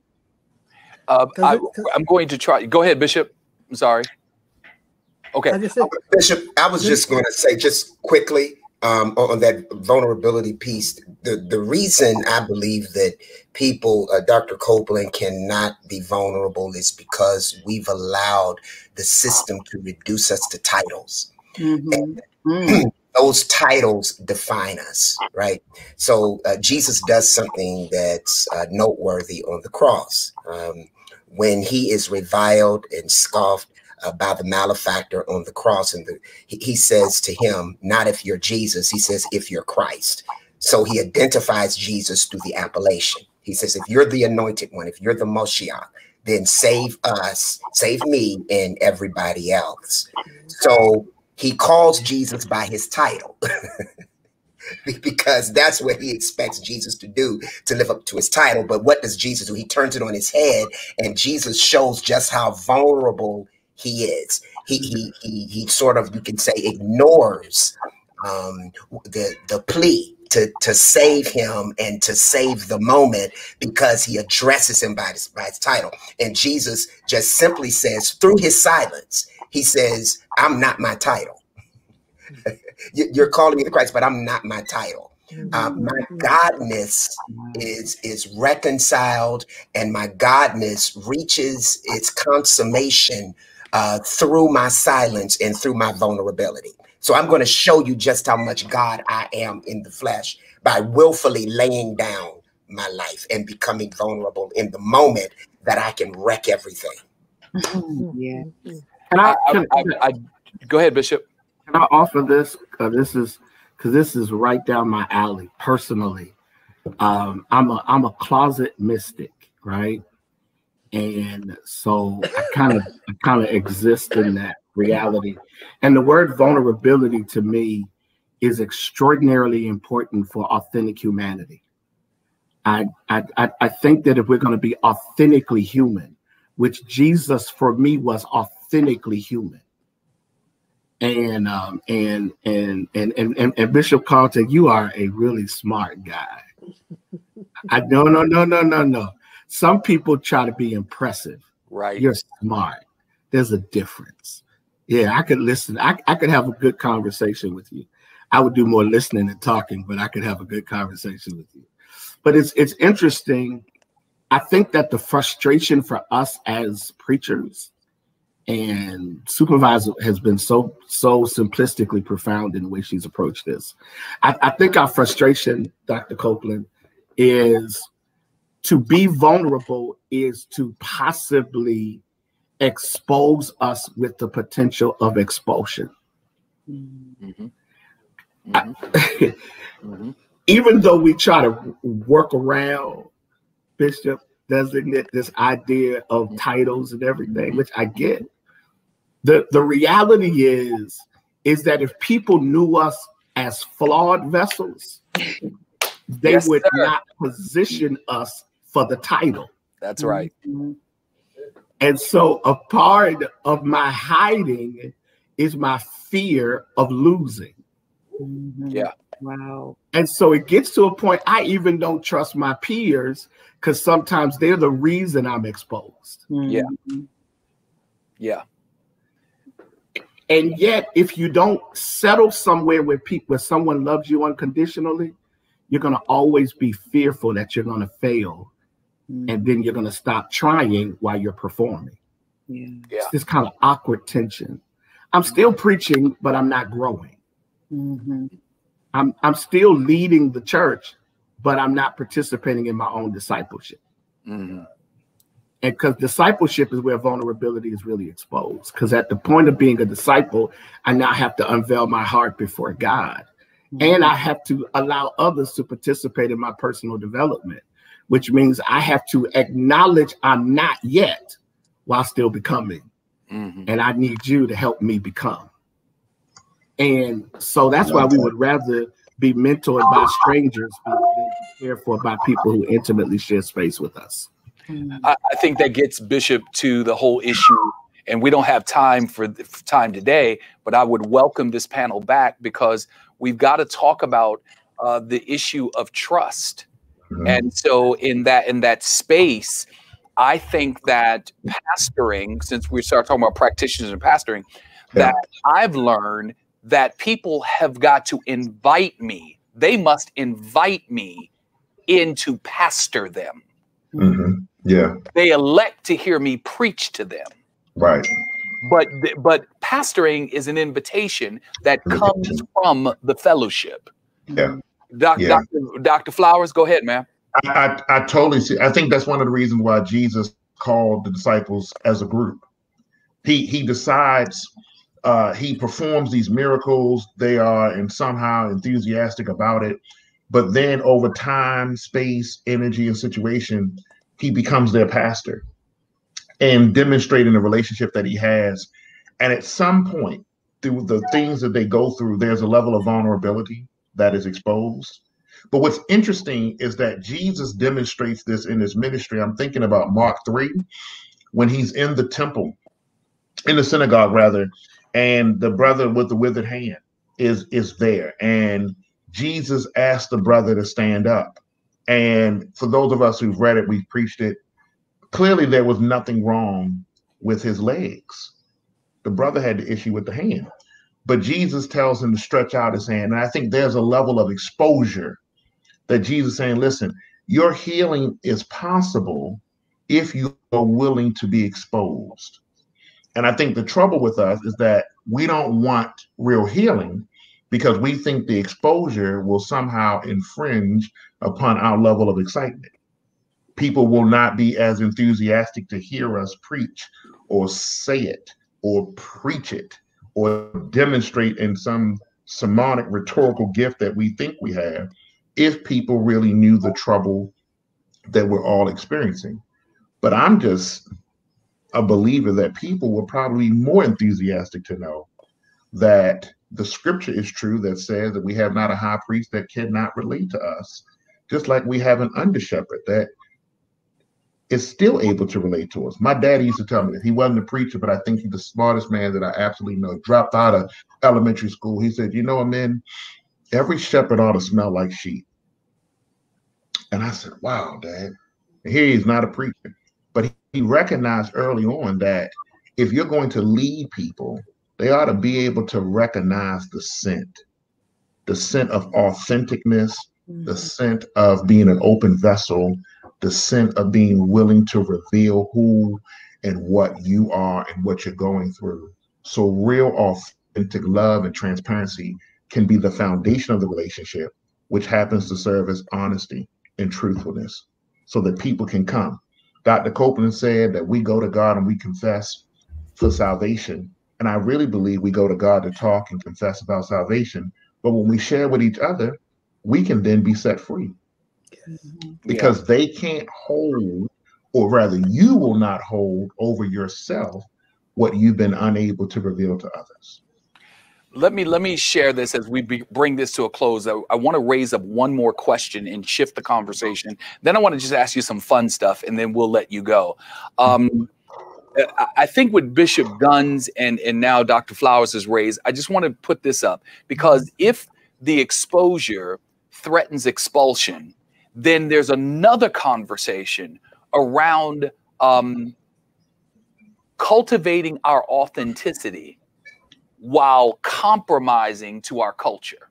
Uh, I, I'm going to try. Go ahead, Bishop. I'm sorry. Okay. I just said, Bishop, I was just going to say just quickly um, on that vulnerability piece, the, the reason I believe that people, uh, Doctor Copeland, cannot be vulnerable is because we've allowed the system to reduce us to titles. Mm-hmm. And mm. those titles define us, right? So uh, Jesus does something that's uh, noteworthy on the cross. Um, when he is reviled and scoffed uh, by the malefactor on the cross, and the, he, he says to him, not if you're Jesus, he says, if you're Christ. So he identifies Jesus through the appellation. He says, if you're the anointed one, if you're the Moshiach, then save us, save me and everybody else. So he calls Jesus by his title because that's what he expects Jesus to do, to live up to his title. But what does Jesus do? He turns it on his head, and Jesus shows just how vulnerable he is. He, he, he, he sort of, you can say, ignores um, the, the plea to, to save him and to save the moment because he addresses him by his, by his title. And Jesus just simply says, through his silence, he says, I'm not my title. You're calling me the Christ, but I'm not my title. Uh, my godness is, is reconciled, and my godness reaches its consummation uh, through my silence and through my vulnerability. So I'm going to show you just how much God I am in the flesh by willfully laying down my life and becoming vulnerable in the moment that I can wreck everything. Yeah. Can I, I, I, I, go ahead, Bishop. Can I offer this? Uh, this is because this is right down my alley personally. Um, I'm a I'm a closet mystic, right? And so I kind of I kind of exist in that reality. And the word vulnerability to me is extraordinarily important for authentic humanity. I, I, I think that if we're going to be authentically human, which Jesus for me was authentically human. And um, and, and, and and and and Bishop Carlton, you are a really smart guy. I no no no no no no. Some people try to be impressive. Right. You're smart. There's a difference. Yeah, I could listen. I, I could have a good conversation with you. I would do more listening and talking, but I could have a good conversation with you. But it's it's interesting. I think that the frustration for us as preachers and Supervisor has been so so simplistically profound in the way she's approached this. I, I think our frustration, Doctor Copeland, is to be vulnerable is to possibly expose us with the potential of expulsion. Mm-hmm. Mm-hmm. I, mm-hmm. Even though we try to work around, Bishop, Designate, this idea of titles and everything, which I get, the, the reality is, is that if people knew us as flawed vessels, they yes, would sir. not position us for the title. That's right. Mm-hmm. And so a part of my hiding is my fear of losing. Mm-hmm. Yeah. Wow. And so it gets to a point I even don't trust my peers because sometimes they're the reason I'm exposed. Mm-hmm. Yeah. Yeah. And yet, if you don't settle somewhere where people, where someone loves you unconditionally, you're going to always be fearful that you're going to fail. Mm-hmm. And then you're going to stop trying while you're performing. Yeah. Yeah. It's this kind of awkward tension. I'm still preaching, but I'm not growing. Mm-hmm. I'm I'm still leading the church, but I'm not participating in my own discipleship. Mm-hmm. And because discipleship is where vulnerability is really exposed. Because at the point of being a disciple, I now have to unveil my heart before God. Mm-hmm. And I have to allow others to participate in my personal development, which means I have to acknowledge I'm not yet while still becoming. Mm-hmm. And I need you to help me become. And so that's why we would rather be mentored by strangers than cared for by people who intimately share space with us. I, I think that gets Bishop to the whole issue, and we don't have time for, for time today, but I would welcome this panel back because we've got to talk about uh, the issue of trust. Mm-hmm. And so in that in that space, I think that pastoring, since we start talking about practitioners and pastoring, yeah. that I've learned that people have got to invite me. They must invite me in to pastor them. Mm-hmm. Yeah. They elect to hear me preach to them. Right. But but pastoring is an invitation that comes from the fellowship. Yeah. Doc, yeah. Doctor Doctor Flowers, go ahead, man. I, I I totally see. I think that's one of the reasons why Jesus called the disciples as a group. He he decides. Uh, he performs these miracles. They are and somehow enthusiastic about it. But then over time, space, energy, and situation, he becomes their pastor and demonstrating the relationship that he has. And at some point, through the things that they go through, there's a level of vulnerability that is exposed. But what's interesting is that Jesus demonstrates this in his ministry. I'm thinking about Mark three, when he's in the temple, in the synagogue rather, and the brother with the withered hand is is there. And Jesus asked the brother to stand up. And for those of us who've read it, we've preached it. Clearly, there was nothing wrong with his legs. The brother had the issue with the hand. But Jesus tells him to stretch out his hand. And I think there's a level of exposure that Jesus is saying, listen, your healing is possible if you are willing to be exposed. And I think the trouble with us is that we don't want real healing because we think the exposure will somehow infringe upon our level of excitement. People will not be as enthusiastic to hear us preach or say it or preach it or demonstrate in some sermonic rhetorical gift that we think we have if people really knew the trouble that we're all experiencing. But I'm just a believer that people will probably be more enthusiastic to know that the scripture is true that says that we have not a high priest that cannot relate to us, just like we have an under shepherd that is still able to relate to us. My daddy used to tell me that he wasn't a preacher, but I think he's the smartest man that I absolutely know. Dropped out of elementary school. He said, you know, Amin, every shepherd ought to smell like sheep. And I said, wow, Dad. And here he's not a preacher, but he, he recognized early on that if you're going to lead people, they ought to be able to recognize the scent, the scent of authenticness, mm-hmm. the scent of being an open vessel, the scent of being willing to reveal who and what you are and what you're going through. So real authentic love and transparency can be the foundation of the relationship, which happens to serve as honesty and truthfulness so that people can come. Doctor Copeland said that we go to God and we confess for salvation. And I really believe we go to God to talk and confess about salvation. But when we share with each other, we can then be set free. Because yeah. they can't hold, or rather you will not hold over yourself what you've been unable to reveal to others. Let me let me share this as we be, bring this to a close. I, I want to raise up one more question and shift the conversation. Then I want to just ask you some fun stuff, and then we'll let you go. Um, I think with Bishop Guns and, and now Doctor Flowers has raised, I just want to put this up, because if the exposure threatens expulsion, then there's another conversation around um, cultivating our authenticity while compromising to our culture.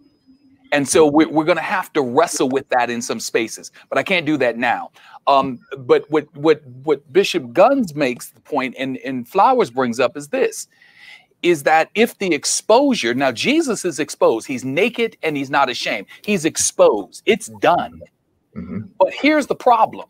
And so we're, we're going to have to wrestle with that in some spaces, but I can't do that now. Um, but what, what, what Bishop Guns makes the point and, and Flowers brings up is this, is that if the exposure, now Jesus is exposed, he's naked and he's not ashamed. He's exposed. It's done. Mm-hmm. But here's the problem.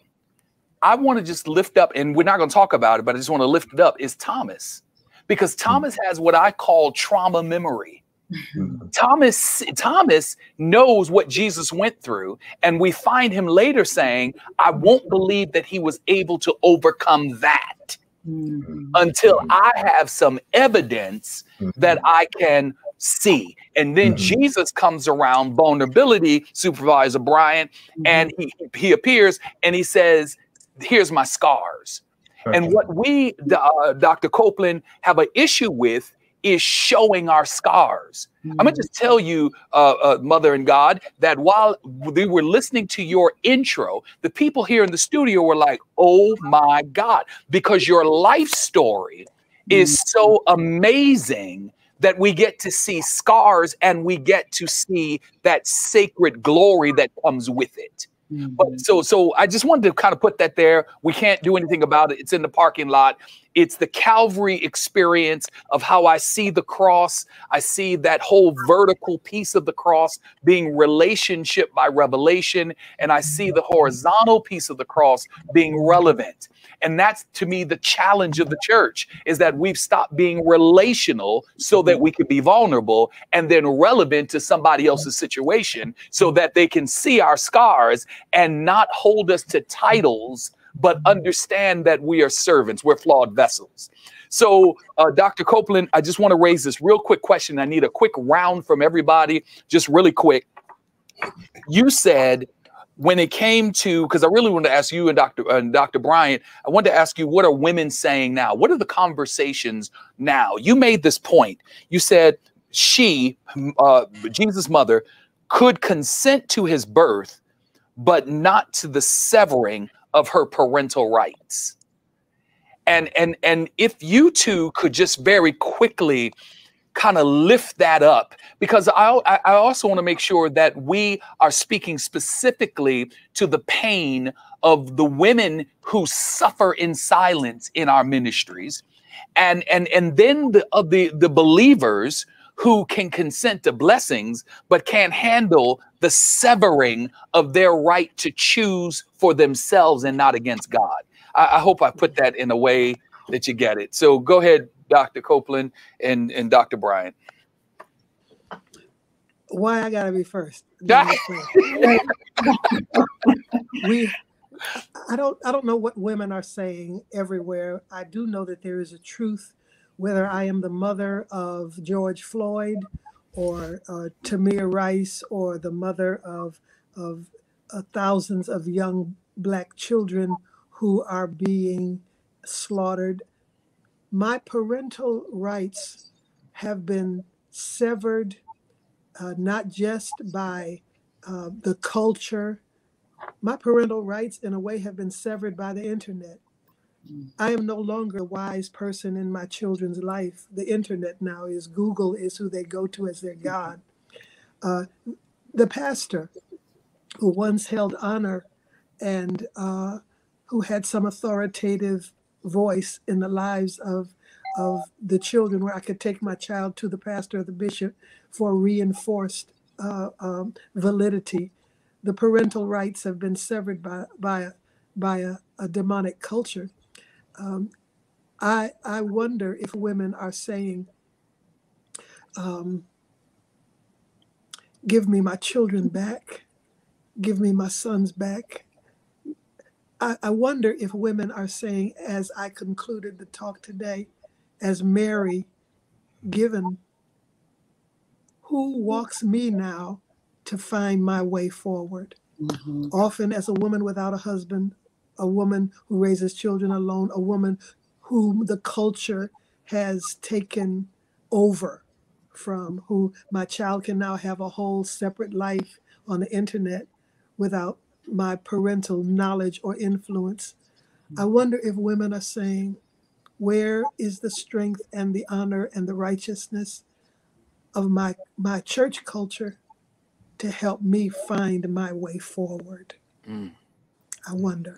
I want to just lift up, and we're not going to talk about it, but I just want to lift it up, is Thomas. Because Thomas has what I call trauma memory. Mm-hmm. Thomas, Thomas knows what Jesus went through, and we find him later saying, I won't believe that he was able to overcome that mm-hmm. until I have some evidence mm-hmm. that I can see. And then mm-hmm. Jesus comes around, vulnerability, Supervisor Bryant, mm-hmm. and he, he appears and he says, here's my scars. Okay. And what we, uh, Doctor Copeland, have an issue with is showing our scars. Mm-hmm. I'm going to just tell you, uh, uh, Mother and God, that while we were listening to your intro, the people here in the studio were like, oh my God, because your life story mm-hmm. is so amazing that we get to see scars and we get to see that sacred glory that comes with it. Mm-hmm. But so, so I just wanted to kind of put that there. We can't do anything about it. It's in the parking lot. It's the Calvary experience of how I see the cross. I see that whole vertical piece of the cross being relationship by revelation. And I see the horizontal piece of the cross being relevant. And that's, to me, the challenge of the church, is that we've stopped being relational so that we can be vulnerable and then relevant to somebody else's situation so that they can see our scars and not hold us to titles, but understand that we are servants. We're flawed vessels. So, uh, Doctor Copeland, I just want to raise this real quick question. I need a quick round from everybody, just really quick. You said, when it came to, because I really wanted to ask you and Doctor and Doctor Bryant, I wanted to ask you, what are women saying now? What are the conversations now? You made this point. You said she, uh, Jesus' mother, could consent to his birth, but not to the severing of her parental rights. And and and if you two could just very quickly kind of lift that up, because I, I also want to make sure that we are speaking specifically to the pain of the women who suffer in silence in our ministries, and and and then the of the the believers who can consent to blessings but can't handle the severing of their right to choose for themselves and not against God. I, I hope I put that in a way that you get it. So go ahead, Doctor Copeland and, and Doctor Bryant. Why I gotta be first? we I don't I don't know what women are saying everywhere. I do know that there is a truth, whether I am the mother of George Floyd or uh, Tamir Rice or the mother of of uh, thousands of young black children who are being slaughtered. My parental rights have been severed, uh, not just by uh, the culture. My parental rights, in a way, have been severed by the internet. I am no longer a wise person in my children's life. The internet now is, Google is who they go to as their God. Uh, the pastor who once held honor and uh, who had some authoritative voice in the lives of, of the children, where I could take my child to the pastor or the bishop for reinforced uh, um, validity. The parental rights have been severed by by a, by a, a demonic culture. Um, I I wonder if women are saying, um, "Give me my children back, give me my sons back." I, I wonder if women are saying, as I concluded the talk today, as Mary given, "Who walks me now to find my way forward?" Mhm. Often as a woman without a husband, a woman who raises children alone, a woman whom the culture has taken over from, who my child can now have a whole separate life on the internet without my parental knowledge or influence. I wonder if women are saying, where is the strength and the honor and the righteousness of my, my church culture to help me find my way forward? Mm. I wonder.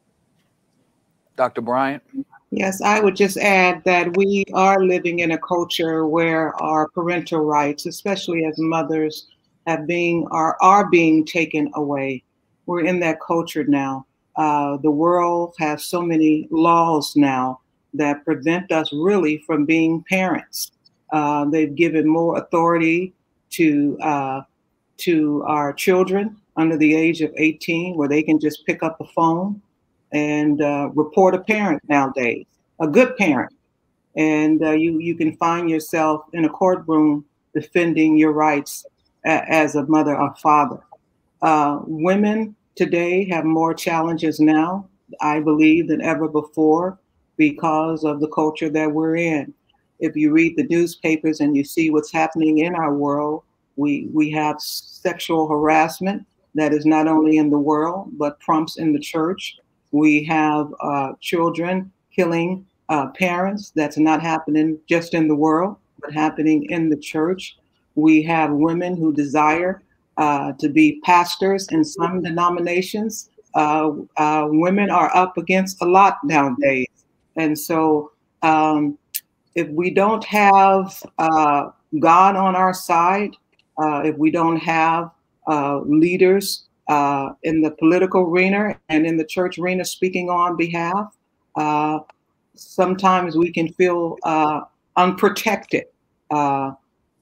Doctor Bryant? Yes, I would just add that we are living in a culture where our parental rights, especially as mothers, have been are are being taken away. We're in that culture now. Uh, the world has so many laws now that prevent us really from being parents. Uh, they've given more authority to uh, to our children under the age of eighteen, where they can just pick up the phone and uh, report a parent nowadays, a good parent. And uh, you, you can find yourself in a courtroom defending your rights a- as a mother or father. Uh, women today have more challenges now, I believe, than ever before because of the culture that we're in. If you read the newspapers and you see what's happening in our world, we, we have sexual harassment that is not only in the world, but trumps in the church. We have uh, children killing uh, parents. That's not happening just in the world, but happening in the church. We have women who desire uh, to be pastors in some denominations. Uh, uh, women are up against a lot nowadays. And so um, if we don't have uh, God on our side, uh, if we don't have uh, leaders uh, in the political arena and in the church arena speaking on behalf, uh, sometimes we can feel uh, unprotected. Uh,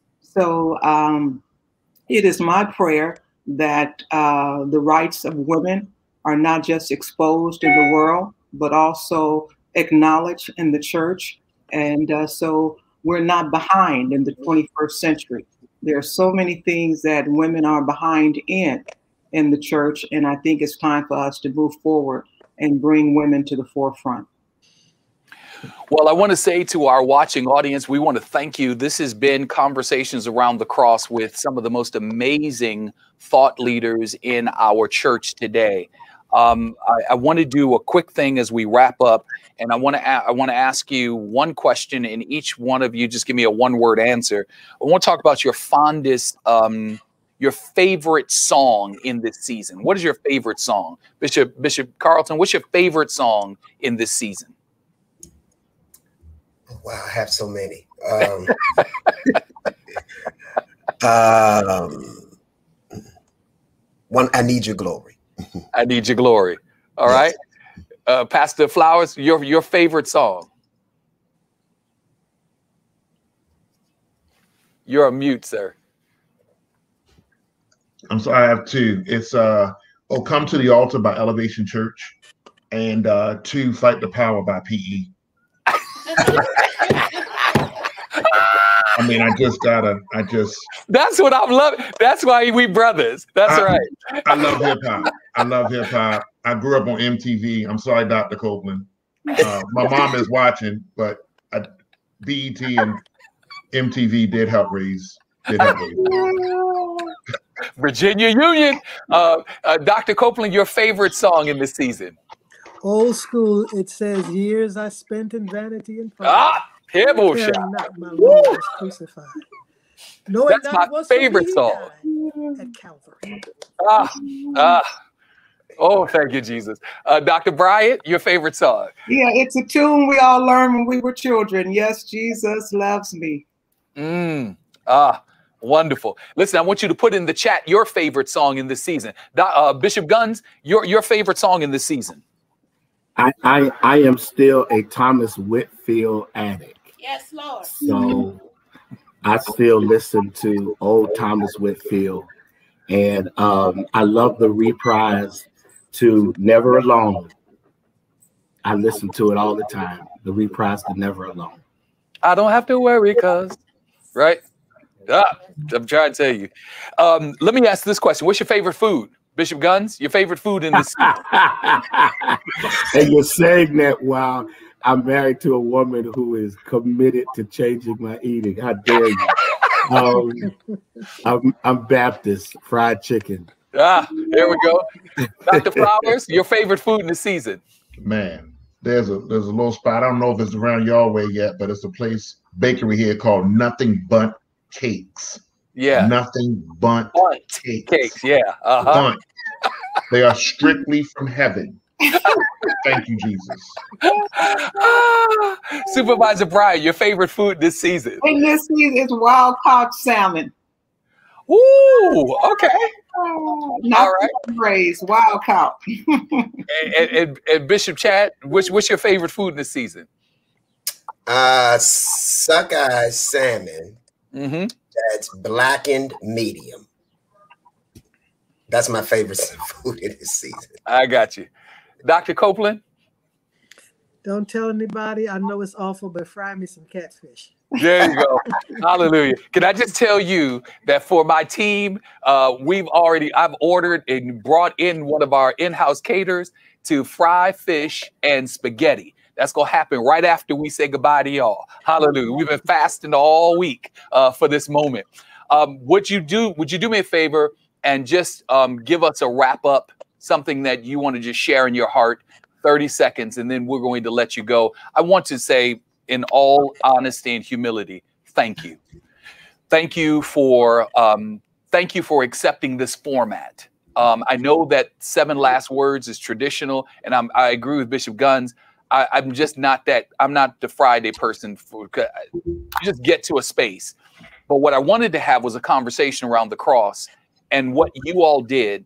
so um, it is my prayer that uh, the rights of women are not just exposed in the world, but also acknowledged in the church. And uh, so we're not behind in the twenty-first century. There are so many things that women are behind in in the church. And I think it's time for us to move forward and bring women to the forefront. Well, I want to say to our watching audience, we want to thank you. This has been Conversations Around the Cross with some of the most amazing thought leaders in our church today. Um, I, I want to do a quick thing as we wrap up, and I want to I want to ask you one question, and each one of you just give me a one-word answer. I want to talk about your fondest, um, your favorite song in this season. What is your favorite song, Bishop Bishop Carlton? What's your favorite song in this season? Wow, I have so many. Um, um, one, I Need Your Glory. I Need Your Glory. All yes. right. Uh, Pastor Flowers, your, your favorite song? You're a mute, sir. I'm sorry, I have two. It's uh, Oh, Come to the Altar by Elevation Church, and uh, two, Fight the Power by P E. I mean, I just gotta, I just. That's what I'm loving. That's why we brothers. That's I, right. I love hip hop. I love hip hop. I grew up on M T V. I'm sorry, Doctor Copeland. Uh, my mom is watching, but I, B E T and M T V did help raise. Did help raise. Virginia Union. Uh, uh, Doctor Copeland, your favorite song in this season? Old school. It says, "Years I spent in vanity and pride, Ah, terrible shot. caring not my Lord was crucified. Knowing That's not my was for me favorite he song. died at Calvary." Ah, ah. Oh, thank you, Jesus. Uh, Doctor Bryant, your favorite song? Yeah, it's a tune we all learned when we were children. Yes, Jesus loves me. Mm, ah, wonderful. Listen, I want you to put in the chat your favorite song in this season. Do, uh, Bishop Guns, your, your favorite song in this season? I, I I am still a Thomas Whitfield addict. Yes, Lord. So I still listen to old Thomas Whitfield. And um, I love the reprise to Never Alone. I listen to it all the time. The reprise to Never Alone. I don't have to worry, cause, right? Ah, I'm trying to tell you. Um, let me ask this question. What's your favorite food? Bishop Guns, your favorite food in this season? And you're saying that while I'm married to a woman who is committed to changing my eating. How dare you? um, I'm, I'm Baptist, fried chicken. Ah, there we go. Doctor Flowers, your favorite food in the season? Man, there's a there's a little spot. I don't know if it's around your way yet, but it's a place, bakery here called Nothing But Cakes. Yeah. Nothing But Bunt Cakes. Cakes, yeah. Uh-huh. Bunt. They are strictly from heaven. Thank you, Jesus. Ah, Supervisor Bryant, your favorite food this season? And this season is wild caught salmon. Ooh, okay. Oh, not All right. raised, wild caught. and, and, and, and Bishop Chad, what's, what's your favorite food in this season? Uh, sockeye salmon. Mm-hmm. That's blackened medium. That's my favorite food in this season. I got you. Doctor Copeland? Don't tell anybody. I know it's awful, but fry me some catfish. There you go. Hallelujah. Can I just tell you that for my team, uh, we've already, I've ordered and brought in one of our in-house caterers to fry fish and spaghetti. That's going to happen right after we say goodbye to y'all. Hallelujah. We've been fasting all week uh, for this moment. Um, would you do, would you do me a favor and just um, give us a wrap up, something that you want to just share in your heart, thirty seconds, and then we're going to let you go. I want to say, in all honesty and humility, thank you. Thank you for, um, thank you for accepting this format. Um, I know that seven last words is traditional, and I'm, I agree with Bishop Guns. I, I'm just not that, I'm not the Friday person. For, you just get to a space. But what I wanted to have was a conversation around the cross, and what you all did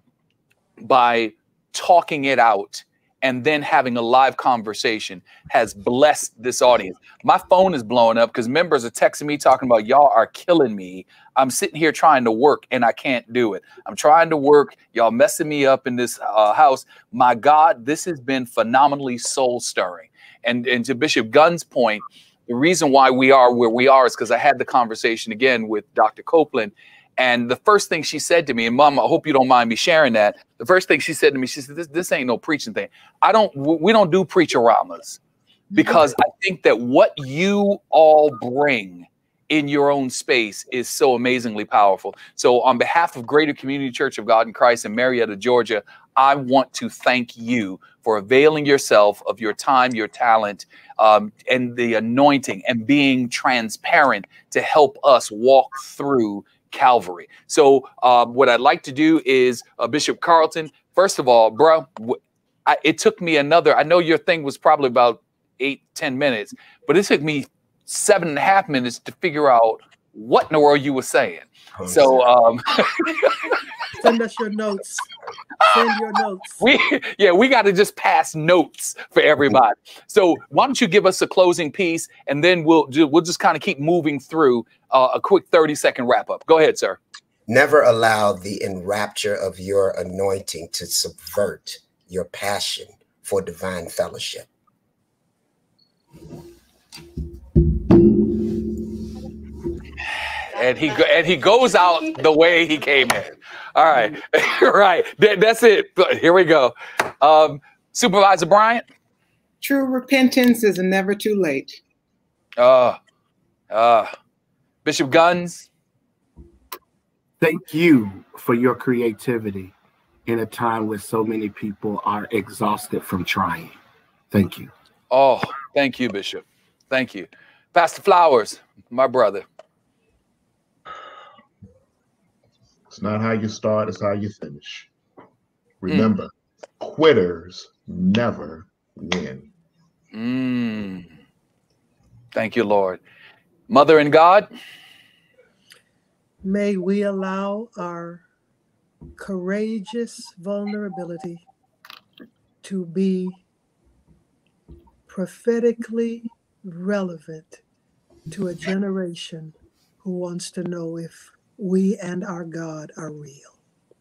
by talking it out and then having a live conversation has blessed this audience. My phone is blowing up because members are texting me talking about y'all are killing me. I'm sitting here trying to work and I can't do it. I'm trying to work. Y'all messing me up in this uh, house. My God, this has been phenomenally soul stirring. And, and to Bishop Gunn's point, the reason why we are where we are is because I had the conversation again with Doctor Copeland. And the first thing she said to me, and Mom, I hope you don't mind me sharing that. The first thing she said to me, she said, this, this ain't no preaching thing. I don't, we don't do preachoramas, because I think that what you all bring in your own space is so amazingly powerful. So on behalf of Greater Community Church of God in Christ in Marietta, Georgia, I want to thank you for availing yourself of your time, your talent, um, and the anointing, and being transparent to help us walk through Calvary. So um, what I'd like to do is, uh, Bishop Carlton, first of all, bro, I, it took me another, I know your thing was probably about eight, ten minutes, but it took me seven and a half minutes to figure out what in the world you were saying. Oh, so um, send us your notes. Send your notes. We, yeah, we got to just pass notes for everybody. So why don't you give us a closing piece, and then we'll we'll just kind of keep moving through uh, a quick thirty second wrap up. Go ahead, sir. Never allow the enrapture of your anointing to subvert your passion for divine fellowship. And he and he goes out the way he came in. All right, right. That, that's it. Here we go. Um, Supervisor Bryant. True repentance is never too late. Uh, uh, Bishop Guns. Thank you for your creativity in a time where so many people are exhausted from trying. Thank you. Oh, thank you, Bishop. Thank you. Pastor Flowers, my brother. It's not how you start, it's how you finish. Remember, mm. quitters never win. Mm. Thank you, Lord. Mother in God. May we allow our courageous vulnerability to be prophetically relevant to a generation who wants to know if we and our God are real.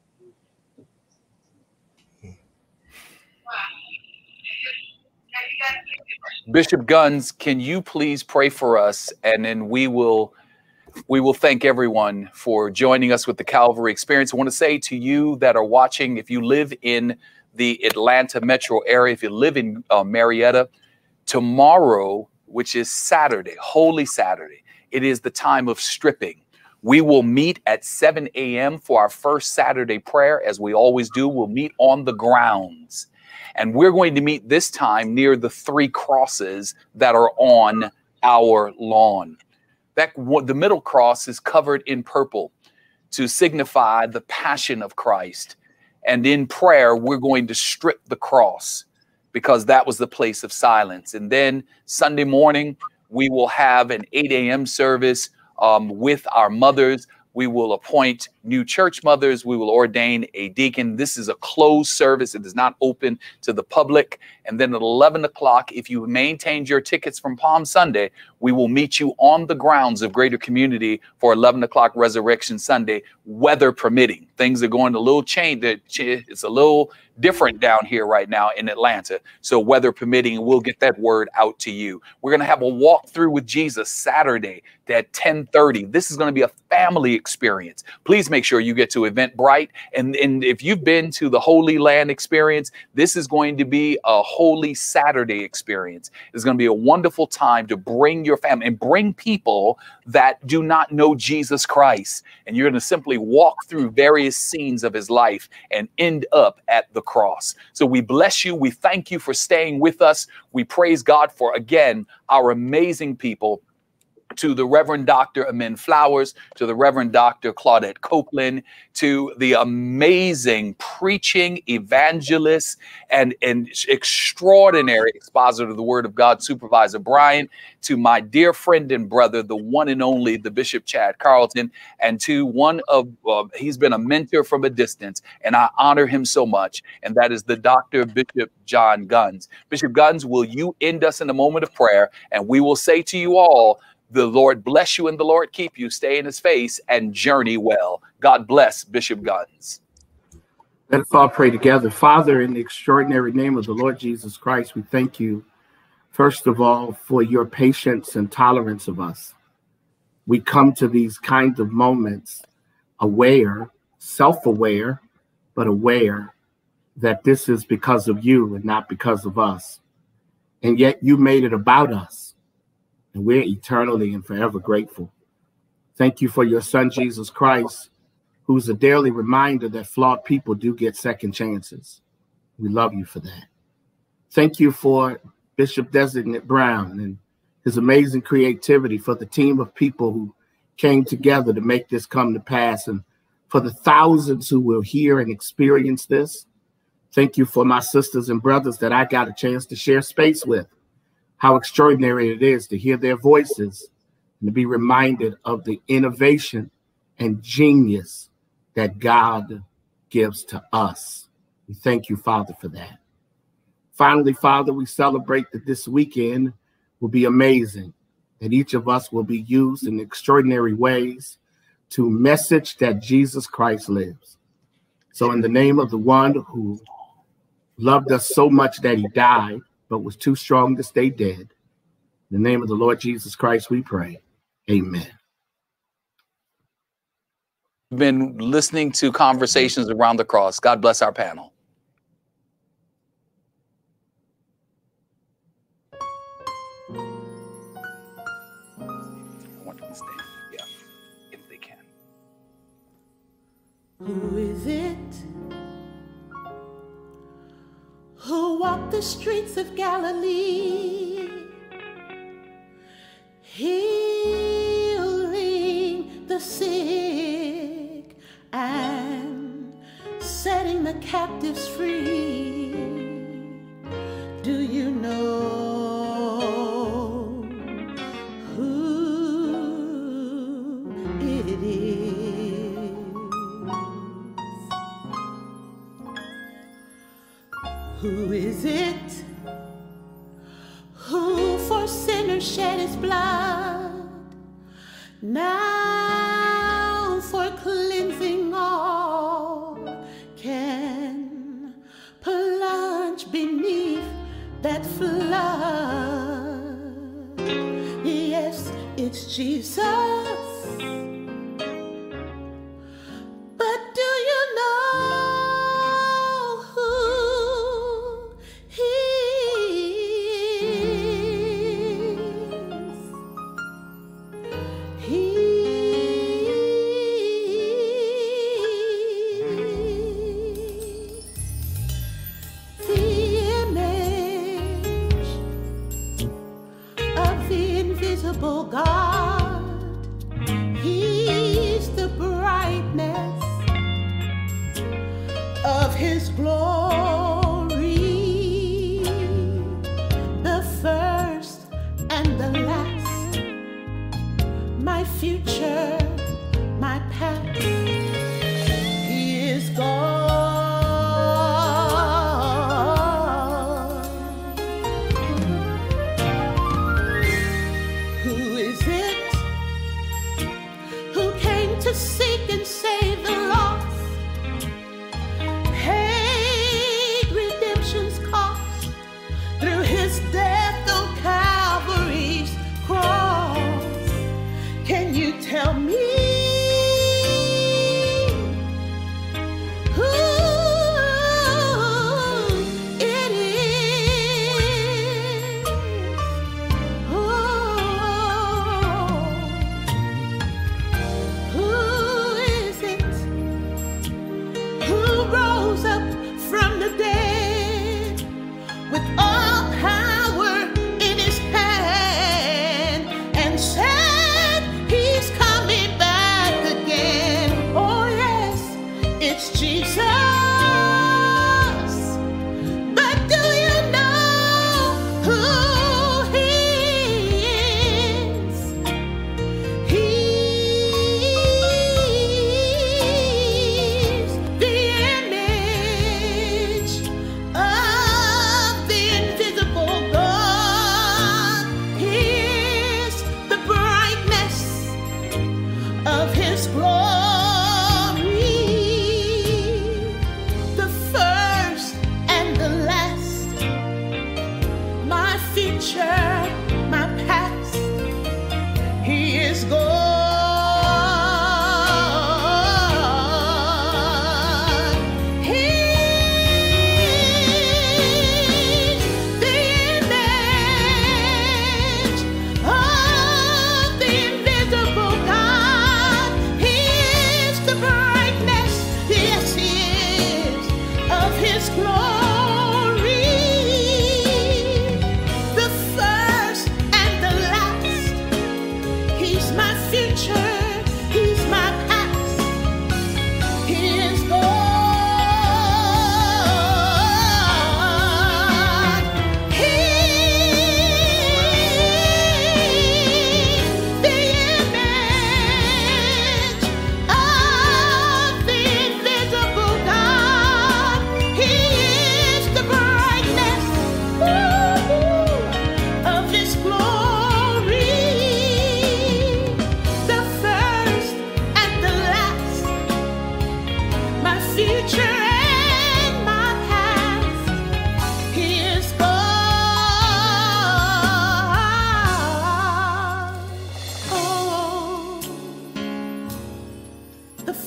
Bishop Guns, can you please pray for us, and then we will we will thank everyone for joining us with the Calvary Experience. I want to say to you that are watching, if you live in the Atlanta metro area, if you live in uh, Marietta, tomorrow, which is Saturday, Holy Saturday, it is the time of stripping. We will meet at seven a m for our first Saturday prayer, as we always do. We'll meet on the grounds. And we're going to meet this time near the three crosses that are on our lawn. That the middle cross is covered in purple to signify the passion of Christ. And in prayer, we're going to strip the cross because that was the place of silence. And then Sunday morning, we will have an eight a m service um, with our mothers. We will appoint new church mothers. We will ordain a deacon. This is a closed service. It is not open to the public. And then at eleven o'clock, if you maintained your tickets from Palm Sunday, we will meet you on the grounds of Greater Community for eleven o'clock Resurrection Sunday, weather permitting. Things are going a little change. It's a little different down here right now in Atlanta. So weather permitting, we'll get that word out to you. We're going to have a walkthrough with Jesus Saturday at ten thirty. This is going to be a family experience. Please make sure you get to Eventbrite. And, and if you've been to the Holy Land experience, this is going to be a Holy Saturday experience. It's going to be a wonderful time to bring your family and bring people that do not know Jesus Christ. And you're going to simply walk through various scenes of his life and end up at the cross. So we bless you. We thank you for staying with us. We praise God for, again, our amazing people. To the Reverend Doctor Amin Flowers, to the Reverend Doctor Claudette Copeland, to the amazing preaching evangelist and, and extraordinary expositor of the Word of God, Supervisor Bryant, to my dear friend and brother, the one and only, the Bishop Chad Carlton, and to one of, uh, he's been a mentor from a distance, and I honor him so much, and that is the Doctor Bishop John Guns. Bishop Guns, will you end us in a moment of prayer, and we will say to you all, the Lord bless you and the Lord keep you. Stay in his face and journey well. God bless Bishop Guns. Let us all pray together. Father, in the extraordinary name of the Lord Jesus Christ, we thank you, first of all, for your patience and tolerance of us. We come to these kinds of moments aware, self-aware, but aware that this is because of you and not because of us. And yet you made it about us. And we're eternally and forever grateful. Thank you for your son, Jesus Christ, who's a daily reminder that flawed people do get second chances. We love you for that. Thank you for Bishop Designate Brown and his amazing creativity, for the team of people who came together to make this come to pass, and for the thousands who will hear and experience this. Thank you for my sisters and brothers that I got a chance to share space with. How extraordinary it is to hear their voices and to be reminded of the innovation and genius that God gives to us. We thank you, Father, for that. Finally, Father, we celebrate that this weekend will be amazing, that each of us will be used in extraordinary ways to message that Jesus Christ lives. So in the name of the one who loved us so much that he died, but was too strong to stay dead, in the name of the Lord Jesus Christ, we pray. Amen. We've been listening to Conversations Around the Cross. God bless our panel. I want them to stay. Yeah, if they can. Who is it who walked the streets of Galilee, healing the sick and setting the captives free? Do you know who it is? Who is it who for sinners shed his blood, now for cleansing all can plunge beneath that flood? Yes, it's Jesus. But do you know who he is? He's the image of the invisible God,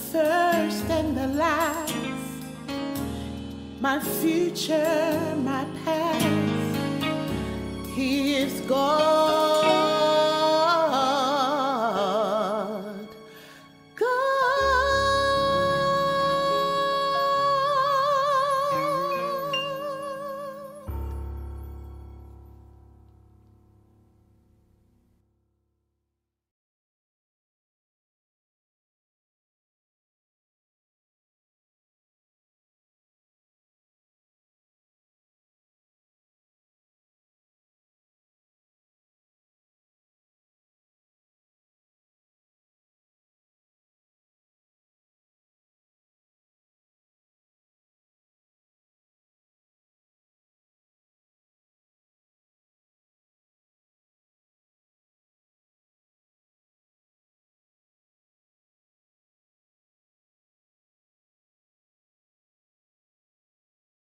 first and the last, my future, my past. He is God.